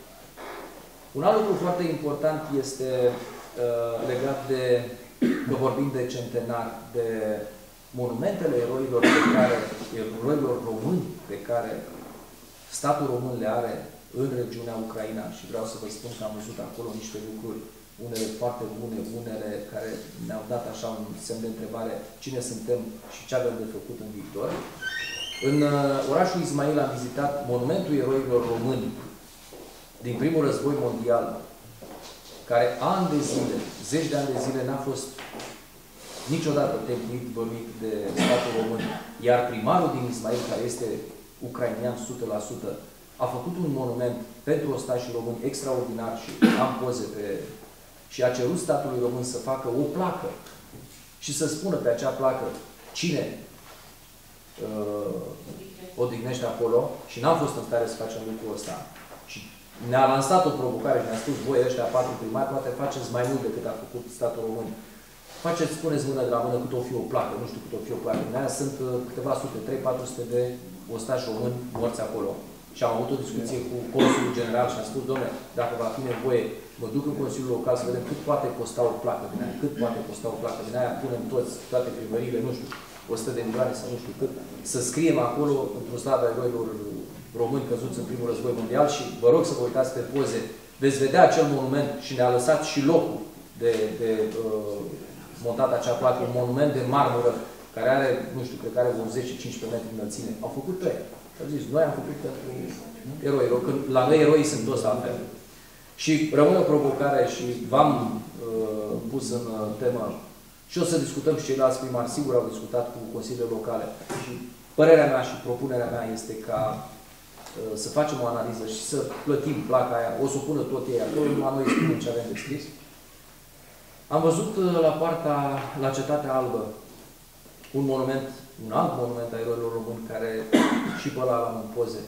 Un alt lucru foarte important este legat de, că vorbim de centenar, de monumentele eroilor români pe care statul român le are în regiunea Ucraina, și vreau să vă spun că am văzut acolo niște lucruri, unele foarte bune, unele care ne-au dat așa un semn de întrebare cine suntem și ce avem de făcut în viitor. În orașul Ismail am vizitat monumentul eroilor români din primul război mondial, care ani de zile, zeci de ani de zile, n-a fost niciodată templit, bănuit de statul român, iar primarul din Ismail, care este ucrainian 100%, a făcut un monument pentru ostașii români extraordinar și am poze pe... și a cerut statului român să facă o placă și să spună pe acea placă cine odihnește acolo, și n-am fost în stare să facem lucrul ăsta. Și ne-a lansat o provocare și ne-a spus, voi ăștia 4 primari, poate faceți mai mult decât a făcut statul român. Faceți, spuneți mână de la mână cât o fi o placă, nu știu cât o fi o placă. Din aia sunt câteva sute, 300-400 de ostași români morți acolo. Și am avut o discuție cu Consulul General și am spus, dom'le, dacă va fi nevoie, mă duc în Consiliul Local să vedem cât poate costa o placă din aia, cât poate costa o placă din aia, punem toți, toate primăriile, nu știu, 100 de milioane sau nu știu cât, să scriem acolo, într-o slavă a eroilor români căzuți în primul război mondial, și vă rog să vă uitați pe poze, veți vedea acel monument și ne-a lăsat și locul de montat acea placă, un monument de marmură, care are, nu știu, cred că are vreo 10-15 metri înălțime. Au făcut pe ei. Au zis, noi am făcut pentru eroi. Când la noi eroii sunt toți la fel. Și rămâne o provocare și v-am pus în temă și o să discutăm și ceilalți primari, sigur au discutat cu consiliile locale. Și părerea mea și propunerea mea este ca să facem o analiză și să plătim placa aia, o să o pună tot ei acolo, numai noi spunem ce avem de scris. Am văzut la Cetatea Albă, un alt monument a eroilor români, care și pe ăla l-am în poze,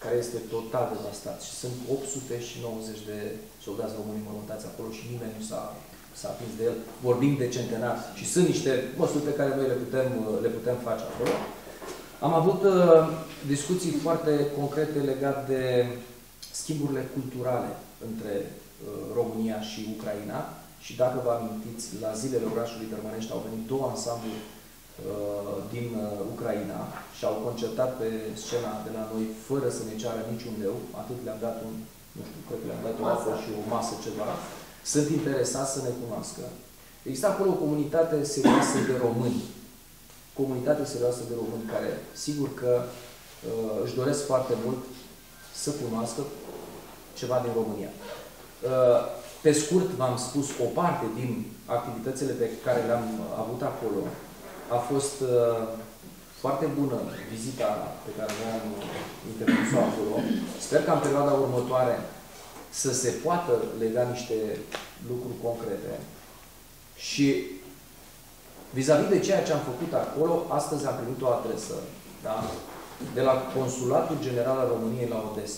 care este total devastat și sunt 890 de soldați români mormântați acolo și nimeni nu s-a atins de el. Vorbim de centenar și sunt niște măsuri pe care noi le putem face acolo. Am avut discuții foarte concrete legate de schimburile culturale între România și Ucraina și dacă vă amintiți, la zilele orașului Tărmănești au venit două ansambluri din Ucraina și au concertat pe scena de la noi fără să ne ceară niciun leu, atât le-am dat cred că le-am dat o apă și o masă ceva. Sunt interesați să ne cunoască. Există acolo o comunitate serioasă de români. Comunitate serioasă de români care, sigur că își doresc foarte mult să cunoască ceva din România. Pe scurt, v-am spus, o parte din activitățile pe care le-am avut acolo. A fost foarte bună vizita pe care ne-am interpus-o acolo. Sper că în perioada următoare să se poată lega niște lucruri concrete. Și vis-a-vis de ceea ce am făcut acolo, astăzi am primit o adresă, da? De la Consulatul General al României la Odessa.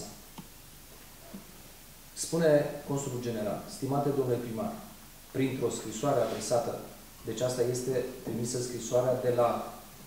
Spune Consulul General: stimate domnule primar, printr-o scrisoare adresată, deci asta este trimisă scrisoarea de la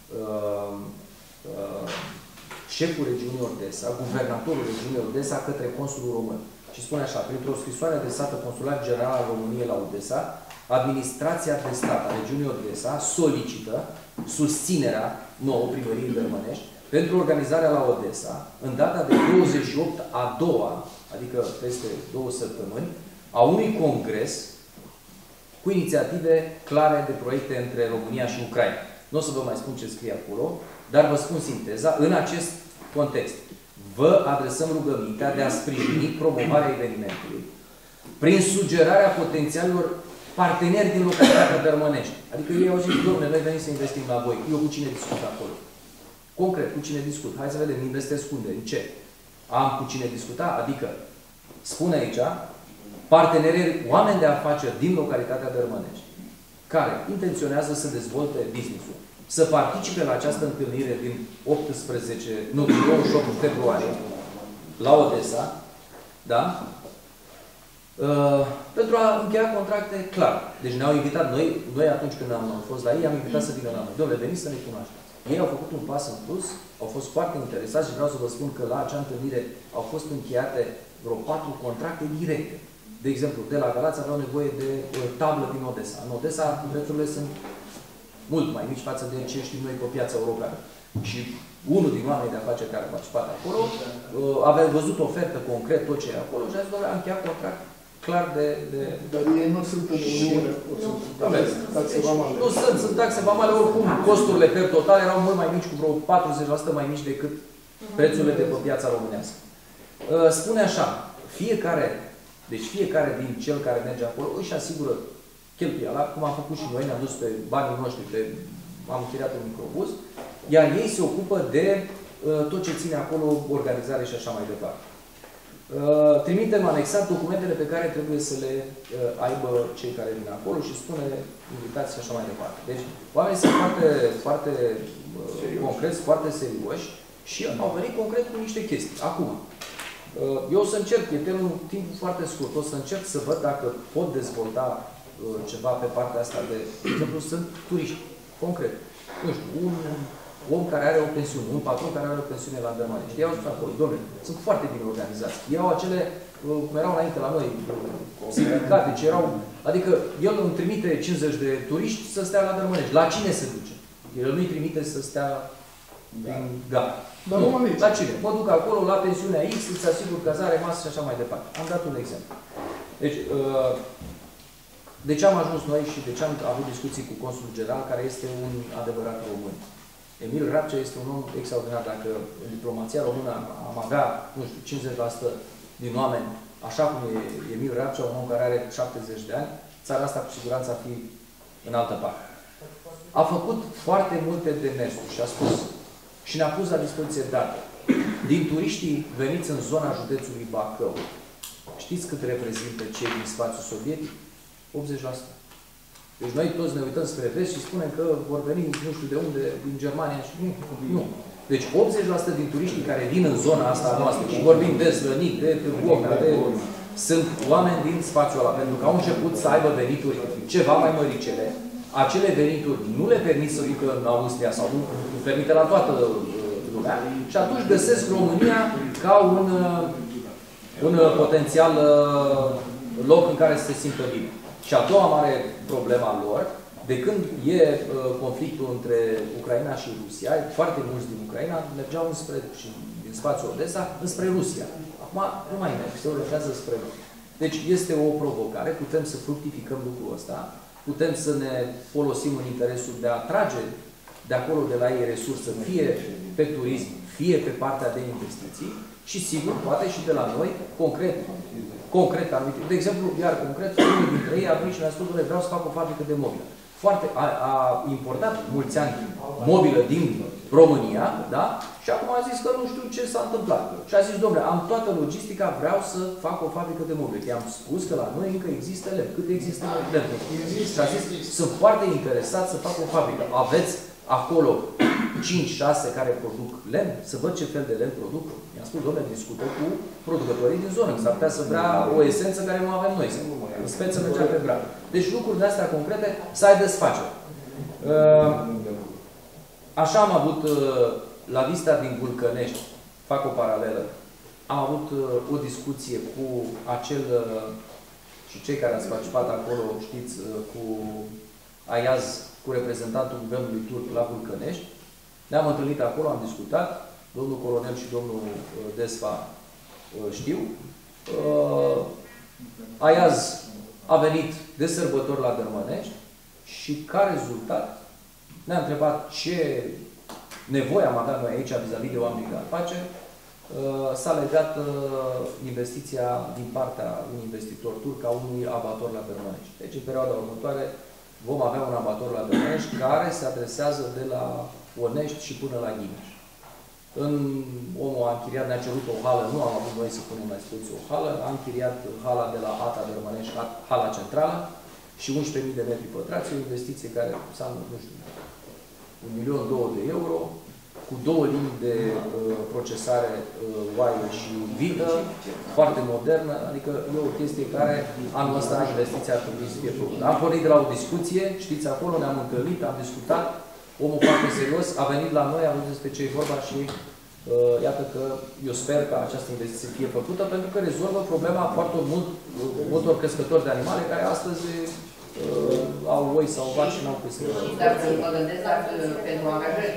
șeful regiunii Odessa, guvernatorul regiunii Odessa către Consulul Român. Și spune așa: printr-o scrisoare adresată Consulatul General al României la Odessa, Administrația de Stat a regiunii Odessa solicită susținerea nouă primăriei Dărmănești pentru organizarea la Odessa, în data de 28 a doua, adică peste 2 săptămâni, a unui congres cu inițiative clare de proiecte între România și Ucraina. Nu o să vă mai spun ce scrie acolo, dar vă spun sinteza. În acest context, vă adresăm rugămintea de a sprijini promovarea evenimentului prin sugerarea potențialilor parteneri din localitatea Dărmănești. Adică ei au zis: dom'le, noi venim să investim la voi. Eu cu cine discut acolo? Concret, cu cine discut? Hai să vedem, investesc unde? În ce? Am cu cine discuta? Adică, spune aici, parteneri, oameni de afaceri din localitatea Dărmănești, care intenționează să dezvolte business-ul, să participe la această întâlnire din 28 februarie, la Odessa, da? Pentru a încheia contracte clar. Deci ne-au invitat noi atunci când am fost la ei, am invitat să vină la noi. Dom'le, veniți să ne cunoașteți. Ei au făcut un pas în plus, au fost foarte interesați și vreau să vă spun că la acea întâlnire au fost încheiate vreo 4 contracte directe. De exemplu, de la Galați aveau nevoie de tablă din Odessa. În Odessa prețurile sunt mult mai mici față de ce știm noi pe piața europeană. Și unul din oamenii de afaceri care a participat acolo avea văzut ofertă concret, tot ce e acolo și a zis: a încheiat contract clar de... Dar ei nu sunt în Uniune, taxe vamale. Nu sunt taxe vamale, oricum costurile per total erau mult mai mici, cu vreo 40% mai mici decât prețurile de pe piața românească. Spune așa: fiecare din cel care merge acolo își asigură cheltuiala, cum am făcut și noi, ne-am dus pe banii noștri, am închiriat un microbus, iar ei se ocupă de tot ce ține acolo, organizare și așa mai departe. Trimitem anexat documentele pe care trebuie să le aibă cei care vin acolo și spune invitați și așa mai departe. Deci, oamenii sunt foarte, foarte concreți, foarte serioși și au venit concret cu niște chestii. Acum, eu o să încerc, e un timp foarte scurt, o să încerc să văd dacă pot dezvolta ceva pe partea asta de exemplu, sunt turiști, concret. Nu știu, un om care are o pensiune, un patron care are o pensiune la Dărmănești. Ei au spus acolo: dom'le, sunt foarte bine organizați. Ei au acele, cum erau înainte la noi, sindicate, ce erau, adică el îmi trimite 50 de turiști să stea la Dărmănești. La cine se duce? El nu-i trimite să stea din gata. Dar nu, la cine? Mă duc acolo, la pensiunea X, îți asigur cazare, masă și așa mai departe. Am dat un exemplu. Deci, de ce am ajuns noi și de ce am avut discuții cu Consulul General, care este un adevărat român? Emil Rapcea este un om extraordinar. Dacă în diplomația română am avea, nu știu, 50% din oameni, așa cum e Emil Rapcea, un om care are 70 de ani, țara asta cu siguranță ar fi în altă parte. A făcut foarte multe demersuri și a spus și ne-a pus la dispoziție date. Din turiștii veniți în zona județului Bacău, știți cât reprezintă cei din spațiul sovietic? 80%. Deci noi toți ne uităm spre vest și spunem că vor veni nu știu de unde, din Germania și nu. Deci 80% din turiștii care vin în zona asta noastră, și vorbim de Slănic, de Târgoca, sunt oameni din spațiul ăla, pentru că au început să aibă venituri ceva mai măricele. Acele venituri nu le permit să ducă în Austria sau nu permite la toată lumea și atunci găsesc România ca un potențial loc în care să se simtă bine. Și a doua mare problema lor, de când e conflictul între Ucraina și Rusia, foarte mulți din Ucraina mergeau și din spațiul Odessa înspre Rusia. Acum nu mai merg, se orientează spre Rusia. Deci este o provocare, putem să fructificăm lucrul ăsta, putem să ne folosim în interesul de a atrage de acolo, de la ei, resursă, fie pe turism, fie pe partea de investiții și, sigur, poate și de la noi, concret anumite. De exemplu, iar concret, unul dintre ei a venit și ne-a spus, vreau să fac o fabrică de mobilă. A importat mulți ani mobilă din România, da? Și acum a zis că nu știu ce s-a întâmplat. Și a zis, domnule, am toată logistica, vreau să fac o fabrică de mobile. I-am spus că la noi încă există lemn. Cât există lemn? Și a zis, sunt foarte interesat să fac o fabrică. Aveți acolo 5-6 care produc lemn? Să văd ce fel de lemn produc. I-am spus, domnule, discută cu producătorii din zonă. S-ar putea să vrea o esență care nu avem noi. În speță mergea pe brad. Deci lucruri de astea concrete să ai desfacere. Așa am avut la Vista din Vulcănești, fac o paralelă, am avut o discuție cu acel, și cei care ați participat acolo, știți, cu Ayaz, cu reprezentantul guvernului turc la Vulcănești. Ne-am întâlnit acolo, am discutat, domnul colonel și domnul Desfa știu. Ayaz a venit de sărbători la Dărmănești și ca rezultat ne-a întrebat ce nevoie am avea noi aici vis-a-vis de oamenii de afaceri. S-a legat investiția din partea unui investitor turc a unui abator la Dărmănești. Deci în perioada următoare vom avea un abator la Dărmănești care se adresează de la Onești și până la Ghimeș. Omul a închiriat, ne-a cerut o hală, nu am avut noi să punem la dispoziție o hală, a închiriat hala de la ATA Dărmănești, hala centrală și 11.000 de metri pătrați, o investiție care înseamnă, nu știu, 1.200.000 de euro, cu 2 linii de procesare wire și vidă, foarte modernă, adică e o chestie care anul ăsta investiția ar trebui să fie făcută. Am pornit de la o discuție, știți acolo, ne-am întâlnit, am discutat, omul foarte serios a venit la noi, a văzut despre ce e vorba și iată că eu sper că această investiție fie făcută pentru că rezolvă problema foarte multor crescători de animale care astăzi au oi sau vaci și n-au crescut. Dar mă gândesc pentru angajări.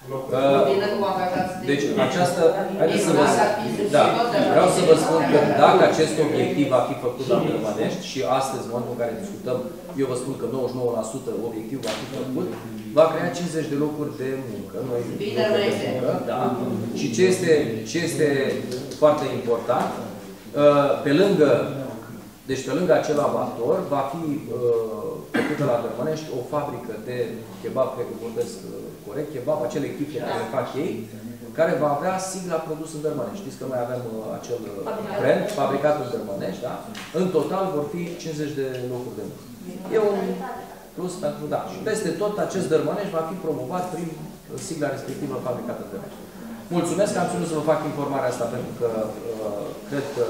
Deci această, haideți să vă vreau să vă spun că dacă acest obiectiv va fi făcut la Dărmănești și astăzi, în momentul în care discutăm, eu vă spun că 99% obiectivul va fi făcut, va crea 50 de locuri de muncă. Noi da. Și ce este foarte important, pe lângă acel abator, va fi făcută la Dărmănești o fabrică de kebab, cred că vorbesc corect, kebab, acele chifle care le fac ei, care va avea sigla produs în Dărmănești. Știți că noi avem acel brand fabricat în Dărmănești, da? În total vor fi 50 de locuri de muncă. E un plus pentru, da. Și peste tot acest Dărmănești va fi promovat prin sigla respectivă fabricată în Dărmănești. Mulțumesc că am ținut să vă fac informarea asta, pentru că cred că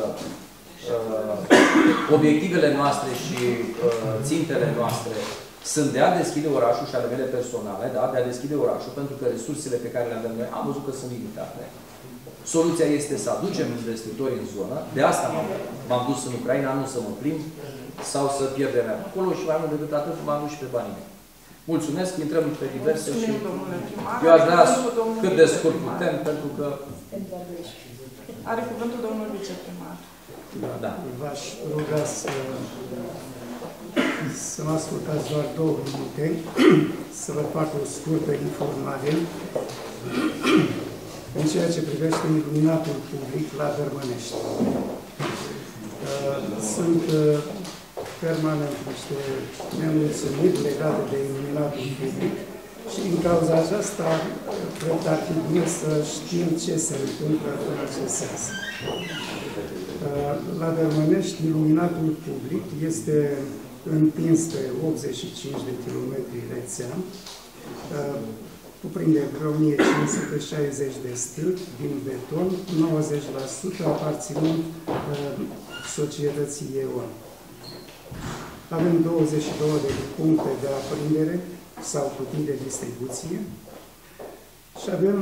obiectivele noastre și țintele noastre sunt de a deschide orașul și ale mele personale, da? De a deschide orașul, pentru că resursele pe care le avem noi am văzut că sunt limitate. Soluția este să aducem investitori în zonă, de asta m-am dus în Ucraina, nu să mă plimb sau să pierdem acolo și mai mult decât atât m-am dus și pe banii mei. Mulțumesc, intrăm pe diverse și eu aș vrea cât de scurt putem, pentru că... Are cuvântul domnul viceprimar. Da. V-aș ruga să mă ascultați doar 2 minute, să vă fac o scurtă informare în ceea ce privește iluminatul public la Dărmănești. Sunt permanent niște nemulțumiri legate de iluminatul public și din cauza aceasta cred că ar fi bine să știm ce se întâmplă în acest sens. La Dărmănești, iluminatul public este întins pe 85 de kilometri rețea. cuprinde vreo 1560 de stâlpi din beton, 90% aparținând societății EON. Avem 22 de puncte de aprindere sau cutii de distribuție și avem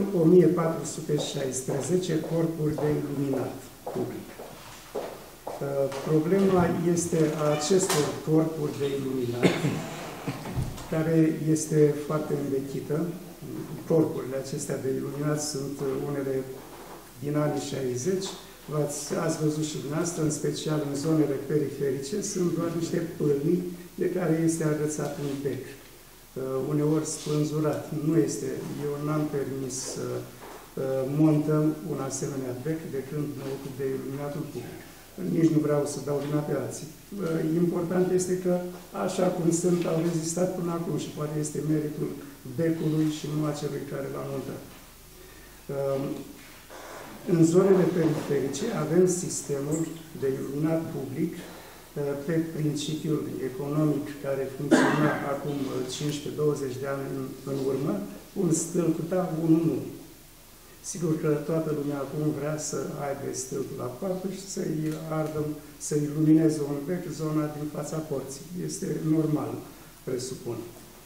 1416 corpuri de iluminat public. Problema este a acestor corpuri de iluminat, care este foarte învechită. Corpurile acestea de iluminat sunt unele din anii 60. Ați văzut și dumneavoastră, în special în zonele periferice, sunt doar niște pâlni de care este agățat un bec. Uneori spânzurat. Nu este. Eu n-am permis să montăm un asemenea bec de când mă ocup de iluminatul public. Nici nu vreau să dau vina pe alții. Important este că, așa cum sunt, au rezistat până acum și poate este meritul becului și nu a celui care l-a montat. În zonele periferice avem sistemul de iluminat public pe principiul economic care funcționa acum 15-20 de ani în urmă, un stâlp da, unul nu. Sigur că toată lumea acum vrea să aibă stâlpul la poartă și să-i ardă, să-i lumineze un bec zona din fața porții. Este normal, presupun.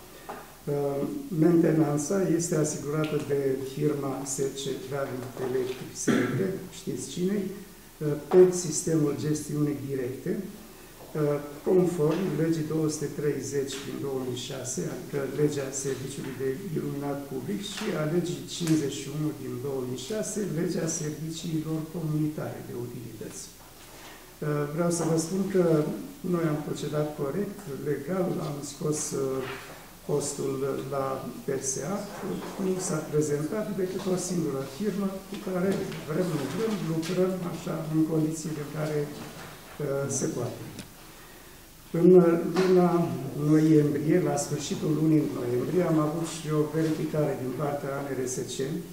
Mentenanța este asigurată de firma SC Travel Electric SRL, știți cine, pe sistemul gestiunii directe, conform legii 230 din 2006, adică legea Serviciului de Iluminat Public, și a legii 51 din 2006, legea Serviciilor Comunitare de Utilități. Vreau să vă spun că noi am procedat corect, legal, am scos postul la PSA, nu s-a prezentat decât o singură firmă cu care vrem, lucrăm așa în condițiile în care se poate. În luna noiembrie, la sfârșitul lunii noiembrie, am avut și o verificare din partea ANRSC,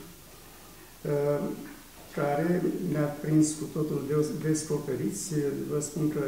care ne-a prins cu totul descoperiți. Vă spun că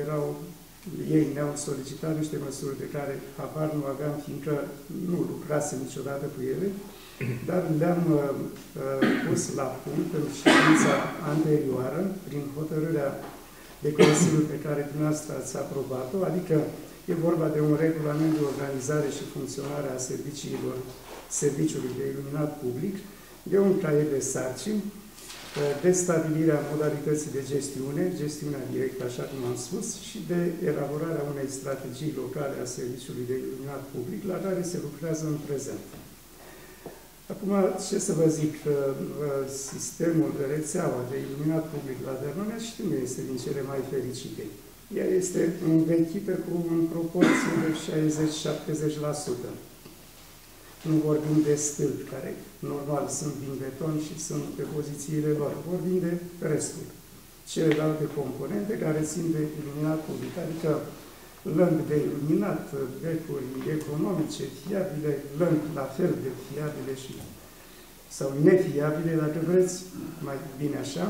ei ne-au solicitat niște măsuri de care habar nu aveam, fiindcă nu lucrasem niciodată cu ele, dar le-am pus la punct în ședința anterioară, prin hotărârea de Consiliu pe care dumneavoastră ați aprobat-o, adică e vorba de un regulament de organizare și funcționare a Serviciului de Iluminat Public, de un caiet de sarcini, de stabilirea modalității de gestiune, gestiunea directă, așa cum am spus, și de elaborarea unei strategii locale a Serviciului de Iluminat Public, la care se lucrează în prezent. Acum, ce să vă zic, sistemul de rețeaua de iluminat public la Dărmănești nu este din cele mai fericite. Ea este învechită cu în proporție de 60-70%. Nu vorbim de stâlpi, care normal sunt din beton și sunt pe pozițiile lor. Vorbim de restul. Celelalte componente care țin de iluminat public, adică lămpi de iluminat, becuri economice, fiabile, lămpi la fel de fiabile sau nefiabile, dacă vreți, mai bine așa,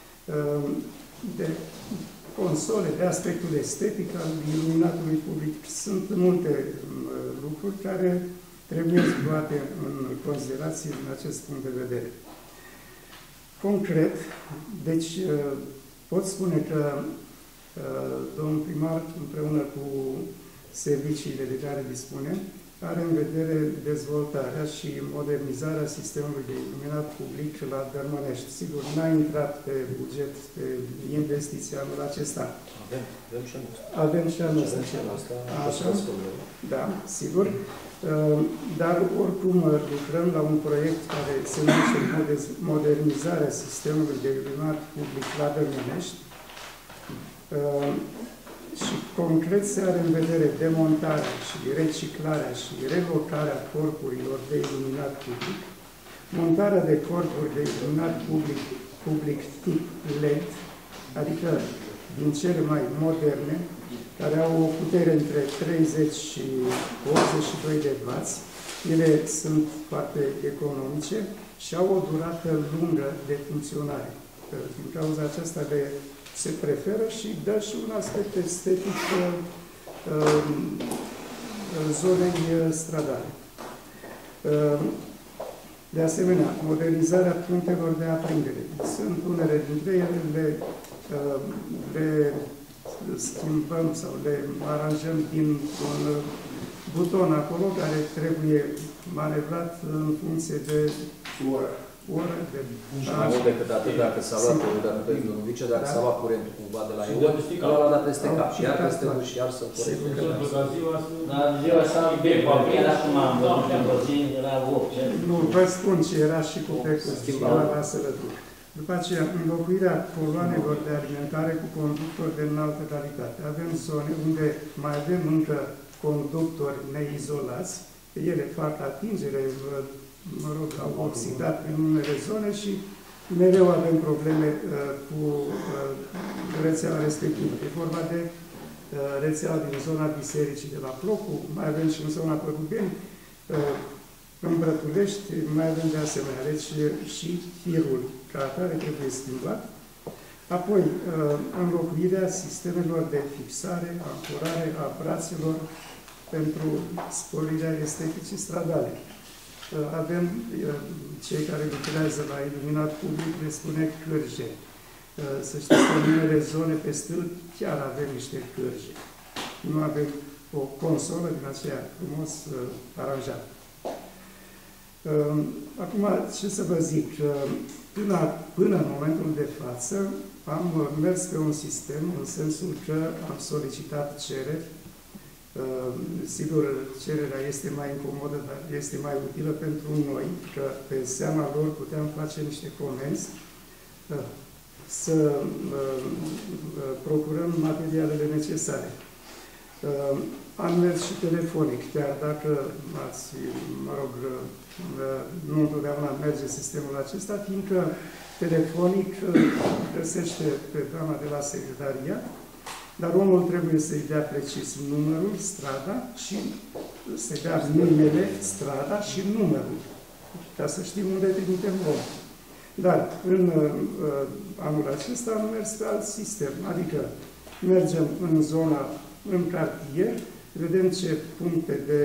de console, de aspectul estetic al iluminatului public. Sunt multe lucruri care trebuie luate în considerație din acest punct de vedere. Concret, deci pot spune că domnul primar, împreună cu serviciile de care dispune, are în vedere dezvoltarea și modernizarea sistemului de iluminat public la Dărmănești. Sigur, n-a intrat pe buget, pe investiția anul acesta. Avem și anul acesta. Așa? Da, sigur. Dar oricum lucrăm la un proiect care se numește modernizarea sistemului de iluminat public la Dărmănești. Și concret se are în vedere demontarea și reciclarea și relocarea corpurilor de iluminat public, montarea de corpuri de iluminat public tip LED, adică din cele mai moderne, care au o putere între 30 și 82 de W. Ele sunt foarte economice și au o durată lungă de funcționare. Din cauza aceasta se preferă și dă și un aspect estetic zonei stradale. De asemenea, modernizarea punctelor de aprindere. Sunt unele dintre ele, le schimbăm sau le aranjăm din un buton acolo care trebuie manevrat în funcție de oră. Și mai mult decât atât, dacă s-a luat domnul Vice, dacă s-a luat curentul cumva de la eu, ăla dat peste cap și iar peste și iar să corecteze. Dar ziua asta, era cum am văzut într-o zi, era 8. Nu, vă spun ce era și cu pecul, era la sărături. După aceea, înlocuirea coloanelor de alimentare cu conductori de înaltă calitate. Avem zone unde mai avem încă conductori neizolați, ele fac atingere, mă rog, au oxidat în unele zone și mereu avem probleme cu rețeaua respectivă. E vorba de rețeaua din zona bisericii de la Plocu, mai avem și în zona Pădubeni, în Brătulești, mai avem de asemenea. Deci și firul ca atare trebuie schimbat. Apoi, înlocuirea sistemelor de fixare, ancorare a brațelor pentru sporirea esteticii stradale. Avem cei care lucrează la iluminat public, le spune cârje. Să știți că în unele zone pe stâlp chiar avem niște cârje. Nu avem o consolă din aceea frumos aranjată. Acum, ce să vă zic, până în momentul de față am mers pe un sistem în sensul că am solicitat cereri. Sigur, cererea este mai incomodă, dar este mai utilă pentru noi, că pe seama lor puteam face niște comenzi, să procurăm materialele necesare. Am mers și telefonic, chiar dacă ați, mă rog, nu întotdeauna merge sistemul acesta, fiindcă telefonic găsește pe doamna de la secretariat, dar omul trebuie să-i dea precis numărul, strada și să-i dea numele, strada și numărul, ca să știm unde trimitem om. Dar în anul acesta am mers pe alt sistem, adică mergem în zona, în cartier, vedem ce puncte de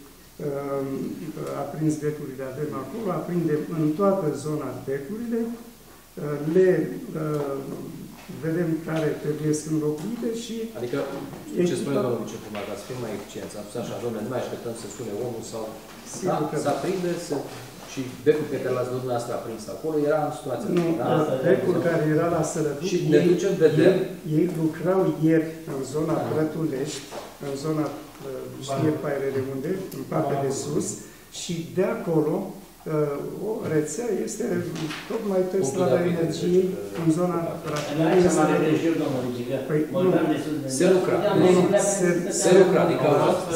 aprins becurile avem acolo, aprindem în toată zona becurile, le vedem care trebuie să înlocuite și... Adică, ce spune domnul viceprimar, ca să fim mai eficienți, am spus așa, domnule, nu mai așteptăm să sune omul sau... Da, să aprinde, și becul pe care l-ați văzut dumneavoastră aprins acolo era în situația... Nu, becul care era la Sărături, și ne ducem, vedem... Ei lucrau ieri în zona Brătulești, în zona știe paierele unde, în partea de sus, și de acolo o rețea este tocmai pe strada Energiei, în zona Brătulești. Se lucra. Se lucra, adică...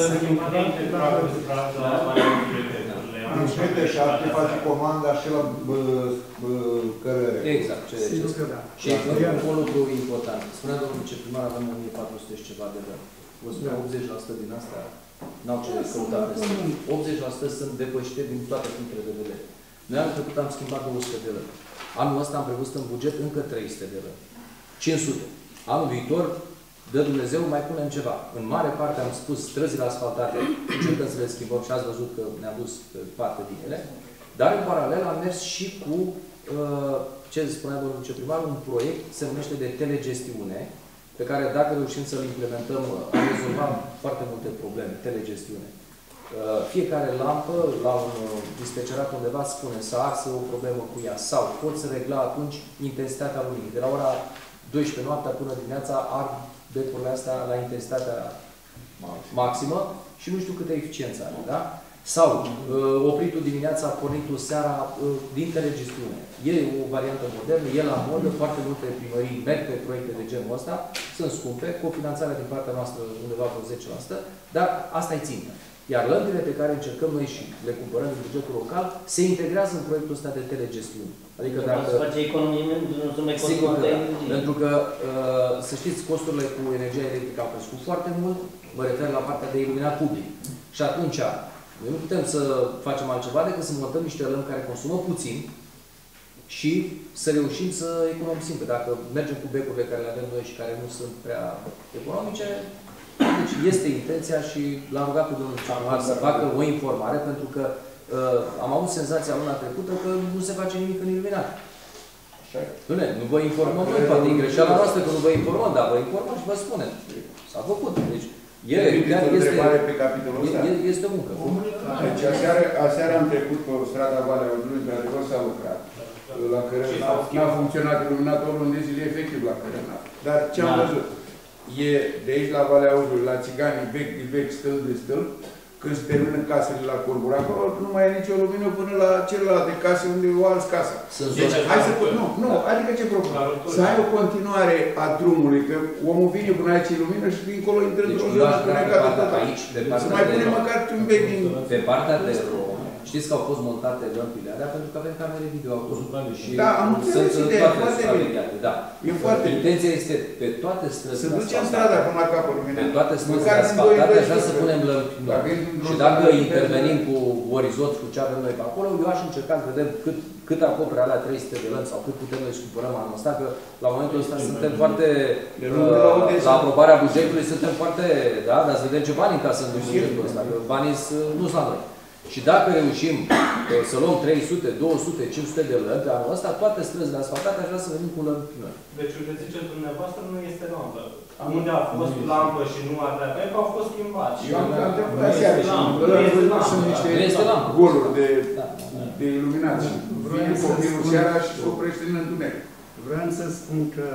În 77 face comanda și la cărere. Exact. Și un lucru important. Spunea domnul viceprimar, avem 1400 și ceva de lări. Vă spune 80% din asta n-au ce căuta peste. 80% sunt depășite din toate punctele de vedere. Noi anul trecut am schimbat 200 de lări. Anul ăsta am prevăzut în buget încă 300 de lări. 500. Anul viitor, dă Dumnezeu, mai punem ceva. În mare parte am spus străzile asfaltate, încercăm să le schimbăm și ați văzut că ne-am dus parte din ele, dar în paralel am mers și cu, ce spunea domnul viceprimar, un proiect se numește de telegestiune, pe care dacă reușim să-l implementăm, am rezolvat foarte multe probleme, telegestiune. Fiecare lampă, la un dispecerat undeva, spune să arsă o problemă cu ea sau poți regla atunci intensitatea luminii. De la ora 12 noaptea până dimineața ard becurile astea la intensitatea maximă și nu știu câtă eficiență are, da? Sau opritul dimineața, pornitul seara din telegestiune. E o variantă modernă, e la modă, foarte multe primării merg pe proiecte de genul ăsta, sunt scumpe, cofinanțarea din partea noastră undeva vreo 10%, dar asta e țintă. Iar lămpile pe care încercăm noi și le cumpărăm din bugetul local se integrează în proiectul ăsta de telegestiune. Adică dacă... Se face economie, nu se mai sigur că da. Pentru că, să știți, costurile cu energia electrică au crescut foarte mult, mă refer la partea de iluminat public. Și atunci, noi nu putem să facem altceva decât să montăm niște lămpi care consumă puțin și să reușim să economisim. Că dacă mergem cu becurile care le avem noi și care nu sunt prea economice, deci este intenția și l-am rugat pe domnul viceprimar să facă o informare, pentru că am avut senzația luna trecută că nu se face nimic în iluminat. Nu vă informăm noi, poate e greșeala noastră că nu vă informăm, dar vă informăm și vă spunem. S-a făcut. Deci, este o muncă. Deci aseară am trecut pe strada Valea Urdului, într-adevăr s-a lucrat. La Cărăna n-a funcționat iluminatorul în zile efectiv la Cărăna. Dar ce am văzut? E de aici la Valea Urdului, la Țiganii, vechi, stâlp de stâlp, când se termină casele la Curbura, acolo nu mai e nicio lumină până la celelalte case unde o alți casa. Deci, hai să nu, adică ce propun? Să ai o continuare a drumului, că omul vine până aici e lumină și dincolo intră într-o zonă conectată total. Să mai pune măcar un bec din... Pe partea de rom, știți că au fost montate lămpile alea pentru că avem camere video acolo. Da, am înțeles ideea, foarte bine. Da. Intenția este pe toate străzile să ducem strada până la capăt lumină. Pe toate străzile asfaltate, așa să punem lămpi noi. Și dacă intervenim cu orizont, cu ce avem noi pe acolo, eu aș încerca să vedem cât acopere alea 300 de lămpi sau cât putem noi să cumpărăm anul ăsta, că la momentul ăsta suntem foarte... La aprobarea bugetului suntem foarte... Da, dar să vedem ce bani încasăm din bugetul ăsta, că banii nu sunt la noi. Și dacă reușim să luăm 300, 200, 500 de lămpi anul ăsta, toate străzile asfaltate, aș vrea să venim cu lămpi noi. Deci, ce ziceți dumneavoastră, nu este lampă. Unde a fost lampă și nu ardea pentru că au fost schimbați. Eu am întâmplat aseară și sunt niște goluri de iluminație. Vine copilul seara și se oprește în întuneric. Vreau să spun că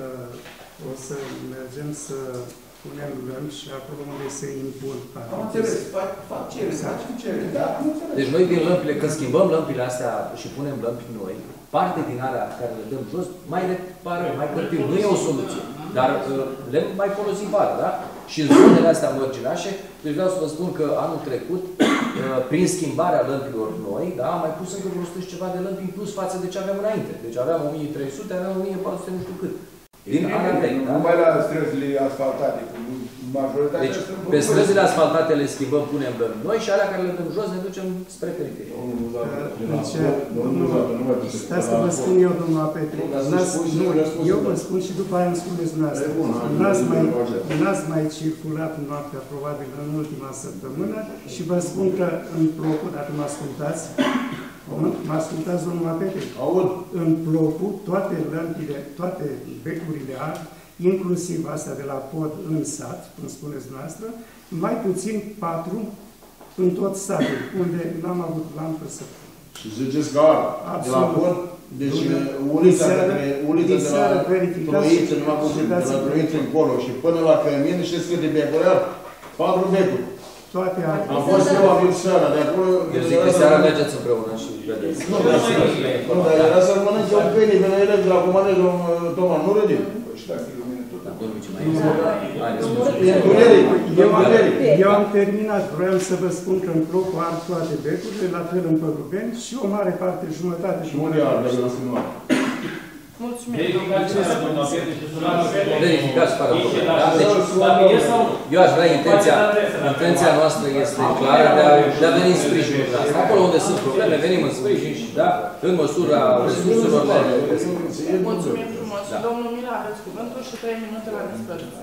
o să mergem să punem lămpi și acolo unde se impun. Am înțeles, fac cerere, da, am înțeles. Deci noi din lămpile, când schimbăm lămpile astea și punem lămpi noi, parte din alea care le dăm jos, mai reparăm, mai plătim. Nu e o soluție, dar le mai folosim vara, da? Și în zonele astea mărginașe, deci vreau să vă spun că anul trecut, prin schimbarea lămpilor noi, da, am mai pus încă vreo 100 și ceva de lămpi în plus față de ce aveam înainte. Deci aveam 1300, aveam 1400, nu știu cât. Din anul vechi, da? Numai la străzile asfaltate, cu majoritatea. Deci, pe străzile asfaltate le schimbăm, punem lămpi noi și alea care le dăm jos ne ducem spre periferie. Stai să vă spun eu, domnul Petre. Eu vă spun și după aia îmi spuneți dumneavoastră. N-ați mai circulat noaptea, probabil, în ultima săptămână și vă spun că în Plocu, dacă mă ascultați, mă ascultați, domnul Petre? Aud. În Plocu, toate lămpile, toate becurile ard, inclusiv astea de la pod în sat, cum spuneți dumneavoastră, mai puțin 4 în tot satul, unde n-am avut lampă să... Și ziceți că de la pod, deci ulița de la Troiță, numai puțin, de la Troiță încolo și până la Cămin, știți câte becuri au? 4 becuri. Toate astea. Am fost eu, am seara, de acolo... Eu zic că seara mergeți împreună și vedeți. Nu, dar era să mănânce un penii, când ele de la comandă, domnul Toma, nu râdim. Și dacă e lumină tot. Eu am terminat, vreau să vă spun că în Plocu am toate becurile, la fel în Păgrubeni și o mare parte, jumătate. Și unde ar de la Sinua? Mulțumim. Verificați fără probleme. Eu aș vrea, intenția noastră este clară de a veni în sprijinul noastră. Acolo unde sunt probleme, venim în sprijin și, da, în măsura resurselor. Mulțumim frumos. Domnul Mila, aveți cuvântul și 3 minute la dispoziție.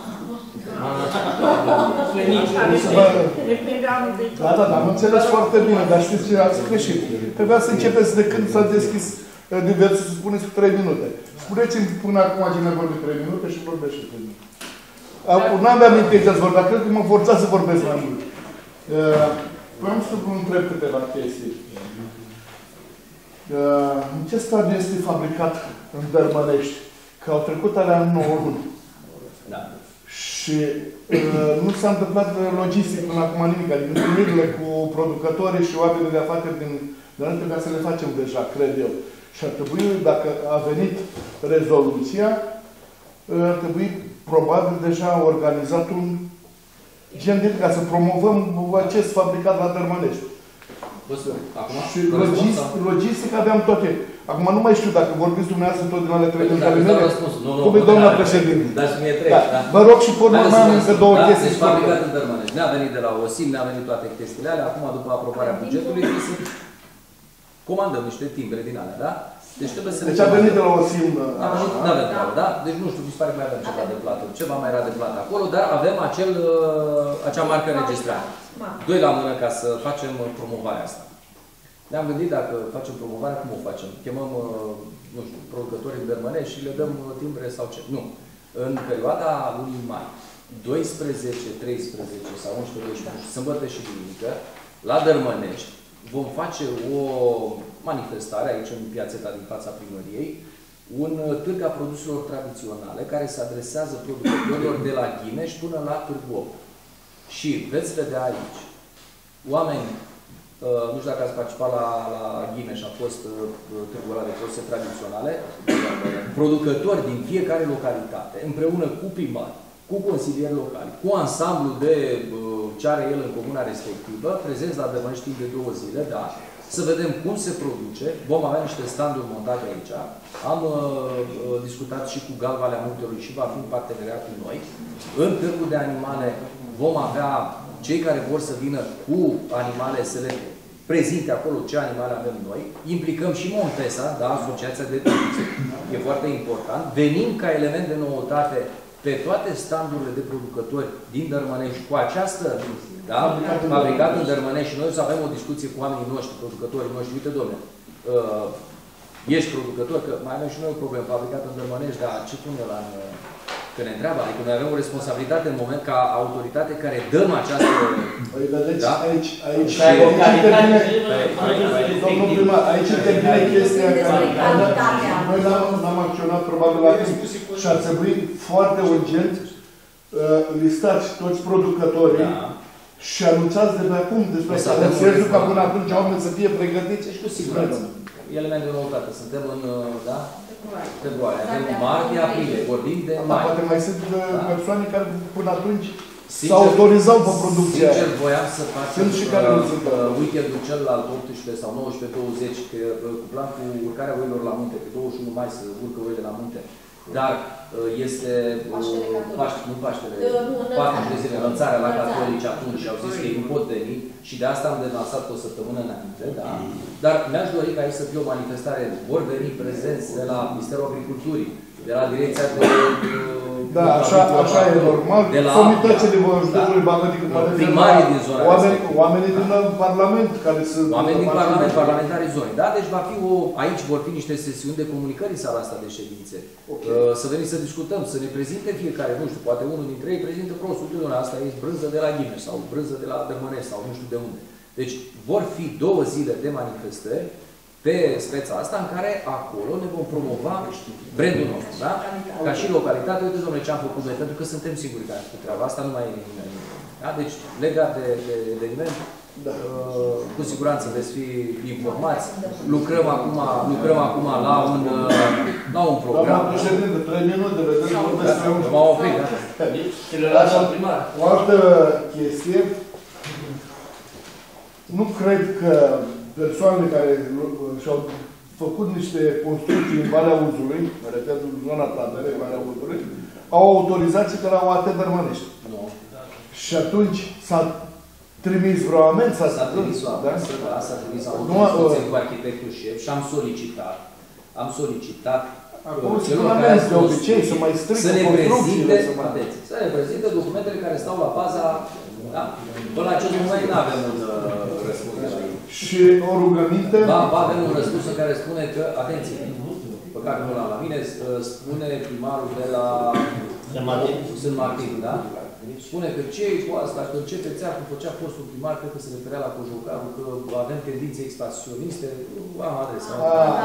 Da, am înțeles foarte bine, dar știți ce ați greșit. Trebuia să începeți de când s-a deschis diversul, să spuneți cu 3 minute. Spuneți-mi până acum ce ne vorbi 3 minute și vorbește 3 minute. N-am aminte că ați vorbit, dar cred că mă forța să vorbesc mai mult. Vreau să vă întreb câteva chestii. În ce stadiu este fabricat în Dărmănești? Că au trecut alea în 9 luni. Da. Și nu s-a întâmplat logistic până acum nimic. Adică întâlnirile cu producătorii și oamenii de afaceri din noi trebuia să le facem deja, cred eu. Și ar trebui, dacă a venit rezoluția, ar trebui probabil deja organizat un gen de ca să promovăm acest fabricat la Dărmănești. Și logistic aveam toate. Acum nu mai știu dacă vorbiți dumneavoastră tot din ale 3 minute ale mele. Cum e doamna președinte? Dați mie 3. Vă rog și pe urmă mai am încă 2 chestii. Deci fabricat în Dărmănești. Ne-a venit de la OSIM, ne-a venit toate chestiile alea. Acum, după aprobarea bugetului, trebuie să comandăm niște timbre din alea, da? Deci trebuie să... Deci a venit de la OSIM. Nu avem plată, da? Deci nu știu, mi se pare că mai avem ceva de plată. Ceva mai era de plată acolo, dar avem acea marcă înregistrată. 2 la mână ca să facem promovarea asta. Ne-am gândit dacă facem promovare, cum o facem? Chemăm, nu știu, producătorii dărmănești și le dăm timbre sau ce? Nu. În perioada lunii mai, 12, 13 sau 11, 12, sâmbătă și duminică, la Dărmănești, vom face o manifestare aici în piațeta din fața primăriei, un târg a produselor tradiționale care se adresează producătorilor de la Ghimeș până la Târgu Opt. Și veți vedea aici oameni, nu știu dacă ați participat la Ghimeș, a fost târgul ăla de produse tradiționale, producători din fiecare localitate, împreună cu primari, cu consilieri locali, cu ansamblu de ce are el în comuna respectivă, prezenți la Dărmănești timp de 2 zile, da, să vedem cum se produce. Vom avea niște standuri montate aici. Am discutat și cu Gal Valea Muntelui și va fi în parteneriat cu noi. În târgul de animale vom avea cei care vor să vină cu animale să le prezinte acolo ce animale avem noi. Implicăm și Montesa, da, Asociația de Producție. E foarte important. Venim ca element de noutate pe toate standurile de producători din Dărmănești cu această, da, fabricat în Dărmănești și noi să avem o discuție cu oamenii noștri, producătorii noștri. Uite, domnule, ești producător, că mai avem și noi o problemă, fabricat în Dărmănești, dar ce pune la că ne întreabă? Adică noi avem o responsabilitate în moment ca autoritate care dăm această... Păi, vedeți, da? aici domnul primar, aici intervine chestia care noi n-am acționat probabil la timp și ar trebui foarte urgent listați toți producătorii și anunțați de pe acum despre sensul ca până atunci oamenii să fie pregătiți și cu siguranță. Element de noutate. Suntem în, da? Februarie. Avem martie, aprilie. Vorbim de mai. Poate mai sunt persoane care până atunci s-autorizau pe producția aia. Sincer, voiam să facem weekendul celălalt 18 sau 19-20, cu plan cu urcarea oilor la munte, pe 21 mai să urcă oile la munte. Dar este Paștele, 4 de zile, înălțarea la catolici atunci au zis că ei nu pot veni și de asta am devansat o săptămână înainte, da? Dar mi-aș dori ca aici să fie o manifestare. Vor veni prezenți de la Ministerul Agriculturii, de la Direcția de... Da, așa e normal. Comitățile județului Bacău, primarii din zona oamenii din Parlament care sunt... Oameni din Parlament, parlamentarii zonei. Da, deci va fi aici vor fi niște sesiuni de comunicări în sala asta de ședințe. Să venim să discutăm, să ne prezinte fiecare, nu știu, poate unul dintre ei prezintă prostul de una, asta e brânză de la Ghimeș sau brânză de la Dărmănești sau nu știu de unde. Deci vor fi 2 zile de manifestări pe speța asta, în care acolo ne vom promova brandul nostru, da? Ca și localitate, uite, domnule, ce am făcut noi, pentru că suntem singuri care cu treaba asta, nu mai e nimeni. Da? Deci, legat de eveniment, cu siguranță veți fi informați. Lucrăm acum la un program. Doamna președinte, 3 minute, vedeți, m-am oprit, da? O altă chestie, nu cred că persoanele care și-au făcut niște construcții în Valea Uzului, mă refer în zona Tadere, Valea Uzului, au autorizații de la OAT Dărmănești. Și atunci s-a trimis vreo amendă? S-a trimis o amendă, da? S-a trimis autorizație cu arhitectul șef și am solicitat celor care de obicei, să mai strică construcțiile, să ne prezinte documentele care stau la baza. Da? Până la acest moment nu avem un răspuns. Și o rugăminte? Da, avem un răspuns în care spune că, atenție, pe care nu l-am la mine, spune primarul de la Sunt Martin, da? Spune că cei cu asta, că începe țeapul, făcea postul primar, cred că se referea la Cojocaru, că avem tendințe expansioniste, am adresa.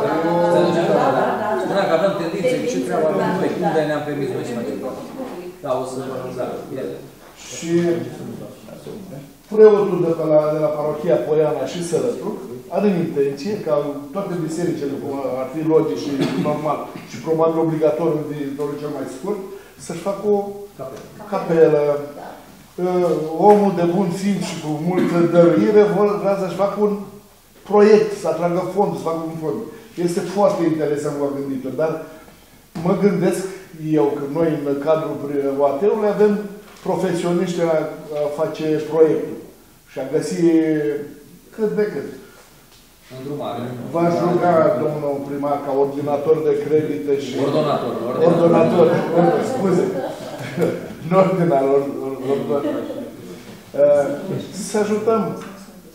Spunea că avem tendințe, ce treabă avem noi, cum de ne-am permis noi să mai vedem. Da, o să vă Și preotul de la parohia Poiana și Sărătruc are intenție ca toate bisericile, cum ar fi logic și normal și probabil obligatoriu în viitorul cel mai scurt, să-și facă o capelă. Omul de bun simț și cu multă dăruire vrea să-și facă un proiect, să atragă fondul, să facă un fond. Este foarte interesant la gânditor, dar mă gândesc eu că noi în cadrul OAT-ului avem profesioniști a face proiectul și a găsi cât de cât. V-aș ruga, domnul primar, ca ordinator de credite și... Ordonator. Scuze. Nu ordinar, să ajutăm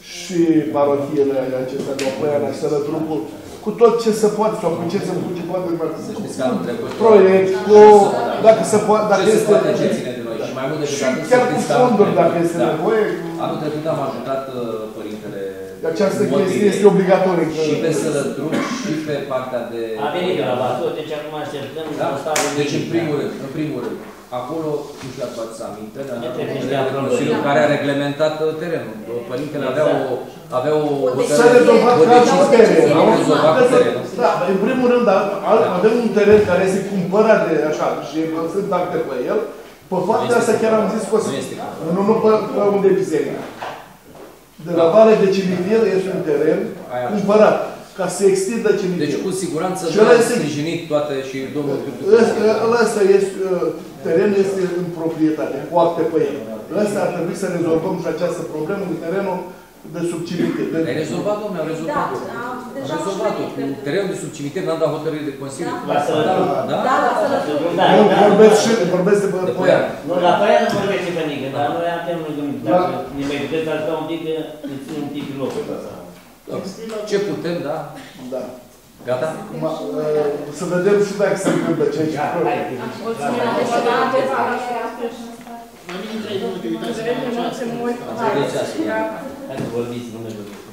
și parohiile acestea de Opoiana și Sărătrucul, cu tot ce se poate sau cu ce se poate proiect, cu, dacă se poate, dacă este... Și mai mult decât și atât, chiar cu fonduri, dacă este nevoie. Anul trecut am ajutat părintele această chestie este obligatorie. Și pe Sărătruc, și pe partea de... A venit de la Batot, deci acum așteptăm... Deci în primul rând, acolo, nu știu dacă v-ați aminte, dar Consiliul care a reglementat terenul. Părintele avea o s-a rezolvat terenul. Da, în primul rând avem un teren care este cumpărat de așa și sunt acte pe el. Pe faptul asta chiar am zis că o să... Nu pe unde e biserica. De la Vale de Cimitir este un teren cumpărat ca să extindă cimitirul. Deci cu siguranță trebuie sprijinit toate și domnul... Ăsta este, terenul este în proprietate, cu acte pe el. Ăsta ar trebui să rezolvăm și această problemă cu terenul de sub cimitir. Ai rezolvat, domnule, am rezolvat-o. Am rezolvat-o. Cu terenul de sub cimitir n-am dat hotărâri de Consiliu. La Sărătruc. Da, la Sărătruc. Vorbesc de Poian. Nu, la Poian nu vorbește pe nică, dar noi am gândit. Dacă ne mai puteți ajuta un pic, ne țin un pic locul ăsta. Ce putem, da? Da. Gata? Să vedem și dacă se întâmplă ce aici. La mine 3 minute, uitați Hai să vorbiți, nu ne vorbiți.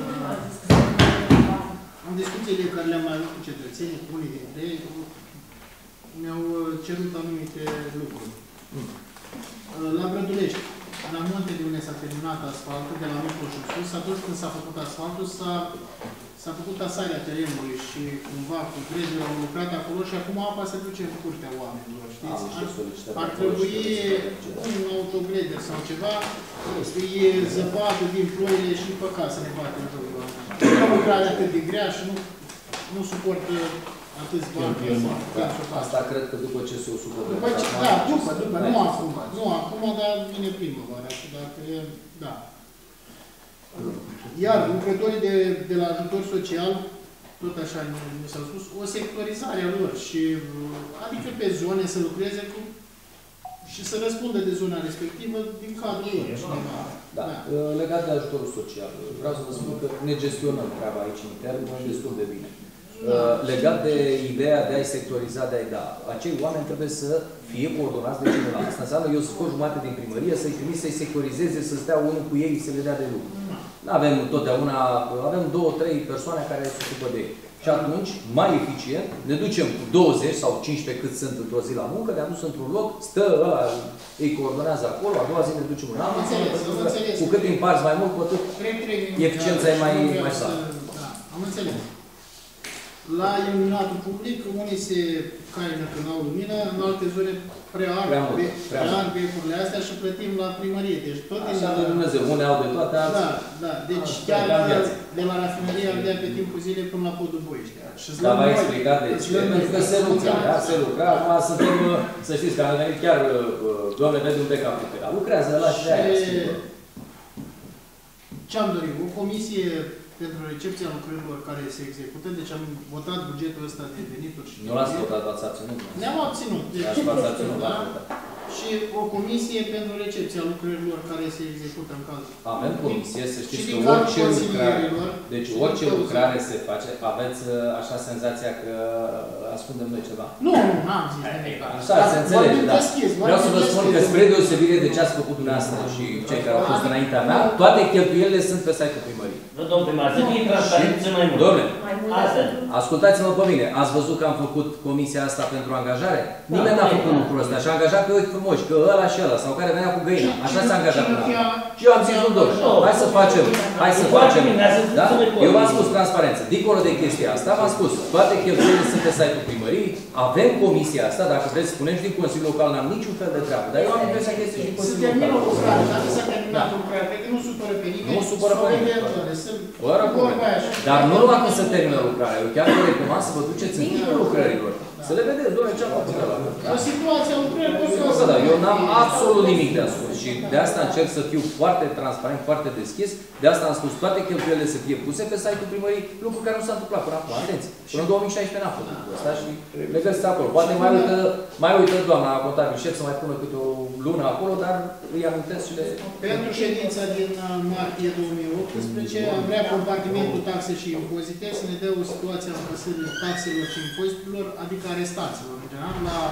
În discuțiile care le-am mai avut cu cetățenii, cu unii dintre ei, mi-au cerut anumite lucruri. La Brădulești, la munte de unde s-a terminat asfaltul, de la Micro și sus, atunci când s-a făcut asfaltul, s-a făcut tasarea terenului și cumva cu grezile au lucrat acolo și acum apa se duce în curtea oamenilor, știți? Ar trebui un autogreder sau ceva, e zăpadă din ploile și pe casă ne bate în jurul ăsta. E o lucrare atât de grea și nu suportă atâți bani. Asta cred că după ce se o supără. Da, după, nu acum. Nu acum, dar vine primăvara. Și dacă e, da. Iar lucrătorii de la ajutor social, tot așa mi s-au spus, o sectorizare a lor. Și, adică pe zone să lucreze cu și să răspundă de zona respectivă din cadrul lor. Da. Legat de ajutorul social, vreau să vă spun că ne gestionăm treaba aici intern destul de bine. Legat de ideea de a-i sectoriza, de a-i da, acei oameni trebuie să fie coordonați de cineva. Asta înseamnă eu să scot jumate din primărie, să-i trimis, să-i securizeze, să stea unul cu ei, să le dea de lucru. Nu avem totdeauna, avem 2-3 persoane care se ocupă de ei. Și atunci, mai eficient, ne ducem cu 20 sau 15 cât sunt într-o zi la muncă, le-am dus într-un loc, stă ăla, îi coordonează acolo, a doua zi ne ducem în altă, cu cât îi împarți mai mult, cu atât eficiența e mai slabă. Am înțeles. La iluminatul public, unii se caină când au lumină, în alte zone prearg becurile astea și plătim la primărie. Deci tot așa de Dumnezeu, unde au de toate, alții. Da. Deci chiar de la rafinerie ardea pe timpul zilei până la podul Boiștea. Dar v-a explicat de ce? Pentru că se lucra, da? Se lucra. Acum suntem, să știți că am venit chiar, doamne, vede un backup pe ăla. Lucrează la și de aia. Ce-am dorit? O comisie pentru recepția lucrărilor care se execută, deci am votat bugetul ăsta de venituri și... Nu l-ați votat, v-ați abținut? Ne-am abținut. Deci, v-ați abținut, da? Și o comisie pentru recepția lucrărilor care se execută în cazul. Avem comisie, să știți că orice lucrare, deci orice lucrare se face, aveți așa senzația că ascundem noi ceva? Nu, n-am zis nimic. Așa, se înțelege, da. Vreau să vă spun că spre deosebire de ce ați făcut dumneavoastră și cei care au fost înaintea mea, toate cheltuielile sunt pe site-ul primăriei. Nu, domnul primar, să fie transparent ce mai mult. Dom'le, ascultați-mă pe mine. Ați văzut că am făcut comisia asta pentru angajare? Nimeni n-a făcut lucrul ăsta și a angajat pe ochi frumoși, că ăla și ăla, sau care venea cu găina. Așa s-a angajat până acum. Și eu am zis, nu, domnule, hai să facem, da? Eu v-am spus transparență. Dincolo de chestia asta, v-am spus, toate cheltuielile sunt pe site-ul primăriei, avem comisia asta, dacă vreți, spunem și din Consiliul Local, n-am niciun fel de treabă, dar eu am impresia că este și din Consiliul Local. Se termină lucrarea, dacă s-a terminat lucrarea, cred că nu supără pe nimeni. Nu supără pe nimeni. Fără probleme. Dar nu numai când se termină lucrarea, eu chiar vă recomand să vă duceți în timpul lucrărilor. Să le vedeți, doamne, ce am făcut ăla. O situație a lucrării, da, eu n-am absolut nimic de spus și de asta încerc să fiu foarte transparent, foarte deschis. De asta am spus toate cheltuielile să fie puse pe site-ul primării, lucru care nu s-a întâmplat până acum. Atenție, până în 2016 n-a fost lucrul ăsta și le găsiți acolo. Poate mai uită doamna contabil șef să mai pună câte o lună acolo, dar îi amintesc și le... Pentru ședința din martie 2018, am vrea compartimentul taxe și impozite să ne dea o situație a încasării taxelor și impozitelor, adică restanțelor, în general,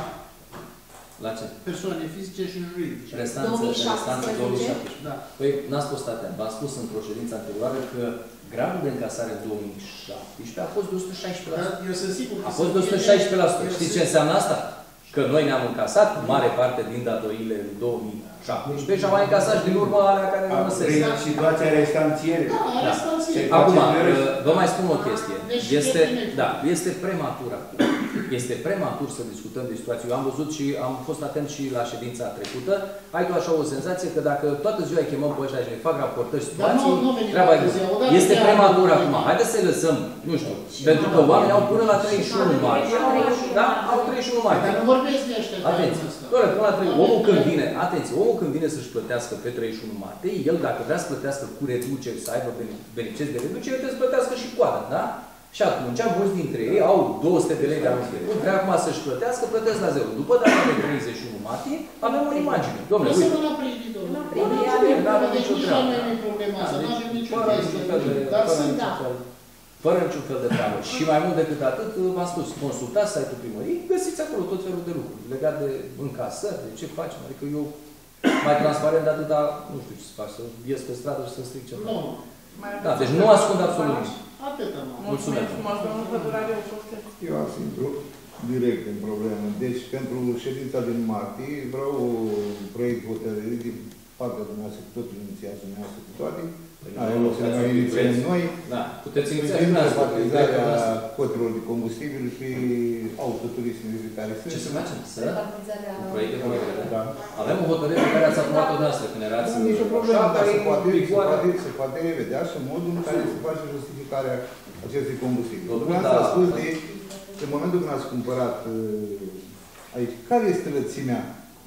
la ce? Persoane fizice și juridice. Restanță 2017. Da. Păi, n-am spus atent. V-am spus într-o ședință anterioară că gradul de încasare în 2017 a fost de 116%. Da, eu sunt sigur că a fost de 116%. Știți ce înseamnă asta? Că noi ne-am încasat mare parte din datoriile în 2017 și am mai încasat și din urmă alea care nu se Prin situația restanțiere. Da. Acum, vă mai spun o chestie. Este prematur acum. Este prematur să discutăm de situație. Eu am văzut și am fost atent și la ședința trecută. Ai tu așa o senzație că dacă toată ziua îi chemăm pe ăștia și ne fac raportări situații, treaba e bună. Este prematur acum. Haideți să-i lăsăm, nu știu, pentru că oamenii au până la 31 martie. Da? Au 31 martie. Dar nu vorbesc de ăștia. Atenție. Până la 31. Omul când vine, atenție, omul când vine să-și plătească pe 31 martie, el dacă vrea să plătească cu reduceri, să aibă beneficii de reducere, trebuie să plătească și coada, da? Și atunci, mulți dintre ei au 200 de lei de anul trecut, vrea acum să-și plătească, plătesc la zero. După data de 31 martie, avem o imagine. Dom'le, uite. Nu aprilie, domnule. Nu avem nicio treabă. Nu avem nicio treabă. Fără niciun fel de treabă. Și mai mult decât atât, v-am spus, consultați site-ul primăriei, găsiți acolo tot felul de lucruri legat de încasări, de ce facem. Adică eu mai transparent de atâta, nu știu ce să fac, să ies pe stradă și să stric ceva. Nu. Da, deci nu ascund absolut nimic. Atâta, mulțumesc. Eu am să intru direct în problemă. Deci, pentru ședința din martie, vreau un proiect hotărâri din partea dumneavoastră, cu totul inițiați dumneavoastră, cu toate. O să ne inițiem noi. Da, puteți iniția repartizarea cotelor de combustibil și autoturismele care sunt. Ce să facem? Proiecte concrete. Da. Avem o hotărâre pe care ați aprobat-o dumneavoastră când erați în... Nu, nicio problemă, dar se poate revedea și modul în care se face justificarea acestui combustibil. Dumneavoastră a spus de, în momentul când ați cumpărat aici, care este lățimea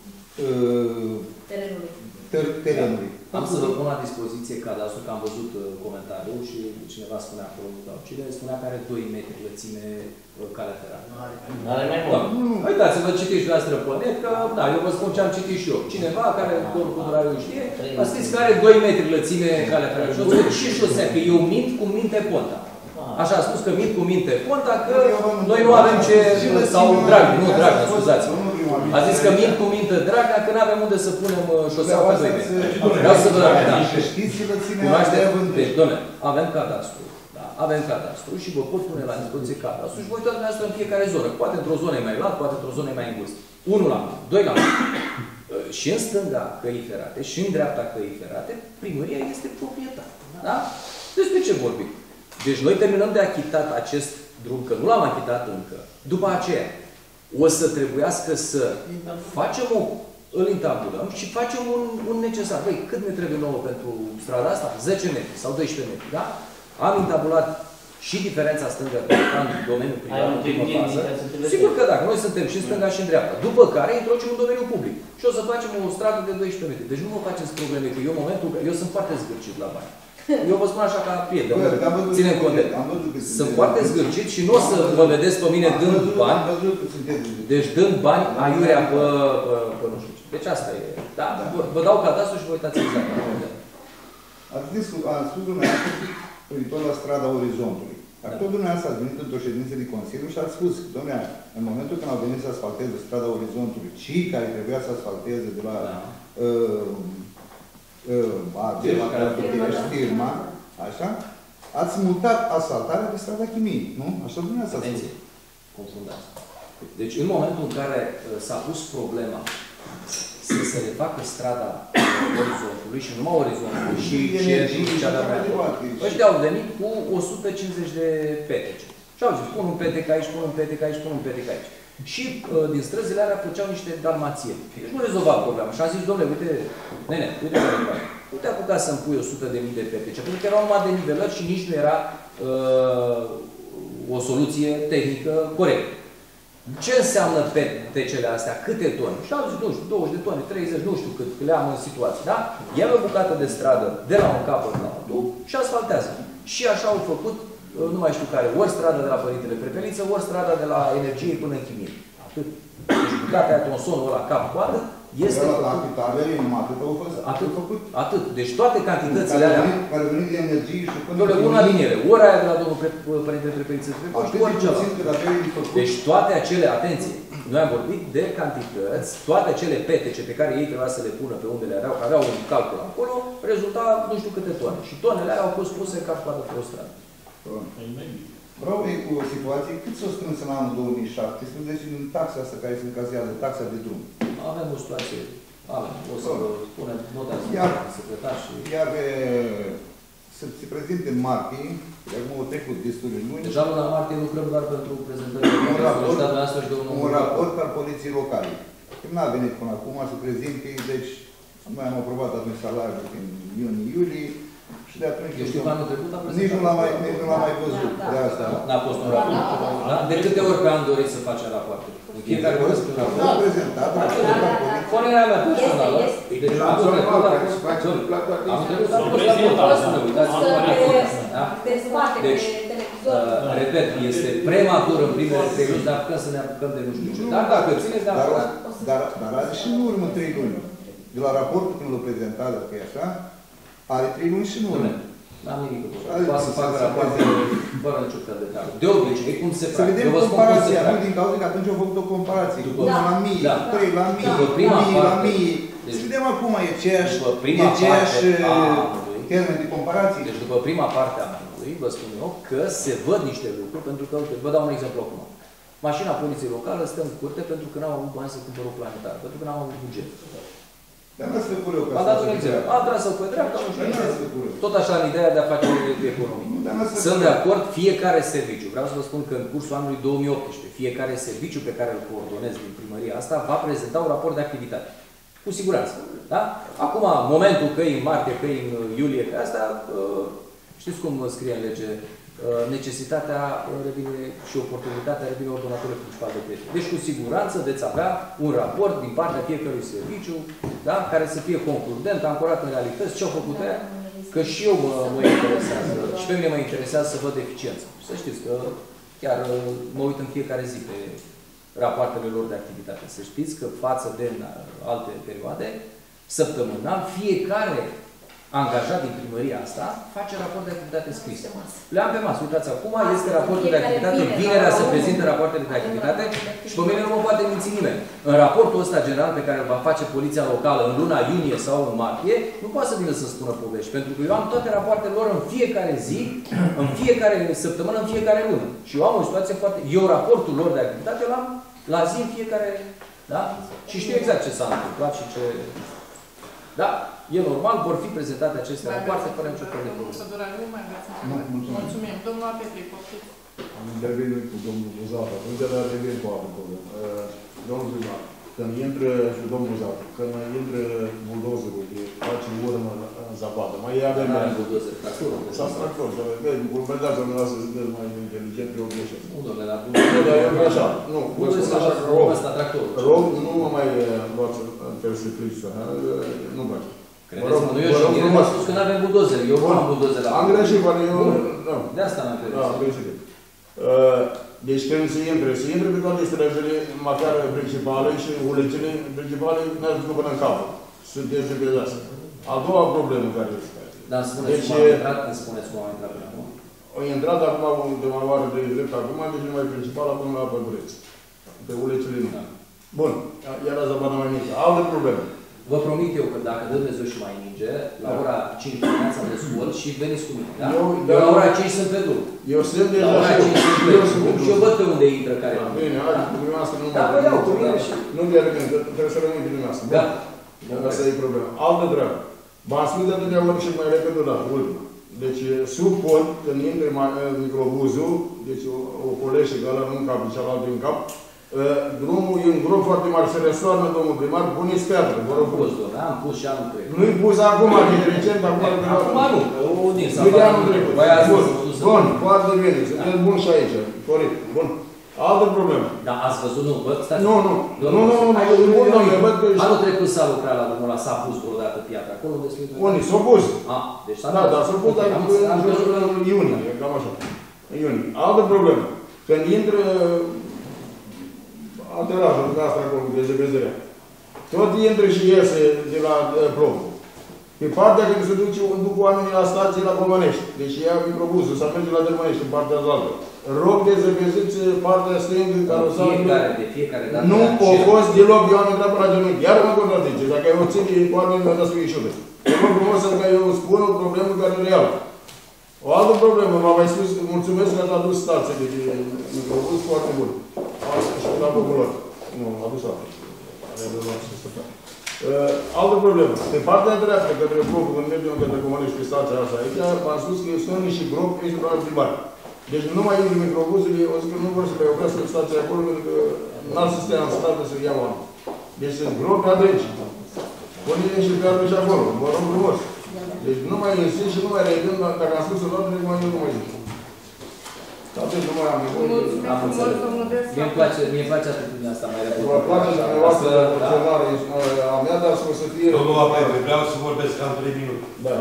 terenului? Am să vă pun la dispoziție cadastru, că am văzut comentariul și cineva spunea acolo, cine spunea că are 2 metri lățime calea ferată. Are mai mult. Uitați-vă, citiți și noastră pe net, că da, eu vă spun ce am citit și eu. Cineva care, domnul Cudurariu știe, a scris că are 2 metri lățime calea ferată. Și o să și șosea, că eu mint cu minte Ponta. Așa a spus că mint cu minte Ponta, că noi nu avem ce... Sau Dragnea, scuzați-mă. A zis că mint cu minte Dragnea, că nu avem unde să punem șoseaua pe 2 metri. Vreau să vă arăt. Deci, doamne, avem cadastru. Da, avem cadastru și vă pot pune la dispoziție cadastru și voi uitați dumneavoastră în fiecare zonă. Poate într-o zonă e mai lat, poate într-o zonă e mai îngust. 1 la 1, 2 la 1. Și în stânga căii ferate și în dreapta căii ferate, primăria este proprietar. Da? Despre ce vorbim? Deci noi terminăm de achitat acest drum, că nu l-am achitat încă. După aceea, o să trebuiască să facem îl intabulăm și facem un necesar. Băi, cât ne trebuie nouă pentru strada asta? 10 metri sau 12 metri, da? Am intabulat și diferența stângă în domeniul privat, în primă fază. Sigur că da, noi suntem și în stânga și în dreapta. După care introducem în domeniul public. Și o să facem o stradă de 12 metri. Deci nu vă faceți probleme, că eu în momentul eu sunt foarte zgârcit la bani. Eu vă spun așa ca prieten, ținem cont de... Sunt foarte zgârcit și nu o să mă vedeți pe mine dând bani, deci dând bani aiurea pe nu știu ce. Deci asta e. Da? Vă dau cadastru și vă uitați exact. Ați spus dumneavoastră privitor la strada Orizontului. Dar tot dumneavoastră ați venit într-o ședință de Consiliu și ați spus, domnule, în momentul când au venit să asfalteze strada Orizontului, cei care trebuia să asfalteze de la firma, așa, ați mutat asfaltarea pe strada Chimii, nu? Așa dumneavoastră ați spus. Confundați. Deci, în momentul în care s-a pus problema să se refacă strada Orizontului și numai Orizontului și cea de-a mea, ăștia au venit cu 150 de petece. Și au zis, pun un petec aici, pun un petec aici, pun un petec aici. Și din străzile alea făceau niște dalmațieni. Deci nu rezolva problema. Și am zis, domnule, uite, nene, uite nu te apuca să-mi pui 100.000 de petece, pentru că erau numai de nivelări și nici nu era o soluție tehnică corectă. Ce înseamnă petecele astea? Câte tone? Și au zis, nu știu, 20 de tone, 30, nu știu cât le am în situație, da? Ia o bucată de stradă de la un capăt la altul și asfaltează. Și așa au făcut, nu mai știu care, ori strada de la Părintele Prepeliță, ori strada de la Energie până în Chimie. Atât. Deci bucata aia, tronsonul ăla cap-coadă, este... La Pitavele, numai atât au fost făcut. Atât. Deci toate cantitățile alea... Care venit de energie și până... Una din ele. Ori aia de la domnul Părintele Prepeliță, ori cealaltă. Deci toate acele, atenție, noi am vorbit de cantități, toate acele petece pe care ei trebuia să le pună pe unde le aveau un calcul acolo, rezulta nu știu câte tone. Și tonele alea au fost puse cap-coadă pe o stradă. Vreau cu o situație, cât s-a strâns în anul 2017 din taxa asta care se încazează, taxa de drum? Avem o situație, o să punem notează secretar și... Iar să se prezinte în martie, acum au trecut destul de luni. Deja luna martie lucrăm doar pentru prezentările un raport al poliției locale. Nu a venit până acum să prezinte, deci noi am aprobat atunci salariul în iunie-iulie. Și de atunci... Eu știu că anul trecut a prezentat. Nici nu l-am mai văzut. De asta. N-a fost un raport. De câte ori pe an doriți să facem rapoarte? În fiecare ori să un raport? Da, prezentat. Părerea mea personală. Deci anul trecut a fost Deci, repet, este prematur în primele 3 luni, dar putem să ne apucăm de nu știu ce. Dar dacă țineți de acord... Dar are și în urmă 3 luni. De la raportul când l-a prezentat, dacă e așa, are 3 luni și nu. N-am nimic cu asta. Poate să facă rapoarte fără niciun fel de detaliu. De obicei, cum se să vedem comparația, nu din cauza că atunci au făcut o comparație. După 1 la 1000, 3 la 1000, 1000 la 1000. Să vedem acum, e aceeași termen de comparație. Deci după prima parte a anului, vă spun eu că se văd niște lucruri, pentru că, vă dau un exemplu acum. Mașina poliției locală stă în curte pentru că n-au avut bani să cumpără o planetară, pentru că n-au avut buget. Dar nu să fură am dat un exemplu. Am tras să-l pe dreapta, nu știu. Tot așa în ideea de a face economie. Sunt de acord, fiecare serviciu. Vreau să vă spun că în cursul anului 2018, fiecare serviciu pe care îl coordonez din primăria asta va prezenta un raport de activitate. Cu siguranță. Da? Acum, momentul că e în martie, că e în iulie, pe asta, știți cum scrie în lege, necesitatea revine și oportunitatea revine ordonatorului principal de plăți. Deci, cu siguranță, veți avea un raport din partea fiecărui serviciu, da? Care să fie concludent, ancorat în realități, ce au făcut aia, că și eu mă interesează, și pe mine mă interesează să văd eficiență. Să știți că chiar mă uit în fiecare zi pe rapoartele lor de activitate. Să știți că față de alte perioade, săptămânal, fiecare angajat din primăria asta face raport de activitate scris. Le am pe masă. Uitați, acum este raportul de activitate, vinerea se prezintă rapoartele de activitate și pe mine nu mă poate minți nimeni. În raportul ăsta general pe care îl va face Poliția Locală în luna iunie sau în martie, nu poate să vină să spună povești, pentru că eu am toate rapoartele lor în fiecare zi, în fiecare săptămână, în fiecare lună. Și eu am o situație foarte... Eu raportul lor de activitate l-am la zi în fiecare... Da? Și știu exact ce s-a întâmplat și ce... Da? E normal, vor fi prezentate aceste rapoarte fără nicio problemă. Mulțumim. Domnul Apetri, poftiți. Am intervenit cu domnul Buzat, atunci dar revin cu altă problemă. Domnul primar, când intră și domnul Buzat, când intră buldozerul, face urmă în zapadă, mai ia de mea. Buldozer, tractor. Sau tractor, urmărează dumneavoastră să sunteți mai inteligent pe o greșeală. Nu, domnule, la buldozer. Dar eu așa, nu, vă spun așa că rog, nu mă mai luați în persecuție, nu mai. Credeți-mă, nu eu și m-a spus că nu avem buldozer. Eu nu am buldozer la... Am greșit, poate eu... De asta n-am crezut. Da, am greșit. Deci când se intre pe toate străzile, măcar principale și ulicile principale, n-ați făcut până în capă. Sunteți de asta. A doua problemă care este. Dar spuneți cum am intrat, când spuneți cum am intrat până acum? Au intrat acum undeva oară de drept acum, deci numai principală până la Pădureți. Pe ulicile nu. Bun, era zăpadă mai mică. Alte probleme. Vă promit eu că dacă dă Dumnezeu și mai ninge, la ora 5 dimineața mă scol și veniți cu mine. Da? Eu la ora 5 sunt pe drum. Eu sunt deja la ora 5 sunt pe drum. Și eu văd pe unde intră care. Bine, hai, cu dumneavoastră nu mă... Da, vă iau cu mine și... Nu de rămâne, trebuie să rămâi cu dumneavoastră. Da. Asta e problema. Altă treabă. V-am spus de atâtea ori și mai repede la ultima. Deci, sub pod, când intre microbuzul, deci o colește că ăla nu în cap, cealaltă în cap, drumul e un grup foarte mare, se resoarnă, domnul primar, puneți piatră, vă rog. Am pus și anul trecut. Nu-i pus acum, de recent, acum nu. Unii s-a de anul trecut. Bun, foarte bine, sunteți buni și aici, corect. Bun. Altă problemă. Da, ați văzut, nu, văd, stați. Nu, anul trecut s-a lucrat la drumul ăla, s-a pus vreodată piatra acolo, unii s-au pus. Deci da, dar s-au pus în jurul iunie, cam așa. În iunie. Altă problemă. Când intră aterajul de asta acolo, de zăbezărea, tot intră și iese de la plomb. Pe partea când se duc oamenii la stație la Comănești, deci ia microbuzul, să merge la Dărmănești, în partea altă. Rog de zăbeziți partea stângă, carosabilă. De fiecare dată. Nu a fost deloc, eu am intrat pe la genunchi. Iar mă contrazice, dacă ai o ține cu oamenii, mi-a dat să fie șută. Te rog frumos să eu spun o problemă care e reală. O altă problemă, m-am mai spus, mulțumesc că ați adus stație de microbuz foarte bun. Asta și la popular. Nu, am adus altă. Altă problemă. Pe partea dreaptă, către blocul, când mergem către Comănești pe stația asta aici, v-am spus că sunt niște gropi, este doar plimbare. Deci nu mai ies microbuzele, o zic că nu vor să le oprească stația acolo, pentru că n-ar să stea în stradă să ia oameni. Deci sunt gropi adânci. Puneți și piardă și acolo, vă rog frumos. Deci nu mai insist și nu mai redăm, dacă am spus în ordine, nu mai zic. Atât nu mai am nevoie. Am înțeles. Mie îmi place atitudinea asta mai repede. Vă place dumneavoastră funcționare a mea, dar să să fie... Domnul Apel, vreau să vorbesc cam 3 minute. Da.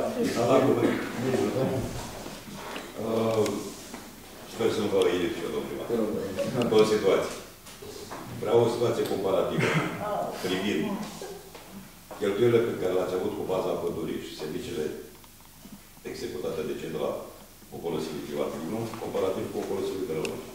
Sper să nu vă iei și eu, domnul primar. Două situații. Vreau o situație comparativă. Privind cheltuielile pe care le-ați avut cu baza pădurii și serviciile executate de cei de la ocolăsivii private, nu? Comparativ cu ocolăsivii de la noi.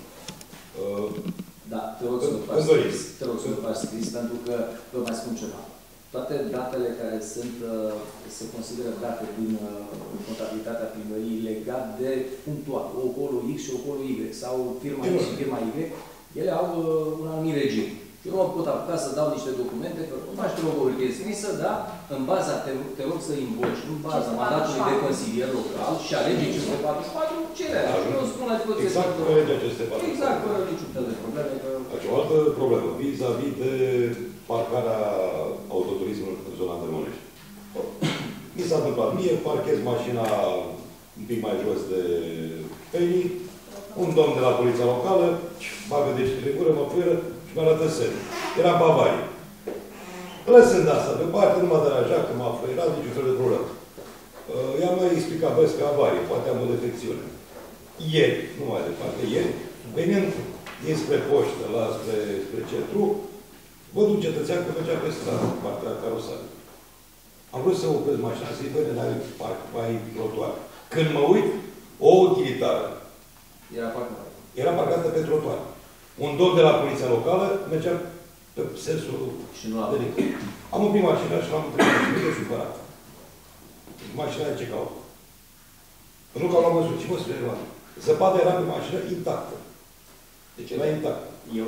Da, te rog să nu faci scris, pentru că vă mai spun ceva. Toate datele care sunt, se consideră date din contabilitatea primării legat de punctual, ocolo X și ocolo Y, sau firma X și firma Y, ele au un anumit regim. Eu nu mă pot apuca să dau niște documente, că nu faci o hârtie scrisă, dar în baza, te rog să invoci, în baza mandatului de consilier local și a legii 544, cele aia. Eu spun la dispoziție. Exact cu legea 544. Exact, fără niciun fel de probleme. Deci o altă problemă, vis-a-vis de parcarea autoturismului în zona Dărmănești. Mi s-a întâmplat mie, parchez mașina un pic mai jos de Penny, un domn de la poliția locală, bagă degetele în gură, mă fără și mă arătă semn. Era Bavaria. Lăsând asta deoparte, nu m-a deranjat că m-a flăierat, niciun fel de problemă. I-am mai explicat, vezi că avarie, poate am o defecțiune. Ieri, nu mai departe, ieri, venind dinspre poștă, spre centru, văd un cetățean că mergea pe stradă, partea carosabilă. Am vrut să opresc mașina, să-i văd, n-ai parc, mai trotuar. Când mă uit, o utilitară. Era parcată pe trotuar. Un domn de la poliția locală mergea pe sensul de lic. Am oprit mașina și l-am întrebat și nu supărat. Mașina de ce caută? Nu că l-am văzut, ce mă spune? Zăpada era pe mașină intactă. Deci era intactă. Eu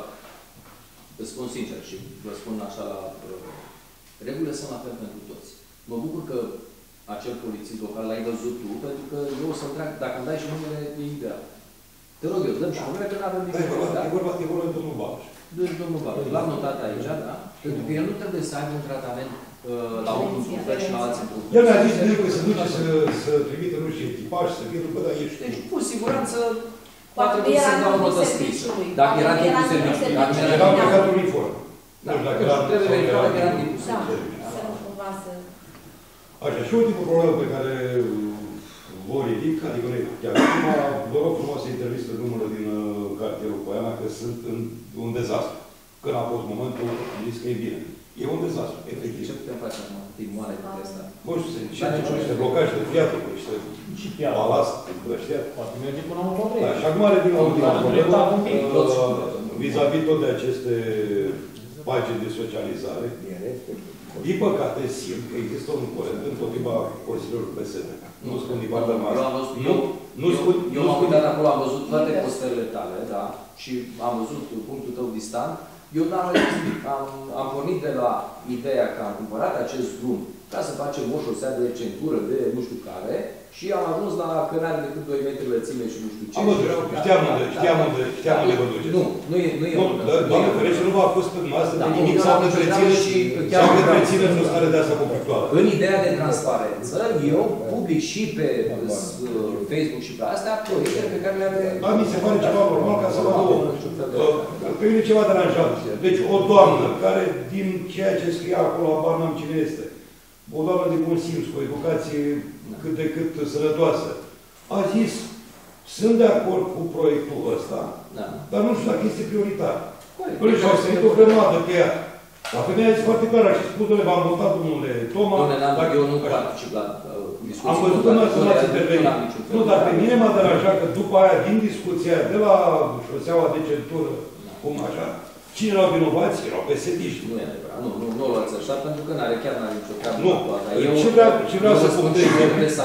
îți spun sincer și vă spun așa la regulile sunt la fel pentru toți. Mă bucur că acel polițist local l-ai văzut tu, pentru că eu o să-mi trag, dacă îmi dai și numele, e ideal. Te rog eu, dăm și numele, că nu avem nimic. E vorba de domnul Baluș. Domnul Baluș. L-am notat aici, da? Pentru că el nu trebuie să aibă un tratament la unul fel și la alții. El mi-a zis că se duce să trimită, nu știu, echipaj, să fie după, dar ești. Deci, cu siguranță, poate trebuie să dau o notă scrisă. Dacă era timpul serviciului. Dacă era plecat uniform. Trebuie verificat că era timpul serviciului. Așa, și ultimul problemă pe care o ridic, adică nu e chiar prima, vă rog frumos să interviți numărul din cartierul Poiana, că sunt un dezastru. Când a fost momentul, am zis că e bine. E un dezastru, efectiv. Ce putem face acum? Timoane cu asta? Nu știu, niște blocaje de fiatul, niște balast, ăștia. Poate merge până la un probleme. Da, și acum revin la ultima problemă. Vis-a-vis tot de aceste pagini de socializare, din păcate, simt că există un curent împotriva Consiliului PSD. Nu spun din partea noastră. Eu m-am uitat acolo, am văzut toate postările tale, da? Și am văzut punctul tău distant. Eu n-am mai am pornit de la ideea că am cumpărat acest drum ca să facem o șosea de centură de nu știu care și am ajuns la că n-are decât 2 metri lățime și nu știu ce. Am văzut, știam unde vă duceți. Nu e. Doamne ferește, nu v-a fost pe noastră de nimic sau că întrețină în stare de asta conflictuală. În ideea de transparență, eu public și pe Facebook și pe astea proiectele pe care le-am... Da, mi se pare ceva normal ca să vă două. Pe mine ceva deranjat. Deci o doamnă care din ceea ce scria acolo, abar n-am cine este, o doamnă de bun simț, cu o educație cât de cât sănătoasă, a zis, sunt de acord cu proiectul ăsta, dar nu știu dacă este prioritar. Păi și-au sărit o grămadă pe ea. Dar femeia a zis foarte clar, și spus, domnule, v-am votat, domnule Toma. Domnule, eu nu particip la discuții. Am văzut că n-ați intervenit. Nu, dar pe mine m-a deranjat că după aia, din discuția de la șoseaua de centură, cum așa, cine erau vinovați? Erau PSD-ști. Nu e adevărat. Nu o luați așa, pentru că chiar n-are nicio treabă. Nu. Ce vreau să punctez eu?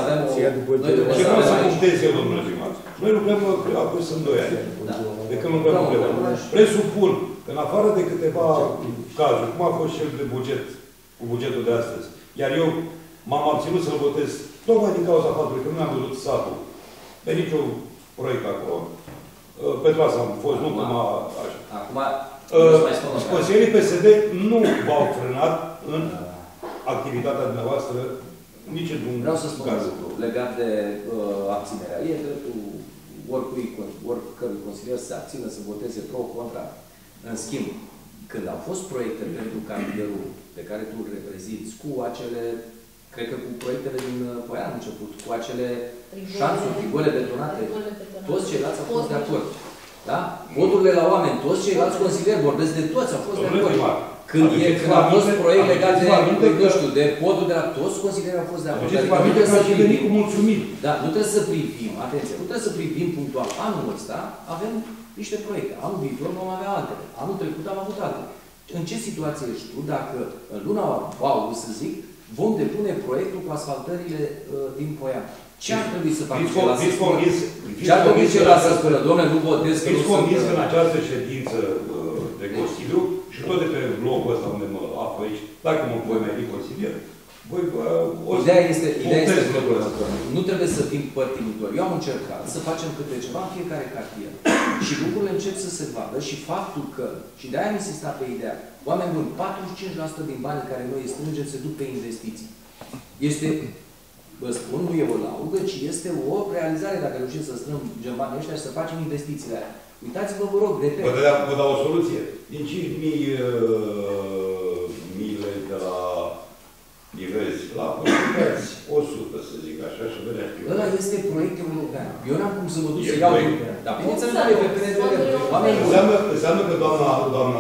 Ce vreau să punctez eu, domnule primar? Noi lucrăm, acum sunt 2 ani. De când lucrăm împreună. Presupun că în afară de câteva cazuri, cum a fost cel de buget, cu bugetul de astăzi, iar eu m-am abținut să-l votez tocmai din cauza faptului că nu mi-am văzut satul pe niciun proiect acolo. Pentru asta am fost, nu cum a... Acum, consilierii PSD nu v-au frânat în activitatea dumneavoastră nici într-un Vreau să spun un lucru legat de abținerea. E dreptul oricărui consilier să se abțină, să voteze pro-contra. În schimb, când au fost proiecte pentru cartierul pe care tu îl reprezinți, cu acele, cred că cu proiectele din Poian am început, cu acele șanțuri, rigole betonate, toți ceilalți au fost de acord. Da? Voturile la oameni, toți ceilalți consilieri, vorbesc de toți, au fost de acord. Când a fost proiect legat de, nu știu, de podul de la toți consilierii au fost de acord. Nu trebuie să privim cu mulțumiri. Da, nu trebuie să privim, atenție, nu trebuie să privim punctual. Anul ăsta avem niște proiecte, anul viitor vom avea altele, anul trecut am avut altele. În ce situație ești tu dacă în luna august, să zic, vom depune proiectul cu asfaltările din Poian? Ce ar trebui să facă celălalt să spună? Ce ar trebui celălalt să spună? Dom'le, nu votez că nu sunt... convins că în această ședință de Consiliu și tot de pe blocul ăsta unde mă aflu aici, dacă mă voi mai fi consilier, Ideea este nu trebuie să fim părtinitori. Eu am încercat să facem câte ceva în fiecare cartier. Și lucrurile încep să se vadă și faptul că, și de-aia am insistat pe ideea, oameni buni, 45% din banii care noi îi strângem se duc pe investiții. Este, vă spun, nu e o laudă, ci este o realizare dacă reușim să strângem banii ăștia și să facem investițiile alea. Uitați-vă, vă rog, repet. Vă dau o soluție. Din 5.000 de la diversi, la 100, să zic așa, și vedea. Ăla este proiect european. Eu n-am cum să mă duc să iau... Dar bineînțeles că e pe înseamnă că doamna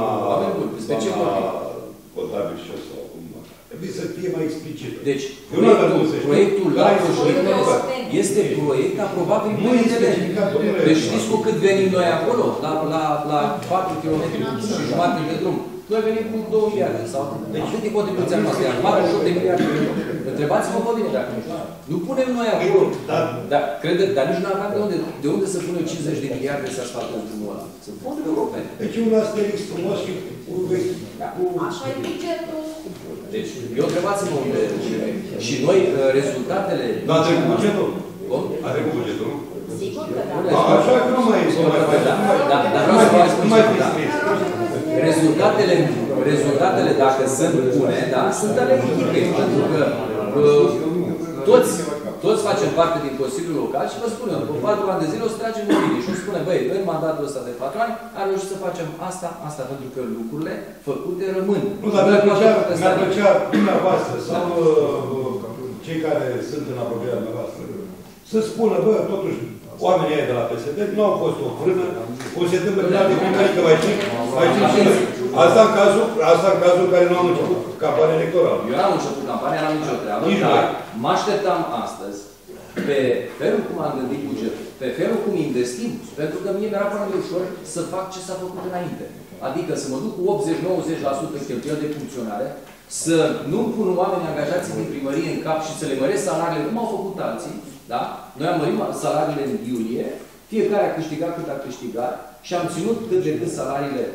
contabil și ăsta, trebuie să fie mai explicită. Deci, proiectul la este proiect aprobat prin PNDL. Deci știți cu cât venim noi acolo? La 4 km și jumătate de drum. Noi venim cu 2 miliarde sau cât e contribuția noastră? Iar 48 de miliarde de euro. Întrebați-mă pe mine dacă nu știu. Nu punem noi acolo. Dar nici nu aveam de unde să punem 50 de miliarde să asfaltăm drumul ăla. Sunt fonduri europene. Deci un asterix frumos și așa e bugetul. Deci, eu întrebați-mă unde. Și noi, rezultatele... Dar a trecut bugetul? A trecut bugetul? Sigur că da. Așa că nu mai este. Nu mai rezultatele, dacă sunt bune, da, sunt ale echipei. Pentru că toți facem parte din Consiliul Local și vă spunem, în 4 ani de zile o să tragem o linie și o spune, băi, în mandatul ăsta de 4 ani am reușit să facem asta, pentru că lucrurile făcute rămân. Nu, dar mi-ar plăcea dumneavoastră sau cei care sunt în apropierea dumneavoastră să spună, bă, totuși, oamenii aia de la PSD nu au fost o frână, o se întâmplă de alte primării, că mai știm și noi. Asta în cazul în care nu am început campania electorală. Eu n-am început campania, n-am nicio treabă, dar mă așteptam astăzi pe felul cum am gândit bugetul, pe felul cum investim, pentru că mie mi-era foarte ușor să fac ce s-a făcut înainte. Adică să mă duc cu 80-90% cheltuieli de funcționare, să nu pun oamenii angajați din primărie în cap și să le măresc salariile cum au făcut alții. Da? Noi am mărit salariile în iulie, fiecare a câștigat cât a câștigat și am ținut cât de cât salariile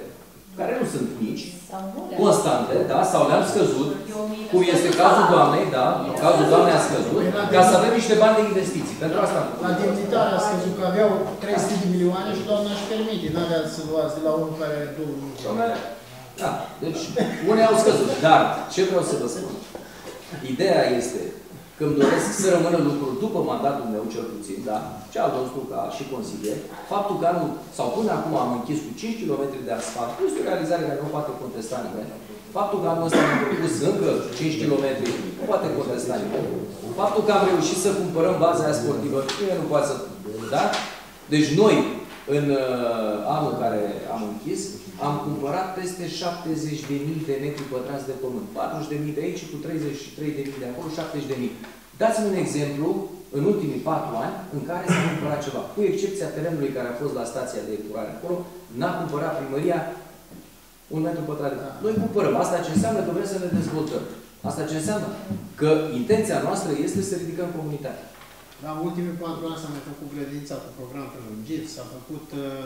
care nu sunt mici, constante, da, sau le-am scăzut, cum este cazul doamnei, da, cazul doamnei a scăzut, ca să avem niște bani de investiții. Pentru asta am făcut. La demnitare a scăzut că aveau 300 de milioane și doamna își permite, n-avea să luați de la unul care are 2 milioane. Da, deci unei au scăzut, dar ce vreau să vă spun? Ideea este că îmi doresc să rămână lucruri după mandatul meu, cel puțin, da? Ce al nostru ca și consilier, faptul că anul, sau până acum am închis cu 5 km de asfalt, nu este o realizare care nu poate contesta nimeni. Faptul că anul ăsta am propus încă 5 km, nu poate contesta nimeni. Faptul că am reușit să cumpărăm baza aia sportivă, nimeni nu poate să... Da? Deci noi, în anul care am închis, am cumpărat peste 70.000 de metri pătrați de pământ. 40.000 de aici cu 33.000 de acolo, 70.000. Dați-mi un exemplu, în ultimii 4 ani, în care s-a cumpărat ceva. Cu excepția terenului care a fost la stația de epurare acolo, n-a cumpărat primăria 1 metru pătrat. Noi cumpărăm. Asta ce înseamnă că vrem să ne dezvoltăm. Asta ce înseamnă? Că intenția noastră este să ridicăm comunitatea. La ultimii 4 ani s-a mai făcut grădinița cu program prelungit, s-a făcut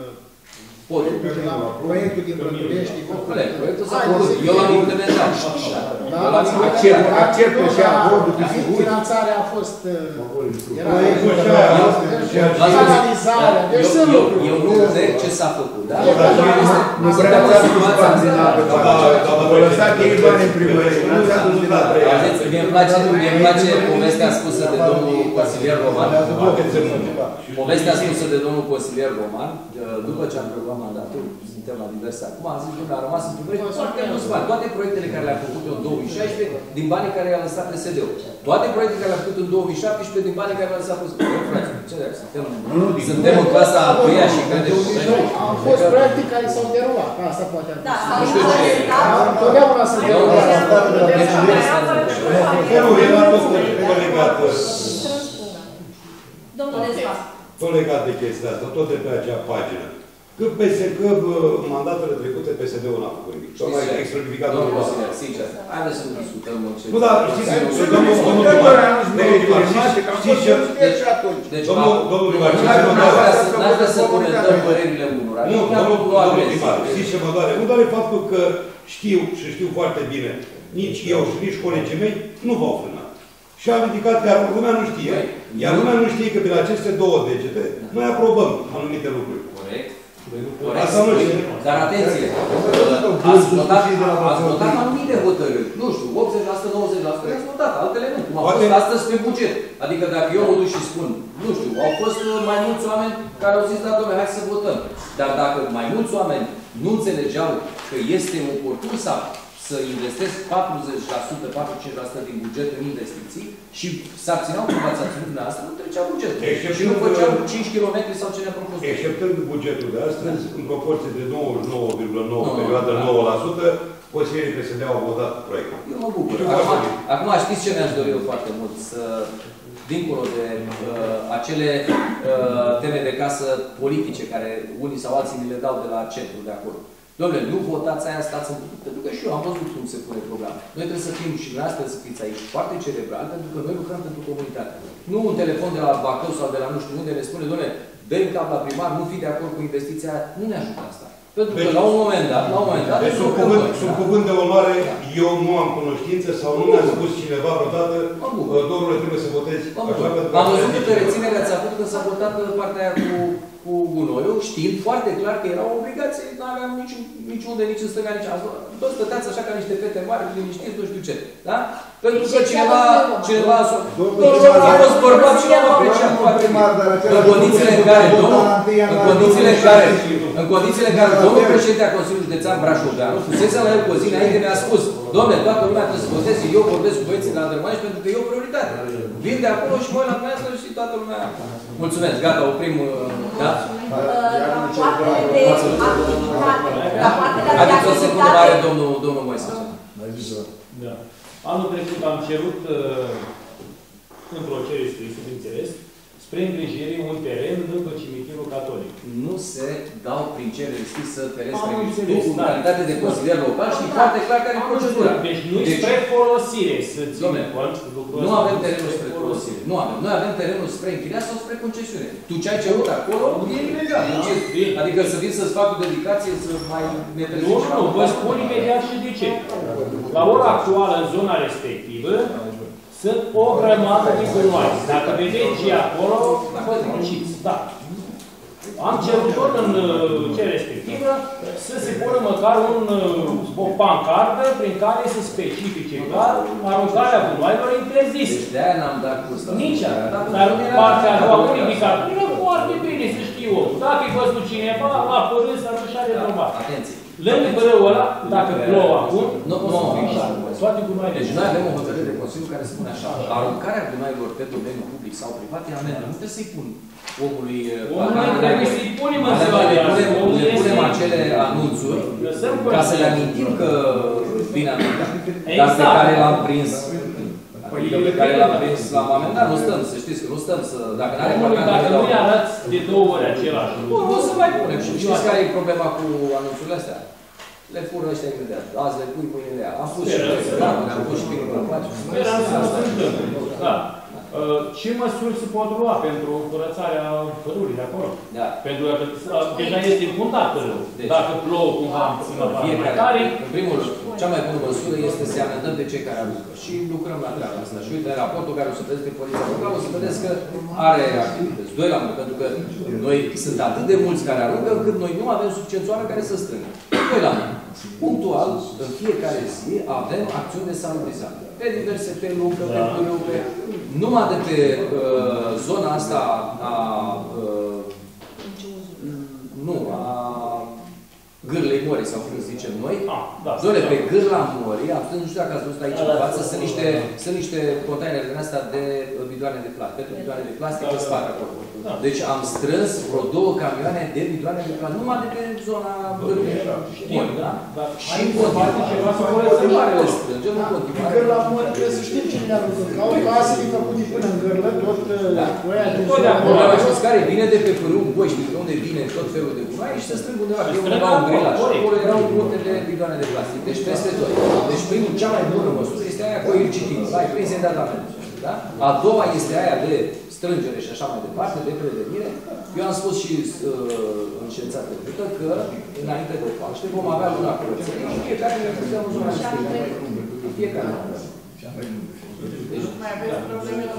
proiectul din Brădulești. Proiectul s-a făcut. Eu l-am implementat. Acceptă și acordul cu sigur. Finanțarea a fost... Canalizarea. Eu nu înțeleg ce s-a făcut. Nu prea s-a situația din apă. Au lăsat ei bani în primărie. Nu s-a dus din apă. Mi-e place povestea spusă de domnul consilier Roman. Povestea spusă de domnul consilier Roman, după ce am preluat mandatul, suntem la diverse acum, am zis, domnule, a rămas în primărie foarte mulți bani. Toate proiectele care le-am făcut eu în 2016, din banii care i-a lăsat PSD-ul. Toate proiectele care le-am făcut în 2017, din banii care le-a lăsat PSD-ul. Suntem în clasa a doua și credem. Au fost proiecte care s-au derulat. Asta poate fi. Da, nu știu ce. Întotdeauna se derulat. Domnul Desva. Tot legat de chestia asta, tot de pe acea pagină. Că mandatele trecute PSD-ul n-a făcut nimic. Tocmai extradificat domnul Vasile. Sincer, haideți să nu discutăm în ce... Nu, dar știți, domnul primar, n-aș vrea să comentăm părerile unora. Nu, domnul primar, știți ce mă doare? Nu doare faptul că știu și știu foarte bine, nici eu și nici colegii mei nu v-au frânat. Și am ridicat, iar lumea nu știe. Iar lumea nu știe că prin aceste două degete noi aprobăm anumite lucruri. Corect. Asta nu știu. Dar atenție, ați votat anumite hotărâri. Nu știu, 80%, 90%, ați votat, altele nu. Cum a fost astăzi pe buget. Adică dacă eu mă duc și spun, nu știu, au fost mai mulți oameni care au zis, da, domnule, hai să votăm. Dar dacă mai mulți oameni nu înțelegeau că este oportun să investesc 40%, 45% din buget în investiții și s-abțineau cum v-ați abținut dumneavoastră, nu trecea bugetul. Și nu făceau 5 km sau ce ne-a propus. Exceptând bugetul de astăzi, în proporție de 99,9, perioadă 9%, consilierii PSD-au votat proiectul. Eu mă bucur. Acum știți ce mi-aș dori eu foarte mult? Să, dincolo de acele teme de casă politice care unii sau alții mi le dau de la centru de acolo. Dom'le, nu votați aia, stați în butuc. Pentru că și eu am văzut cum se pune programa. Noi trebuie să fim și dumneavoastră să fiți aici foarte cerebral, pentru că noi lucrăm pentru comunitate. Nu un telefon de la Bacău sau de la nu știu unde ne spune, dom'le, dă-i cap la primar, nu fi de acord cu investiția aia. Nu ne ajută asta. Pentru că la un moment dat, deci sub cuvânt de onoare, eu nu am cunoștință sau nu mi-a spus cineva vreodată, domnule, trebuie să votezi așa pentru că... Am văzut câte reținere ați avut când s-a votat partea aia cu gunoiul, știind foarte clar că era o obligație, nu aveam nici unde, nici în stânga, nici în toți stăteați așa ca niște fete mari, liniștiți, nu știu ce. Da? Pentru că cineva a fost bărbat și nu a apreciat foarte în condițiile în care domnul președinte a Consiliului Județean Brașoveanu fusese la el cu o zi înainte, mi-a spus, dom'le, toată lumea trebuie să voteze, eu vorbesc cu băieții de la Dărmănești pentru că e o prioritate. Vin de acolo și mă la dumneavoastră și toată lumea... Mulțumesc, gata, oprim... Da? Haideți o secundă mare, domnul Moise. Da. Anul trecut am cerut, într-o cerere scrisă, bineînțeles, spre îngrijirii un teren lângă cimitirul catolic. Nu se dau prin cerere scrisă teren spre Am îngrijiri. înțeles, Tu, în da. calitate de consilier local, știi foarte clar care e procedura. Deci nu spre folosire, să Dom'le, lucrul nu ăsta. avem terenul spre folosire. Nu avem. Noi avem terenul spre închiriat sau spre concesiune. Tu ce ai cerut acolo e ilegal. Adică să vin să-ți fac o dedicație, să mai ne trezim. Nu, vă spun imediat și de ce. La ora actuală, în zona respectivă, sunt o grămadă de gunoaie. Dacă vedeți ce e acolo, vă ziceți, da. Am cerut tot în ce respectivă să se pună măcar o pancardă prin care să specifice clar aruncarea gunoaielor interzis. Deci de-aia n-am dat cu ăsta. Nici asta. Dar partea a doua ridicat. Foarte bine să știu eu. Dacă e văzut cineva, la părâs, atunci are drobat. Atenție. Lângă brăul ăla, dacă plouă acum, nu toate gunoaiele. Deci noi avem o hotărâre de Consiliu care spune așa: aruncarea gunoaielor pe domeniul public sau privat e amendă. Nu trebuie să-i pun omului. Omului trebuie să-i punem în ziua de azi. Le punem acele anunțuri ca să le amintim că vine amendat. Dar pe care l-am prins, adică pe care l-am prins la moment dat, nu stăm, să știți că nu stăm să... Dacă nu-i arăți de 2 ori același. Nu să mai punem. Și știți care e problema cu anunțurile astea? Le fură ăștia imediat. Azi le pui, mâine le ia. Am pus și am pus și bine, îmi place. Sperăm să nu se întâmple. Da. Ce măsuri se pot lua pentru curățarea părului de acolo? Da. Pentru că deja este impuntat părul. Deci, dacă plouă cumva fiecare, în primul rând, cea mai bună măsură este să amendăm pe cei care aruncă. Și lucrăm la treaba asta. Și uite, raportul care o să vedeți pe poliția locală, o să vedeți că are activități. 2 la 1, pentru că noi sunt atât de mulți care aruncă, încât noi nu avem suficiențoară care să strângă. 2 la 1. Punctual, în fiecare zi, avem acțiuni de salubrizare. Pe diverse, pe lungă, pe pârâu, pe... Numai de pe zona asta a... Gârlei Morii, sau cum zicem noi. Zone pe Gârla Morii, nu știu dacă ați văzut aici în față, sunt niște containere din astea de bidoane de plastic, pentru bidoane de plastic în spate acolo. Deci am strâns vreo 2 camioane de bidoane de plastic, numai de pe zona Gârlei Morii, da? Și în continuare le strângem, în continuare. Gârla Morii, trebuie să știm cine le-a aruncat. Au case făcute până în Gârlă, tot oia din zona. Știți care vine de pe pârâu în boi, știți de unde vine tot felul de gunoaie și se strâng undeva. Undeva un grilaj. Acolo erau multe de bidoane de plastic. Deci peste tot. Deci primul, cea mai bună măsură este aia cu ircitin. Ai prins în data mea. Da? A doua este aia de strângere și așa mai departe, de prevenire. Eu am spus și în ședința trecută că înainte de Paște vom avea luna curățării și fiecare ne putem în zona respectivă. Fiecare. Mai aveți probleme la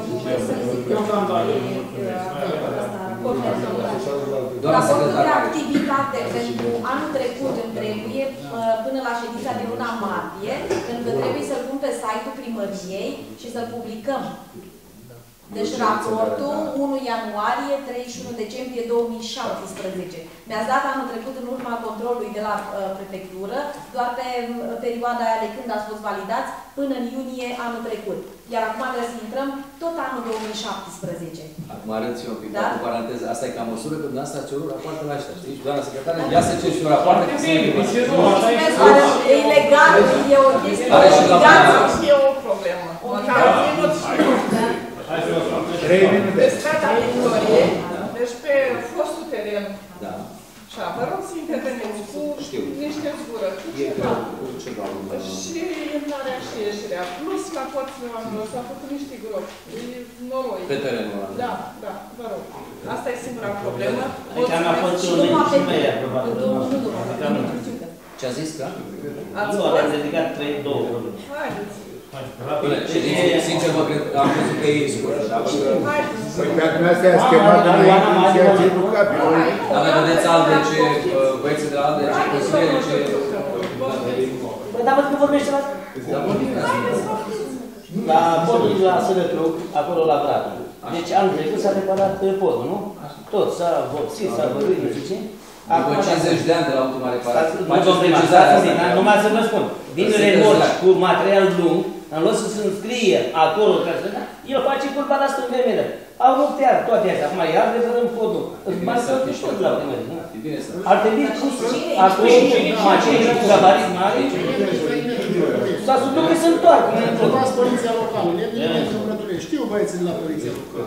Raportul de activitate pentru anul trecut îmi trebuie până la ședința din luna martie, pentru că trebuie să-l pun pe site-ul primăriei și să-l publicăm. Deci raportul 1 ianuarie, 31 decembrie 2017. Mi-ați dat anul trecut în urma controlului de la prefectură, doar pe perioada aia de când ați fost validați, până în iunie anul trecut. Iar acum trebuie să intrăm tot anul 2017. Acum arăt și eu un pic, cu paranteză. Asta e ca măsură că dumneavoastră ați cerut rapoartele astea, știi? Doamna secretară, ia să cer și o rapoarte ca să E ilegal, e o chestie. E o problemă. Pe strada Victoriei, deci pe fostul teren. Și vă rog să interveniți cu niște zburări. Și intrarea și ieșirea. Plus la porțile oamenilor s-au făcut niște gropi. E noroi. Pe terenul ăla. Da, da, vă rog. Asta e singura problemă. Aici am fost și mai aprobat. Ce a zis, da? Nu, am dedicat 2 probleme. Haideți. Sincer, mă cred, am crezut că e scurt. Păi pe dumneavoastră i-a schemat înainte inițiativul capitolului. Dar mai vedeți ALDE, băieții de la ALDE, consilieri, Păi, dar văd că vorbește la... La podul de la Sărătruc, acolo la Brată. Deci anul trecut s-a reparat podul, nu? Tot, s-a vopsit, s-a văruit, nu știu ce. După 50 de ani de la ultima reparație. Numai să vă spun. Din remorci cu material lung, în loc să se înscrie acolo, el face curba la stângă imediat. Au rupt iar toate astea. Acum iar referăm podul. Mai să fiți tot la primărie, nu? Ar trebui pus acolo mașini cu gabarit mari. S-a sutul că se întoarcă. Întrebați poliția locală, lemnele pentru lucrătorie. Știu băieții de la poliția locală.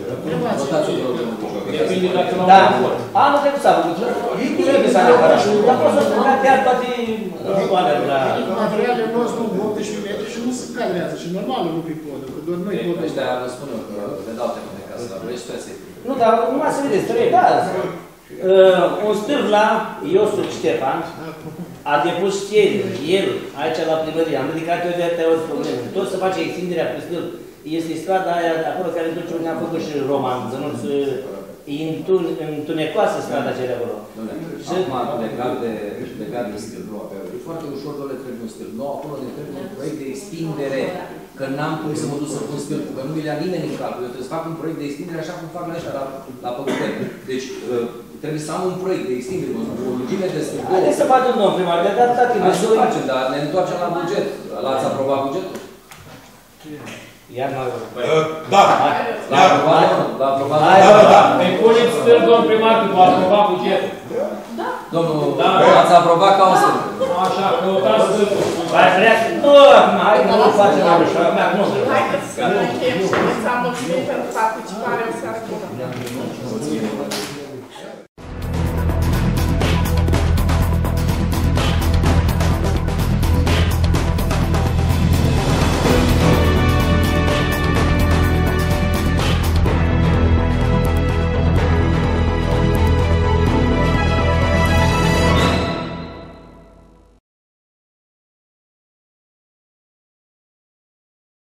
Da, anul trecut s-a făcut. Trebuie să ne apară. Dar pot să spun că chiar toate toalele la... Materialele nostru, 18 metri și nu se cadrează. Și normal nu pe podă, că doar noi podă. Ăștia vă spun eu că le dau temele ca să vrei situație. Nu, dar numai să vedeți, trei, da. Un stâlp la Iosif Ștefan a depus cereri, el, aici la primărie, am ridicat eu de atâtea ori probleme. Tot se face extinderea pe stâlp. Este strada aia de acolo care duce unde a făcut și Roman, să nu se întunecoasă strada aceea de acolo. Acum, legat de stâlp, e foarte ușor, doar le trebuie un stâlp. Nu, acolo ne trebuie un proiect de extindere, că n-am cum să mă duc să pun stâlp, că nu mi le-a nimeni în calcul. Eu trebuie să fac un proiect de extindere așa cum fac la ăștia, la Păcuteni. Deci, trebuie să am un proiect de extindere, o lungime de stâlp. Haideți să facem, domnul primar, de data ta timp. Hai să facem, dar ne întoarcem la buget. L-ați aprobat bugetul? Iar mai... Da! L-a aprobat? Da. Îi puneți stâlp, domnul primar, că v-a aprobat bugetul. Domnul, ați aprobat ca un stâlp. Așa, căutați stâlpul. Hai vrea să... Nu, acum, hai că nu facem așa, acum nu. Haideți să ne încheiem și să mulțumim pentru participare, o seară bună.